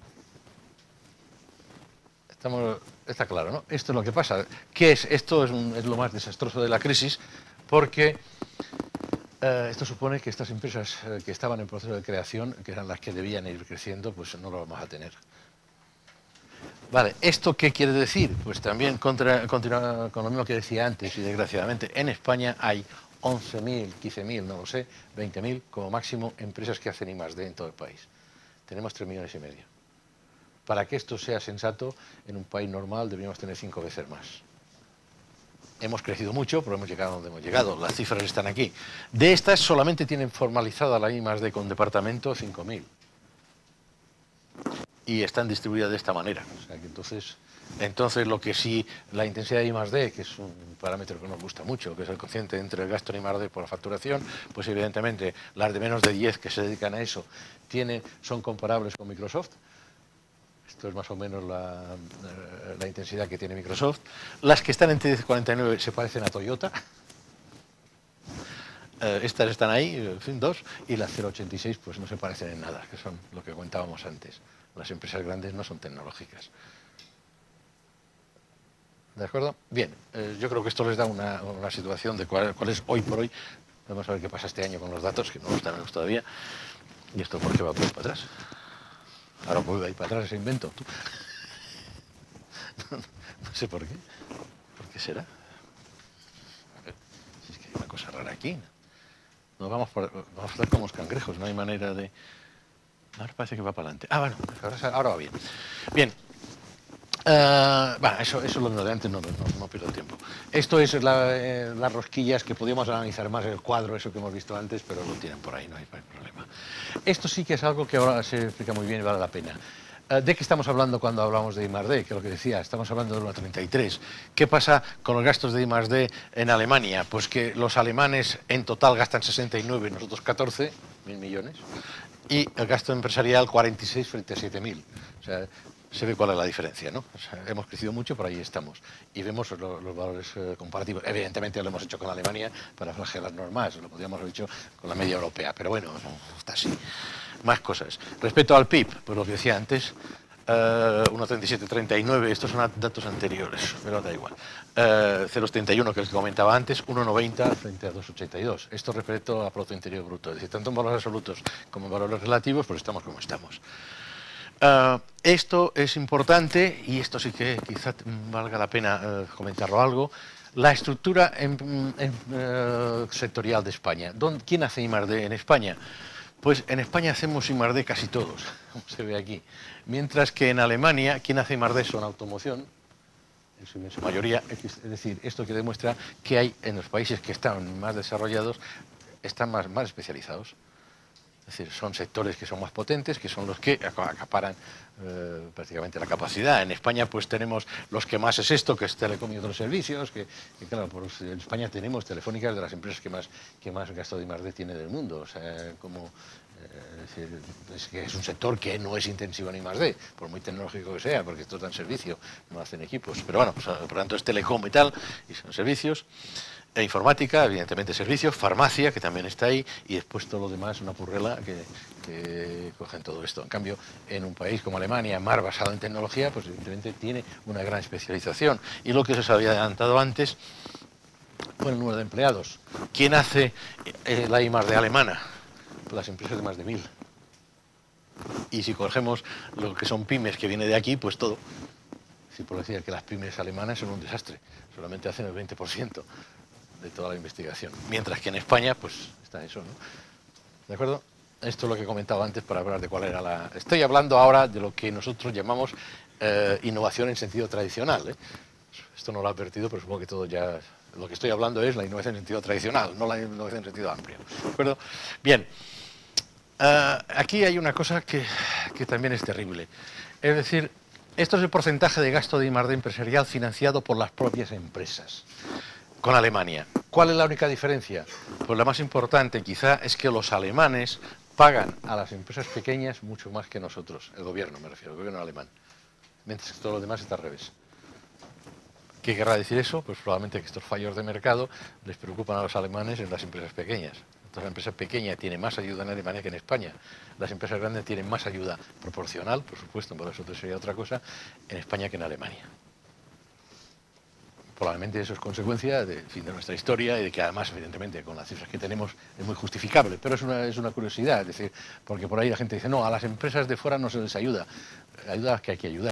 Estamos, está claro, ¿no? Esto es lo que pasa. ¿Qué es? Esto es, un, es lo más desastroso de la crisis, porque eh, esto supone que estas empresas eh, que estaban en proceso de creación, que eran las que debían ir creciendo, pues no lo vamos a tener. Vale, ¿esto qué quiere decir? Pues también contra, continúa con lo mismo que decía antes, y desgraciadamente en España hay once mil, quince mil, no lo sé, veinte mil como máximo empresas que hacen I más D en todo el país. Tenemos tres millones y medio. Para que esto sea sensato, en un país normal deberíamos tener cinco veces más. Hemos crecido mucho, pero hemos llegado donde hemos llegado. Las cifras están aquí. De estas solamente tienen formalizada la I más D con departamento cinco mil. Y están distribuidas de esta manera. O sea que entonces, entonces lo que sí, la intensidad de I más D, que es un parámetro que nos gusta mucho, que es el cociente entre el gasto en I más D por la facturación, pues evidentemente las de menos de diez que se dedican a eso tienen, son comparables con Microsoft. Esto es más o menos la, la intensidad que tiene Microsoft. Las que están entre diez y cuarenta y nueve se parecen a Toyota. Eh, estas están ahí, en fin, dos, y las cero coma ochenta y seis pues no se parecen en nada, que son lo que comentábamos antes. Las empresas grandes no son tecnológicas. ¿De acuerdo? Bien, eh, yo creo que esto les da una, una situación de cuál, cuál es hoy por hoy. Vamos a ver qué pasa este año con los datos, que no los tenemos todavía. ¿Y esto por qué va por ahí para atrás? Ahora vuelve ahí para atrás ese invento. ¿Tú? No, no sé por qué. ¿Por qué será? A ver, si es que hay una cosa rara aquí. Nos vamos, por, vamos a estar como los cangrejos, no hay manera de... Ahora parece que va para adelante. Ah, bueno, ahora, ahora va bien. Bien. Uh, bueno, eso, eso es lo de antes, no, no, no pierdo tiempo. Esto es la, eh, las rosquillas que podíamos analizar más, el cuadro, eso que hemos visto antes, pero lo tienen por ahí, no hay, no hay problema. Esto sí que es algo que ahora se explica muy bien y vale la pena. Uh, ¿De qué estamos hablando cuando hablamos de I más D? Que es lo que decía, estamos hablando de uno coma treinta y tres. ¿Qué pasa con los gastos de I más D en Alemania? Pues que los alemanes en total gastan sesenta y nueve, nosotros catorce mil millones. Y el gasto empresarial cuarenta y seis frente a siete mil. O sea, se ve cuál es la diferencia, ¿no? O sea, hemos crecido mucho, pero ahí estamos. Y vemos lo, los valores eh, comparativos. Evidentemente lo hemos hecho con Alemania para flagelarnos más, lo podríamos haber hecho con la media europea, pero bueno, está así. Más cosas. Respecto al P I B, pues lo que decía antes, uh, uno coma treinta y siete treinta y nueve, estos son datos anteriores, pero da igual. Uh, cero coma setenta y uno, que es el que comentaba antes, uno coma noventa frente a dos coma ochenta y dos. Esto respecto a Producto Interior Bruto. Es decir, tanto en valores absolutos como en valores relativos, pues estamos como estamos. Uh, esto es importante, y esto sí que quizá valga la pena uh, comentarlo algo, la estructura en, en, uh, sectorial de España. ¿Dónde, ¿Quién hace I más D en España? Pues en España hacemos I más D casi todos, como se ve aquí. Mientras que en Alemania, quien hace I más D son automoción, en su inmensa mayoría. Es decir, esto que demuestra que hay en los países que están más desarrollados, están más, más especializados. Es decir, son sectores que son más potentes, que son los que acaparan eh, prácticamente la capacidad. En España pues tenemos los que más es esto, que es Telecom y otros servicios, que, que claro, por, en España tenemos Telefónica, de las empresas que más, que más gasto de I más D tiene del mundo. O sea, como Es decir, es que es un sector que no es intensivo en I más D, por muy tecnológico que sea, porque estos dan servicio, no hacen equipos. Pero bueno, pues, por lo tanto es telecom y tal, y son servicios. E informática, evidentemente servicios, farmacia, que también está ahí, y después todo lo demás, una purrela que, que cogen todo esto. En cambio, en un país como Alemania, más basado en tecnología, pues evidentemente tiene una gran especialización. Y lo que se os había adelantado antes, fue el número de empleados. ¿Quién hace eh, la I más D alemana? Pues las empresas de más de mil. Y si cogemos lo que son pymes que viene de aquí, pues todo. Si por decir que las pymes alemanas son un desastre, solamente hacen el veinte por ciento de toda la investigación. Mientras que en España, pues está eso, ¿no? ¿De acuerdo? Esto es lo que he comentado antes para hablar de cuál era la... Estoy hablando ahora de lo que nosotros llamamos eh, innovación en sentido tradicional, ¿eh? Esto no lo ha advertido, pero supongo que todo ya... Lo que estoy hablando es la innovación en sentido tradicional, no la innovación en sentido amplio. ¿De acuerdo? Bien. Uh, aquí hay una cosa que, que también es terrible. Es decir, esto es el porcentaje de gasto de I más D empresarial financiado por las propias empresas con Alemania. ¿Cuál es la única diferencia? Pues la más importante quizá es que los alemanes pagan a las empresas pequeñas mucho más que nosotros, el gobierno me refiero, el gobierno alemán, mientras que todo lo demás está al revés. ¿Qué querrá decir eso? Pues probablemente que estos fallos de mercado les preocupan a los alemanes en las empresas pequeñas. Entonces la empresa pequeña tiene más ayuda en Alemania que en España. Las empresas grandes tienen más ayuda proporcional, por supuesto, por eso sería otra cosa, en España que en Alemania. Probablemente eso es consecuencia de, en fin, de nuestra historia y de que además, evidentemente, con las cifras que tenemos es muy justificable, pero es una, es una curiosidad, es decir, porque por ahí la gente dice, no, a las empresas de fuera no se les ayuda, ayuda a que hay que ayudar.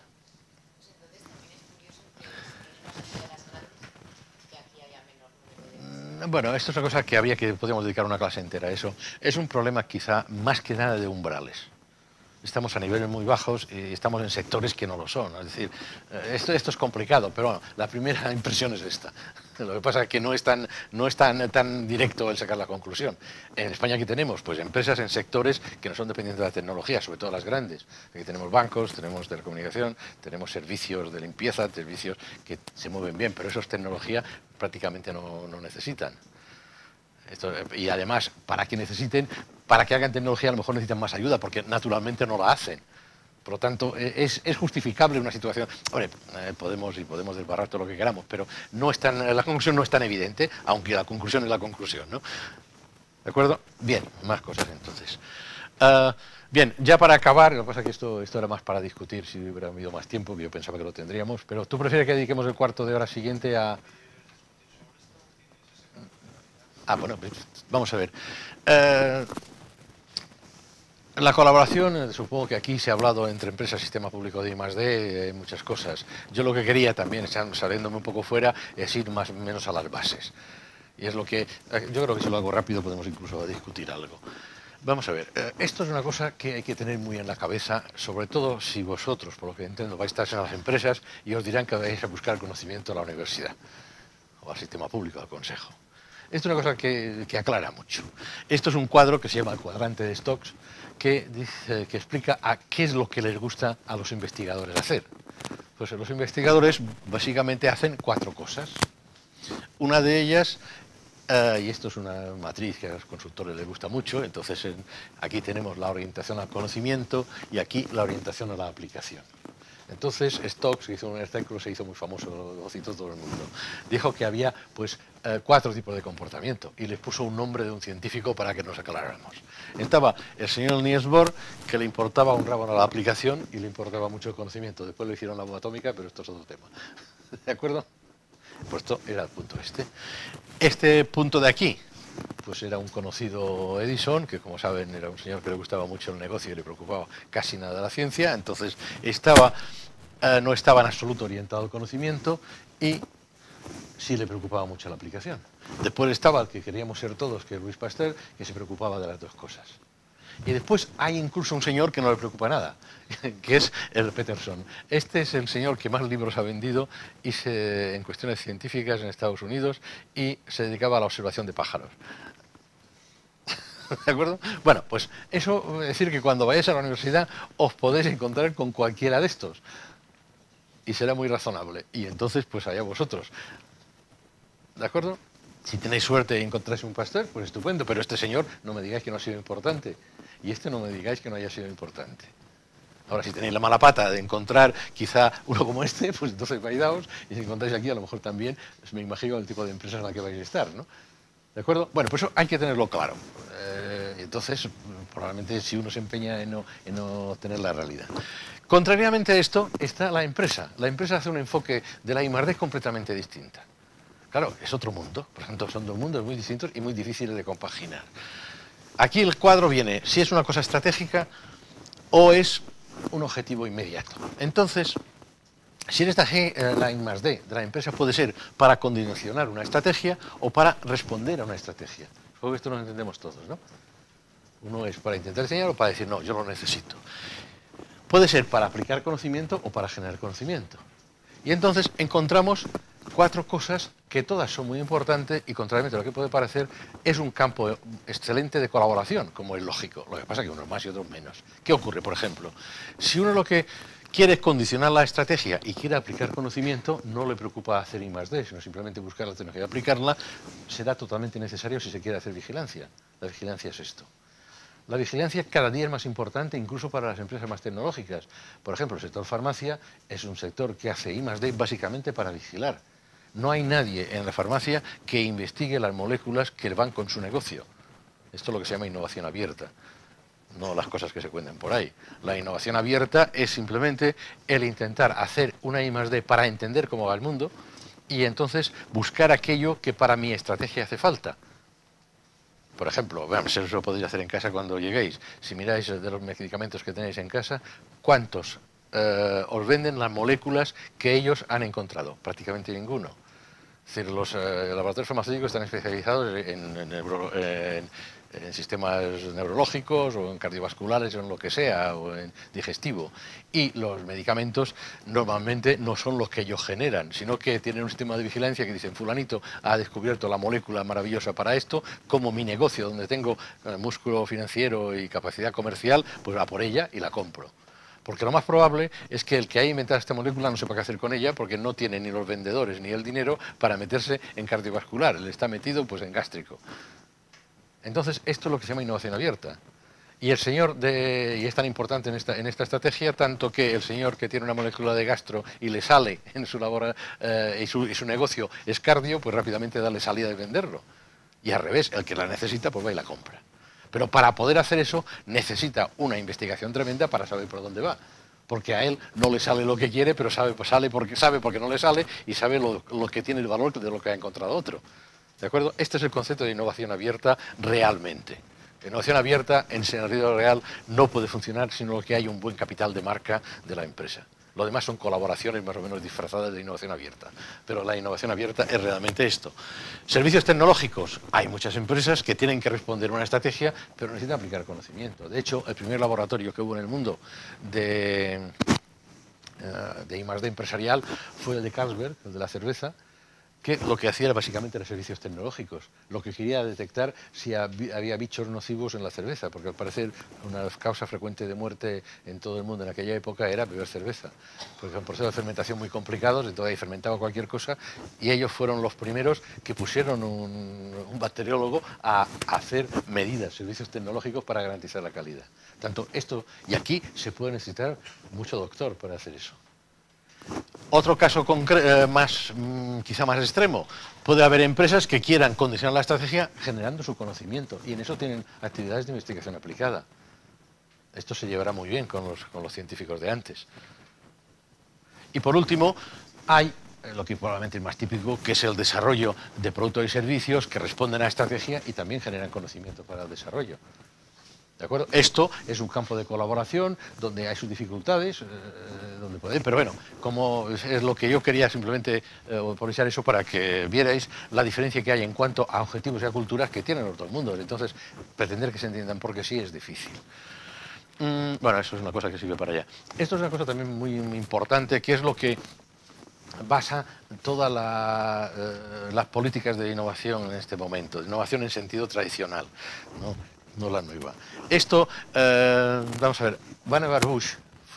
Bueno, esto es una cosa que había que, podríamos dedicar una clase entera a eso. Es un problema quizá más que nada de umbrales. Estamos a niveles muy bajos y estamos en sectores que no lo son. Es decir, esto, esto es complicado, pero bueno, la primera impresión es esta. Lo que pasa es que no es tan, no es tan, tan directo el sacar la conclusión. En España aquí tenemos pues, empresas en sectores que no son dependientes de la tecnología, sobre todo las grandes. Aquí tenemos bancos, tenemos telecomunicación, tenemos servicios de limpieza, servicios que se mueven bien, pero esos tecnología prácticamente no, no necesitan. Esto, y además, para que necesiten, para que hagan tecnología a lo mejor necesitan más ayuda, porque naturalmente no la hacen. Por lo tanto, es, es justificable una situación. Hombre, eh, podemos y podemos desbarrar todo lo que queramos, pero no es tan, la conclusión no es tan evidente, aunque la conclusión es la conclusión, ¿no? ¿De acuerdo? Bien, más cosas entonces. Uh, bien, ya para acabar, lo que pasa es que esto, esto era más para discutir si hubiera habido más tiempo, que yo pensaba que lo tendríamos, pero ¿tú prefieres que dediquemos el cuarto de hora siguiente a...? Ah, bueno, vamos a ver. Eh, la colaboración, supongo que aquí se ha hablado entre empresas, sistema público de I más D, eh, muchas cosas. Yo lo que quería también, saliéndome un poco fuera, es ir más o menos a las bases. Y es lo que, yo creo que si lo hago rápido podemos incluso discutir algo. Vamos a ver, eh, esto es una cosa que hay que tener muy en la cabeza, sobre todo si vosotros, por lo que entiendo, vais a estar en las empresas y os dirán que vais a buscar conocimiento a la universidad o al sistema público, al consejo. Esto es una cosa que, que aclara mucho. Esto es un cuadro que se llama el cuadrante de Stokes, que, dice, que explica a qué es lo que les gusta a los investigadores hacer. Pues los investigadores básicamente hacen cuatro cosas. Una de ellas, uh, y esto es una matriz que a los consultores les gusta mucho, entonces en, aquí tenemos la orientación al conocimiento y aquí la orientación a la aplicación. Entonces, Stokes, que hizo un artículo, se hizo muy famoso, lo citó todo el mundo. Dijo que había pues, eh, cuatro tipos de comportamiento y les puso un nombre de un científico para que nos aclaráramos. Estaba el señor Niels Bohr, que le importaba un rábano a la aplicación y le importaba mucho el conocimiento. Después le hicieron la bomba atómica, pero esto es otro tema. ¿De acuerdo? Pues esto era el punto este. Este punto de aquí, pues era un conocido Edison, que como saben era un señor que le gustaba mucho el negocio y le preocupaba casi nada la ciencia, entonces estaba, eh, no estaba en absoluto orientado al conocimiento y sí le preocupaba mucho la aplicación. Después estaba el que queríamos ser todos, que es Louis Pasteur, que se preocupaba de las dos cosas. Y después hay incluso un señor que no le preocupa nada, que es el Peterson. Este es el señor que más libros ha vendido y se, en cuestiones científicas en Estados Unidos y se dedicaba a la observación de pájaros. ¿De acuerdo? Bueno, pues eso es decir que cuando vayáis a la universidad os podéis encontrar con cualquiera de estos. Y será muy razonable. Y entonces, pues allá vosotros. ¿De acuerdo? Si tenéis suerte y encontráis un pastor, pues estupendo, pero este señor no me digáis que no ha sido importante, y este no me digáis que no haya sido importante. Ahora, si tenéis la mala pata de encontrar quizá uno como este, pues entonces vaidaos, y si encontráis aquí a lo mejor también, pues me imagino el tipo de empresa en la que vais a estar, ¿no? ¿De acuerdo? Bueno, pues eso hay que tenerlo claro. Eh, entonces, probablemente si uno se empeña en no, en no tener la realidad. Contrariamente a esto, está la empresa. La empresa hace un enfoque de la I más D completamente distinta. Claro, es otro mundo, por tanto son dos mundos muy distintos y muy difíciles de compaginar. Aquí el cuadro viene si es una cosa estratégica o es un objetivo inmediato. Entonces, si en esta G, la I más D de la empresa puede ser para condicionar una estrategia o para responder a una estrategia. Supongo que esto lo entendemos todos, ¿no? Uno es para intentar enseñar o para decir, no, yo lo necesito. Puede ser para aplicar conocimiento o para generar conocimiento. Y entonces encontramos cuatro cosas que todas son muy importantes y, contrariamente a lo que puede parecer, es un campo excelente de colaboración, como es lógico. Lo que pasa es que unos más y otros menos. ¿Qué ocurre, por ejemplo? Si uno lo que quiere es condicionar la estrategia y quiere aplicar conocimiento, no le preocupa hacer I más D, sino simplemente buscar la tecnología y aplicarla, será totalmente necesario si se quiere hacer vigilancia. La vigilancia es esto. La vigilancia cada día es más importante incluso para las empresas más tecnológicas. Por ejemplo, el sector farmacia es un sector que hace I más D básicamente para vigilar. No hay nadie en la farmacia que investigue las moléculas que van con su negocio. Esto es lo que se llama innovación abierta, no las cosas que se cuentan por ahí. La innovación abierta es simplemente el intentar hacer una I más D para entender cómo va el mundo y entonces buscar aquello que para mi estrategia hace falta. Por ejemplo, bueno, eso lo podéis hacer en casa cuando lleguéis. Si miráis de los medicamentos que tenéis en casa, ¿cuántos eh, os venden las moléculas que ellos han encontrado? Prácticamente ninguno. Es decir, los eh, laboratorios farmacéuticos están especializados en, en, en, en sistemas neurológicos o en cardiovasculares o en lo que sea, o en digestivo. Y los medicamentos normalmente no son los que ellos generan, sino que tienen un sistema de vigilancia que dicen, fulanito ha descubierto la molécula maravillosa para esto, como mi negocio, donde tengo músculo financiero y capacidad comercial, pues va por ella y la compro. Porque lo más probable es que el que haya inventado esta molécula no sepa qué hacer con ella porque no tiene ni los vendedores ni el dinero para meterse en cardiovascular, él está metido pues en gástrico. Entonces esto es lo que se llama innovación abierta. Y el señor, de, y es tan importante en esta, en esta estrategia, tanto que el señor que tiene una molécula de gastro y le sale en su labor eh, y, su, y su negocio es cardio, pues rápidamente darle salida de venderlo. Y al revés, el que la necesita pues va y la compra. Pero para poder hacer eso necesita una investigación tremenda para saber por dónde va. Porque a él no le sale lo que quiere, pero sabe, pues sale porque sabe porque no le sale y sabe lo, lo que tiene el valor de lo que ha encontrado otro. ¿De acuerdo? Este es el concepto de innovación abierta realmente. La innovación abierta en sentido real no puede funcionar sino que hay un buen capital de marca de la empresa. Lo demás son colaboraciones más o menos disfrazadas de innovación abierta. Pero la innovación abierta es realmente esto. Servicios tecnológicos. Hay muchas empresas que tienen que responder a una estrategia, pero necesitan aplicar conocimiento. De hecho, el primer laboratorio que hubo en el mundo de, de I más D empresarial fue el de Carlsberg, el de la cerveza, que lo que hacía era básicamente los servicios tecnológicos. Lo que quería detectar si había bichos nocivos en la cerveza, porque al parecer una causa frecuente de muerte en todo el mundo en aquella época era beber cerveza. Porque son procesos de fermentación muy complicados, entonces ahí fermentaba cualquier cosa, y ellos fueron los primeros que pusieron un, un bacteriólogo a hacer medidas, servicios tecnológicos para garantizar la calidad. Tanto esto, y aquí se puede necesitar mucho doctor para hacer eso. Otro caso eh, más, mmm, quizá más extremo, puede haber empresas que quieran condicionar la estrategia generando su conocimiento y en eso tienen actividades de investigación aplicada. Esto se llevará muy bien con los, con los científicos de antes. Y por último, hay eh, lo que probablemente es más típico, que es el desarrollo de productos y servicios que responden a la estrategia y también generan conocimiento para el desarrollo. ¿De acuerdo? Esto es un campo de colaboración donde hay sus dificultades, eh, donde puede, pero bueno, como es lo que yo quería simplemente eh, aprovechar eso para que vierais la diferencia que hay en cuanto a objetivos y a culturas que tienen los dos mundos. Entonces, pretender que se entiendan porque sí es difícil. Mm, bueno, eso es una cosa que sirve para allá. Esto es una cosa también muy, muy importante, que es lo que basa todas la, eh, las políticas de innovación en este momento, de innovación en sentido tradicional, ¿no? No la nueva. Esto, eh, vamos a ver, Vannevar Bush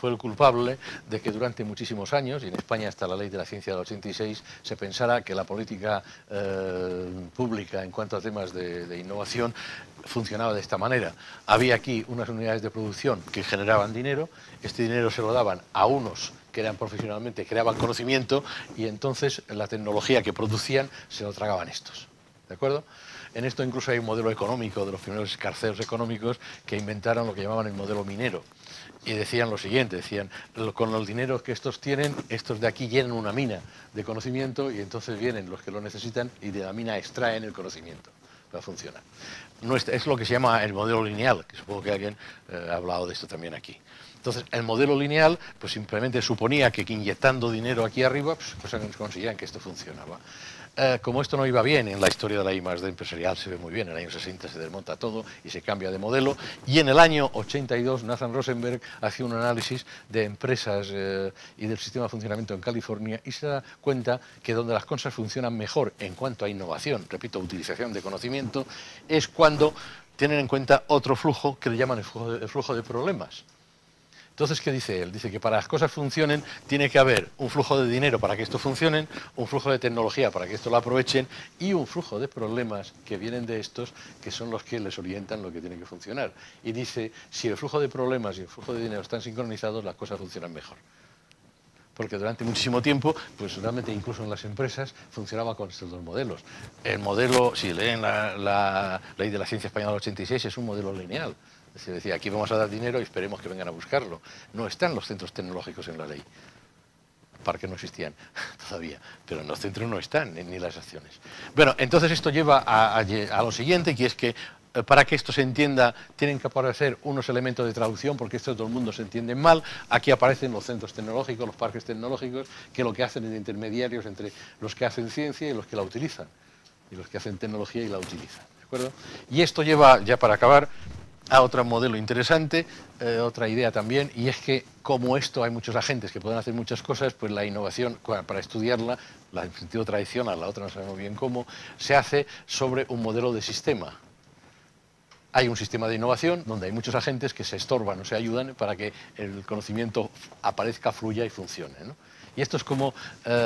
fue el culpable de que durante muchísimos años, y en España hasta la ley de la ciencia del ochenta y seis, se pensara que la política eh, pública en cuanto a temas de, de innovación funcionaba de esta manera. Había aquí unas unidades de producción que generaban dinero, este dinero se lo daban a unos que eran profesionalmente, creaban conocimiento, y entonces la tecnología que producían se lo tragaban estos. ¿De acuerdo? En esto incluso hay un modelo económico de los primeros escarceos económicos que inventaron lo que llamaban el modelo minero. Y decían lo siguiente, decían, con los dineros que estos tienen, estos de aquí llenan una mina de conocimiento y entonces vienen los que lo necesitan y de la mina extraen el conocimiento para funcionar. No es, es lo que se llama el modelo lineal, que supongo que alguien eh, ha hablado de esto también aquí. Entonces, el modelo lineal pues simplemente suponía que inyectando dinero aquí arriba pues, pues conseguían que esto funcionaba. Eh, como esto no iba bien, en la historia de la I más D empresarial se ve muy bien, en el año sesenta se desmonta todo y se cambia de modelo, y en el año ochenta y dos Nathan Rosenberg hace un análisis de empresas eh, y del sistema de funcionamiento en California y se da cuenta que donde las cosas funcionan mejor en cuanto a innovación, repito, utilización de conocimiento, es cuando tienen en cuenta otro flujo que le llaman el flujo de, el flujo de problemas. Entonces, ¿qué dice él? Dice que para que las cosas funcionen tiene que haber un flujo de dinero para que esto funcione, un flujo de tecnología para que esto lo aprovechen y un flujo de problemas que vienen de estos que son los que les orientan lo que tiene que funcionar. Y dice, si el flujo de problemas y el flujo de dinero están sincronizados, las cosas funcionan mejor. Porque durante muchísimo tiempo, pues realmente incluso en las empresas, funcionaba con estos dos modelos. El modelo, si leen la, la ley de la ciencia española del ochenta y seis, es un modelo lineal. Se decía, aquí vamos a dar dinero y esperemos que vengan a buscarlo. No están los centros tecnológicos en la ley. Para que no existían todavía, pero en los centros no están, ni, ni las acciones. Bueno, entonces esto lleva a, a, a lo siguiente, que es que eh, para que esto se entienda tienen que aparecer unos elementos de traducción, porque esto todo el mundo se entiende mal. Aquí aparecen los centros tecnológicos, los parques tecnológicos, que lo que hacen es intermediarios entre los que hacen ciencia y los que la utilizan, y los que hacen tecnología y la utilizan. ¿De acuerdo? Y esto lleva, ya para acabar, a otro modelo interesante, eh, otra idea también, y es que como esto hay muchos agentes que pueden hacer muchas cosas, pues la innovación, para estudiarla, la en sentido tradicional, la otra no sabemos bien cómo, se hace sobre un modelo de sistema. Hay un sistema de innovación donde hay muchos agentes que se estorban o se ayudan para que el conocimiento aparezca, fluya y funcione, ¿no? Y esto es como,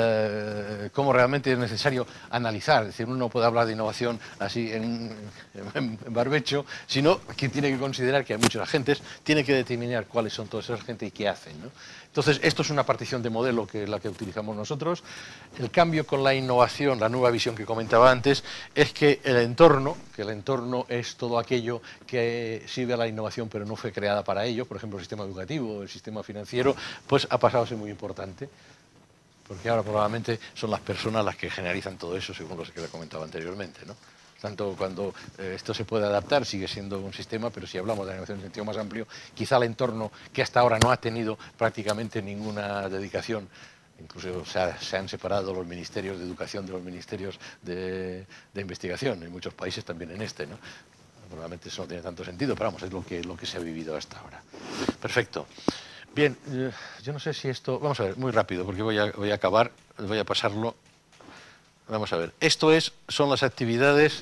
eh, como realmente es necesario analizar. Es decir, uno no puede hablar de innovación así en, en, en barbecho, sino que tiene que considerar que hay muchos agentes, tiene que determinar cuáles son todos esos agentes y qué hacen, ¿no? Entonces, esto es una partición de modelo que es la que utilizamos nosotros. El cambio con la innovación, la nueva visión que comentaba antes, es que el entorno, que el entorno es todo aquello que sirve a la innovación pero no fue creada para ello, por ejemplo, el sistema educativo, el sistema financiero, pues ha pasado a ser muy importante. Porque ahora probablemente son las personas las que generalizan todo eso, según lo que le comentaba anteriormente, ¿no? Tanto cuando eh, esto se puede adaptar, sigue siendo un sistema, pero si hablamos de la innovación en sentido más amplio, quizá el entorno que hasta ahora no ha tenido prácticamente ninguna dedicación, incluso se, ha, se han separado los ministerios de educación de los ministerios de, de investigación, en muchos países también en este, ¿no? Probablemente eso no tiene tanto sentido, pero vamos, es lo que, lo que se ha vivido hasta ahora. Perfecto. Bien, eh, yo no sé si esto... Vamos a ver, muy rápido, porque voy a, voy a acabar, voy a pasarlo. Vamos a ver, esto es, son las actividades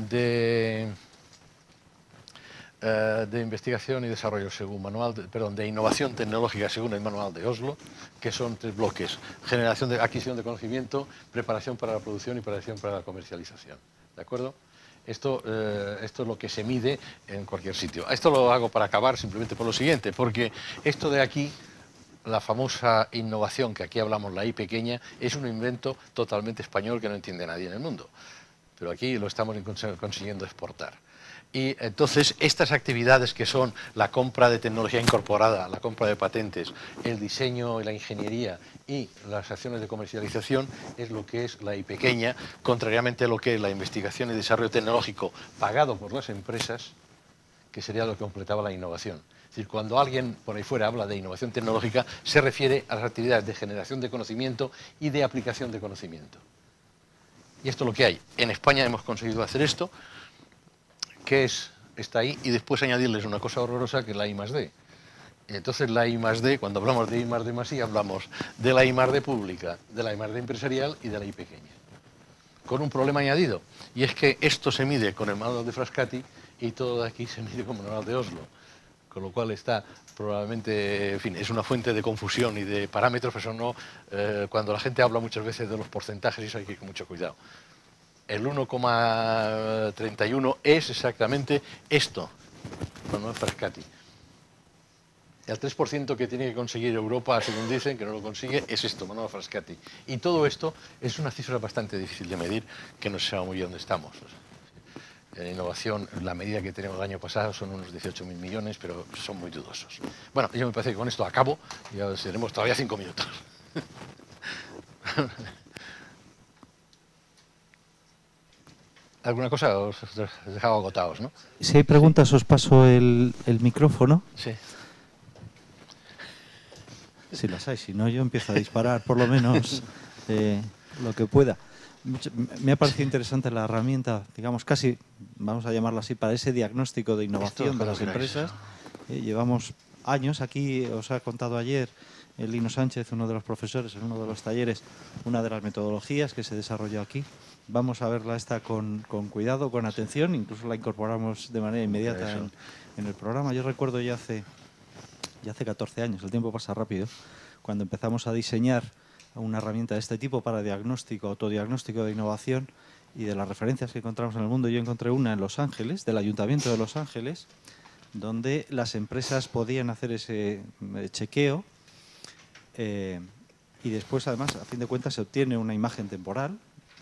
de, eh, de investigación y desarrollo según manual, de, perdón, de innovación tecnológica según el manual de Oslo, que son tres bloques: generación de adquisición de conocimiento, preparación para la producción y preparación para la comercialización. ¿De acuerdo? Esto, eh, esto es lo que se mide en cualquier sitio. Esto lo hago para acabar simplemente por lo siguiente, porque esto de aquí, la famosa innovación que aquí hablamos, la I pequeña, es un invento totalmente español que no entiende nadie en el mundo. Pero aquí lo estamos consiguiendo exportar. Y entonces estas actividades que son la compra de tecnología incorporada, la compra de patentes, el diseño y la ingeniería y las acciones de comercialización es lo que es la I pequeña, contrariamente a lo que es la investigación y desarrollo tecnológico pagado por las empresas, que sería lo que completaba la innovación. Es decir, cuando alguien por ahí fuera habla de innovación tecnológica, se refiere a las actividades de generación de conocimiento y de aplicación de conocimiento. Y esto es lo que hay. En España hemos conseguido hacer esto, que es, está ahí, y después añadirles una cosa horrorosa que es la I más D. Entonces la I más D, cuando hablamos de I más D más I, hablamos de la I más D pública, de la I más D empresarial y de la I pequeña. Con un problema añadido, y es que esto se mide con el manual de Frascati y todo de aquí se mide con el manual de Oslo. con lo cual está probablemente, en fin, es una fuente de confusión y de parámetros, pero eso no, eh, cuando la gente habla muchas veces de los porcentajes, eso hay que ir con mucho cuidado. El uno coma treinta y uno es exactamente esto, no, no es Frascati. El tres por ciento que tiene que conseguir Europa, según dicen, que no lo consigue, es esto, Manuel Frascati. Y todo esto es una cifra bastante difícil de medir, que no se sabe muy bien dónde estamos. En innovación, la medida que tenemos el año pasado son unos dieciocho mil millones, pero son muy dudosos. Bueno, yo me parece que con esto acabo, y ya tenemos todavía cinco minutos. ¿Alguna cosa? Os he dejado agotados, ¿no? Si hay preguntas, sí. Os paso el, el micrófono. Sí. Si las hay, si no, yo empiezo a disparar por lo menos eh, lo que pueda. Mucho, me ha parecido interesante la herramienta, digamos, casi, vamos a llamarla así, para ese diagnóstico de innovación de las empresas. Eh, llevamos años, aquí os ha contado ayer el Lino Sánchez, uno de los profesores en uno de los talleres, una de las metodologías que se desarrolló aquí. Vamos a verla esta con, con cuidado, con atención, incluso la incorporamos de manera inmediata en, en el programa. Yo recuerdo ya hace, ya hace catorce años, el tiempo pasa rápido, cuando empezamos a diseñar una herramienta de este tipo para diagnóstico, autodiagnóstico de innovación y de las referencias que encontramos en el mundo. Yo encontré una en Los Ángeles, del Ayuntamiento de Los Ángeles, donde las empresas podían hacer ese chequeo eh, y después, además, a fin de cuentas, se obtiene una imagen temporal.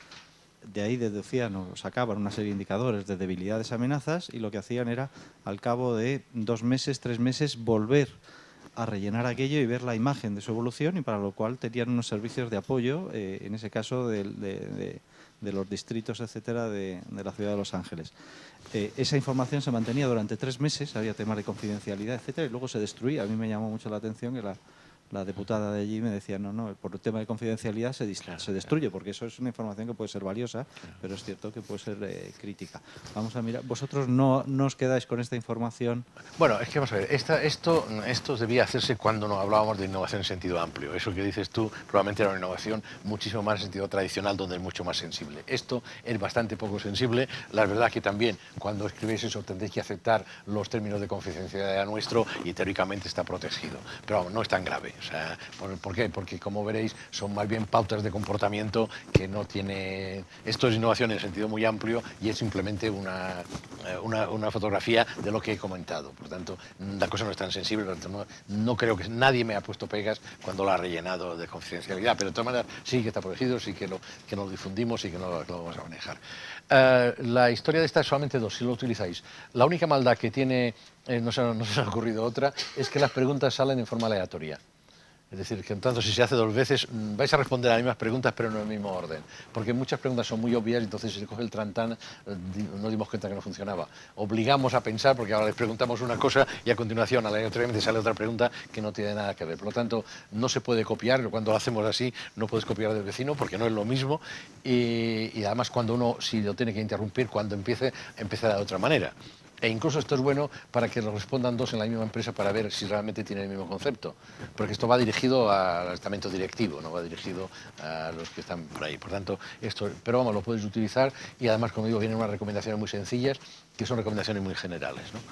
De ahí deducían o sacaban una serie de indicadores de debilidades, amenazas, y lo que hacían era, al cabo de dos meses, tres meses, volver a rellenar aquello y ver la imagen de su evolución, y para lo cual tenían unos servicios de apoyo, eh, en ese caso de, de, de, de los distritos, etcétera, de, de la ciudad de Los Ángeles. Eh, esa información se mantenía durante tres meses, había temas de confidencialidad, etcétera, y luego se destruía. A mí me llamó mucho la atención que la, la diputada de allí me decía, no, no, por el tema de confidencialidad se, claro, se destruye, porque eso es una información que puede ser valiosa, claro, pero es cierto que puede ser eh, crítica. Vamos a mirar, vosotros no, no os quedáis con esta información. Bueno, es que vamos a ver, esta, esto, esto debía hacerse cuando no hablábamos de innovación en sentido amplio. Eso que dices tú probablemente era una innovación muchísimo más en sentido tradicional, donde es mucho más sensible. Esto es bastante poco sensible. La verdad que también cuando escribís eso tendréis que aceptar los términos de confidencialidad nuestro, y teóricamente está protegido. Pero vamos, no es tan grave. O sea, ¿por, ¿por qué? Porque, como veréis, son más bien pautas de comportamiento que no tiene... Esto es innovación en sentido muy amplio y es simplemente una, una, una fotografía de lo que he comentado. Por tanto, la cosa no es tan sensible, no, no creo que nadie me ha puesto pegas cuando lo ha rellenado de confidencialidad, pero de todas maneras sí que está protegido, sí que lo, que lo difundimos y que no lo, lo vamos a manejar. Uh, la historia de esta es solamente dos, si lo utilizáis. La única maldad que tiene, eh, no, se, no se os ha ocurrido otra, es que las preguntas salen en forma aleatoria. Es decir, que en tanto si se hace dos veces vais a responder a las mismas preguntas, pero no en el mismo orden. Porque muchas preguntas son muy obvias y entonces si se coge el trantán no dimos cuenta que no funcionaba. Obligamos a pensar porque ahora les preguntamos una cosa y a continuación aleatoriamente sale otra pregunta que no tiene nada que ver. Por lo tanto, no se puede copiar. Cuando lo hacemos así no puedes copiar del vecino porque no es lo mismo. Y, y además cuando uno, si lo tiene que interrumpir, cuando empiece, empezará de otra manera. E incluso esto es bueno para que lo respondan dos en la misma empresa para ver si realmente tienen el mismo concepto. Porque esto va dirigido al estamento directivo, no va dirigido a los que están por ahí. Por tanto, esto, pero vamos, lo puedes utilizar y además, como digo, vienen unas recomendaciones muy sencillas que son recomendaciones muy generales, ¿no?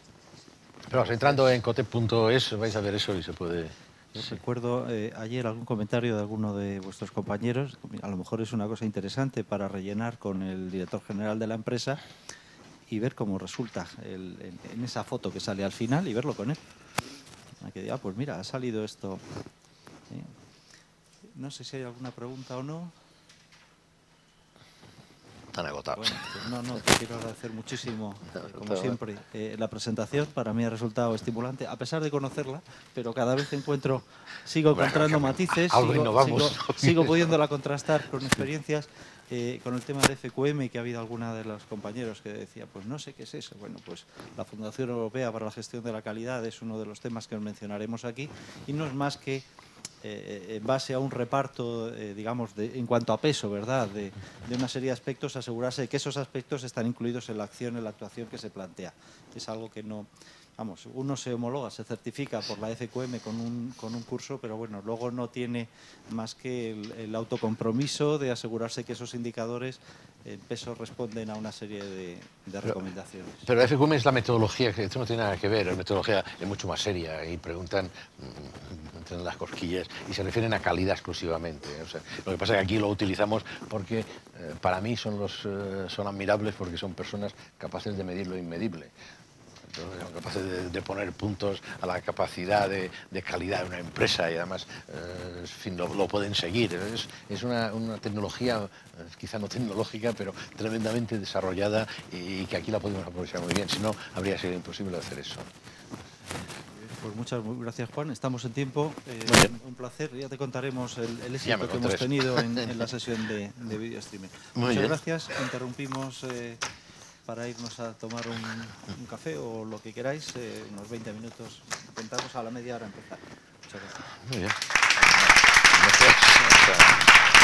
Pero vamos, entrando en cotep punto es vais a ver eso y se puede... Yo recuerdo eh, ayer algún comentario de alguno de vuestros compañeros, a lo mejor es una cosa interesante para rellenar con el director general de la empresa y ver cómo resulta el, en, en esa foto que sale al final y verlo con él. A que diga, ah, pues mira, ha salido esto. ¿Eh? No sé si hay alguna pregunta o no. Están agotados. Bueno, pues no, no, te quiero agradecer muchísimo, eh, como siempre, eh, la presentación. Para mí ha resultado estimulante, a pesar de conocerla, pero cada vez encuentro, sigo encontrando matices, sigo, sigo, sigo pudiéndola contrastar con experiencias. Eh, con el tema de F Q M, que ha habido alguna de los compañeros que decía, pues no sé qué es eso. Bueno, pues la Fundación Europea para la Gestión de la Calidad es uno de los temas que mencionaremos aquí, y no es más que eh, en base a un reparto, eh, digamos, de, en cuanto a peso, ¿verdad?, de, de una serie de aspectos, asegurarse de que esos aspectos están incluidos en la acción, en la actuación que se plantea. Es algo que no... vamos, uno se homologa, se certifica por la F Q M con un, con un curso, pero bueno, luego no tiene más que el, el autocompromiso de asegurarse que esos indicadores en peso responden a una serie de, de recomendaciones. Pero, pero la F Q M es la metodología, que esto no tiene nada que ver, la metodología es mucho más seria y preguntan, mmm, tienen las cosquillas y se refieren a calidad exclusivamente. O sea, lo que pasa es que aquí lo utilizamos porque eh, para mí son, los, eh, son admirables porque son personas capaces de medir lo inmedible. Son capaces de, de poner puntos a la capacidad de, de calidad de una empresa y además eh, en fin, lo, lo pueden seguir. Es, es una, una tecnología, eh, quizá no tecnológica, pero tremendamente desarrollada y, y que aquí la podemos aprovechar muy bien. Si no, habría sido imposible hacer eso. Pues muchas gracias, Juan. Estamos en tiempo. Eh, un placer. Ya te contaremos el, el éxito que hemos tenido en, en la sesión de, de video streaming. Muy muchas bien. gracias. Interrumpimos eh, para irnos a tomar un, un café o lo que queráis. Eh, unos veinte minutos. Intentamos a la media hora empezar. Muchas gracias. Muy bien. Gracias.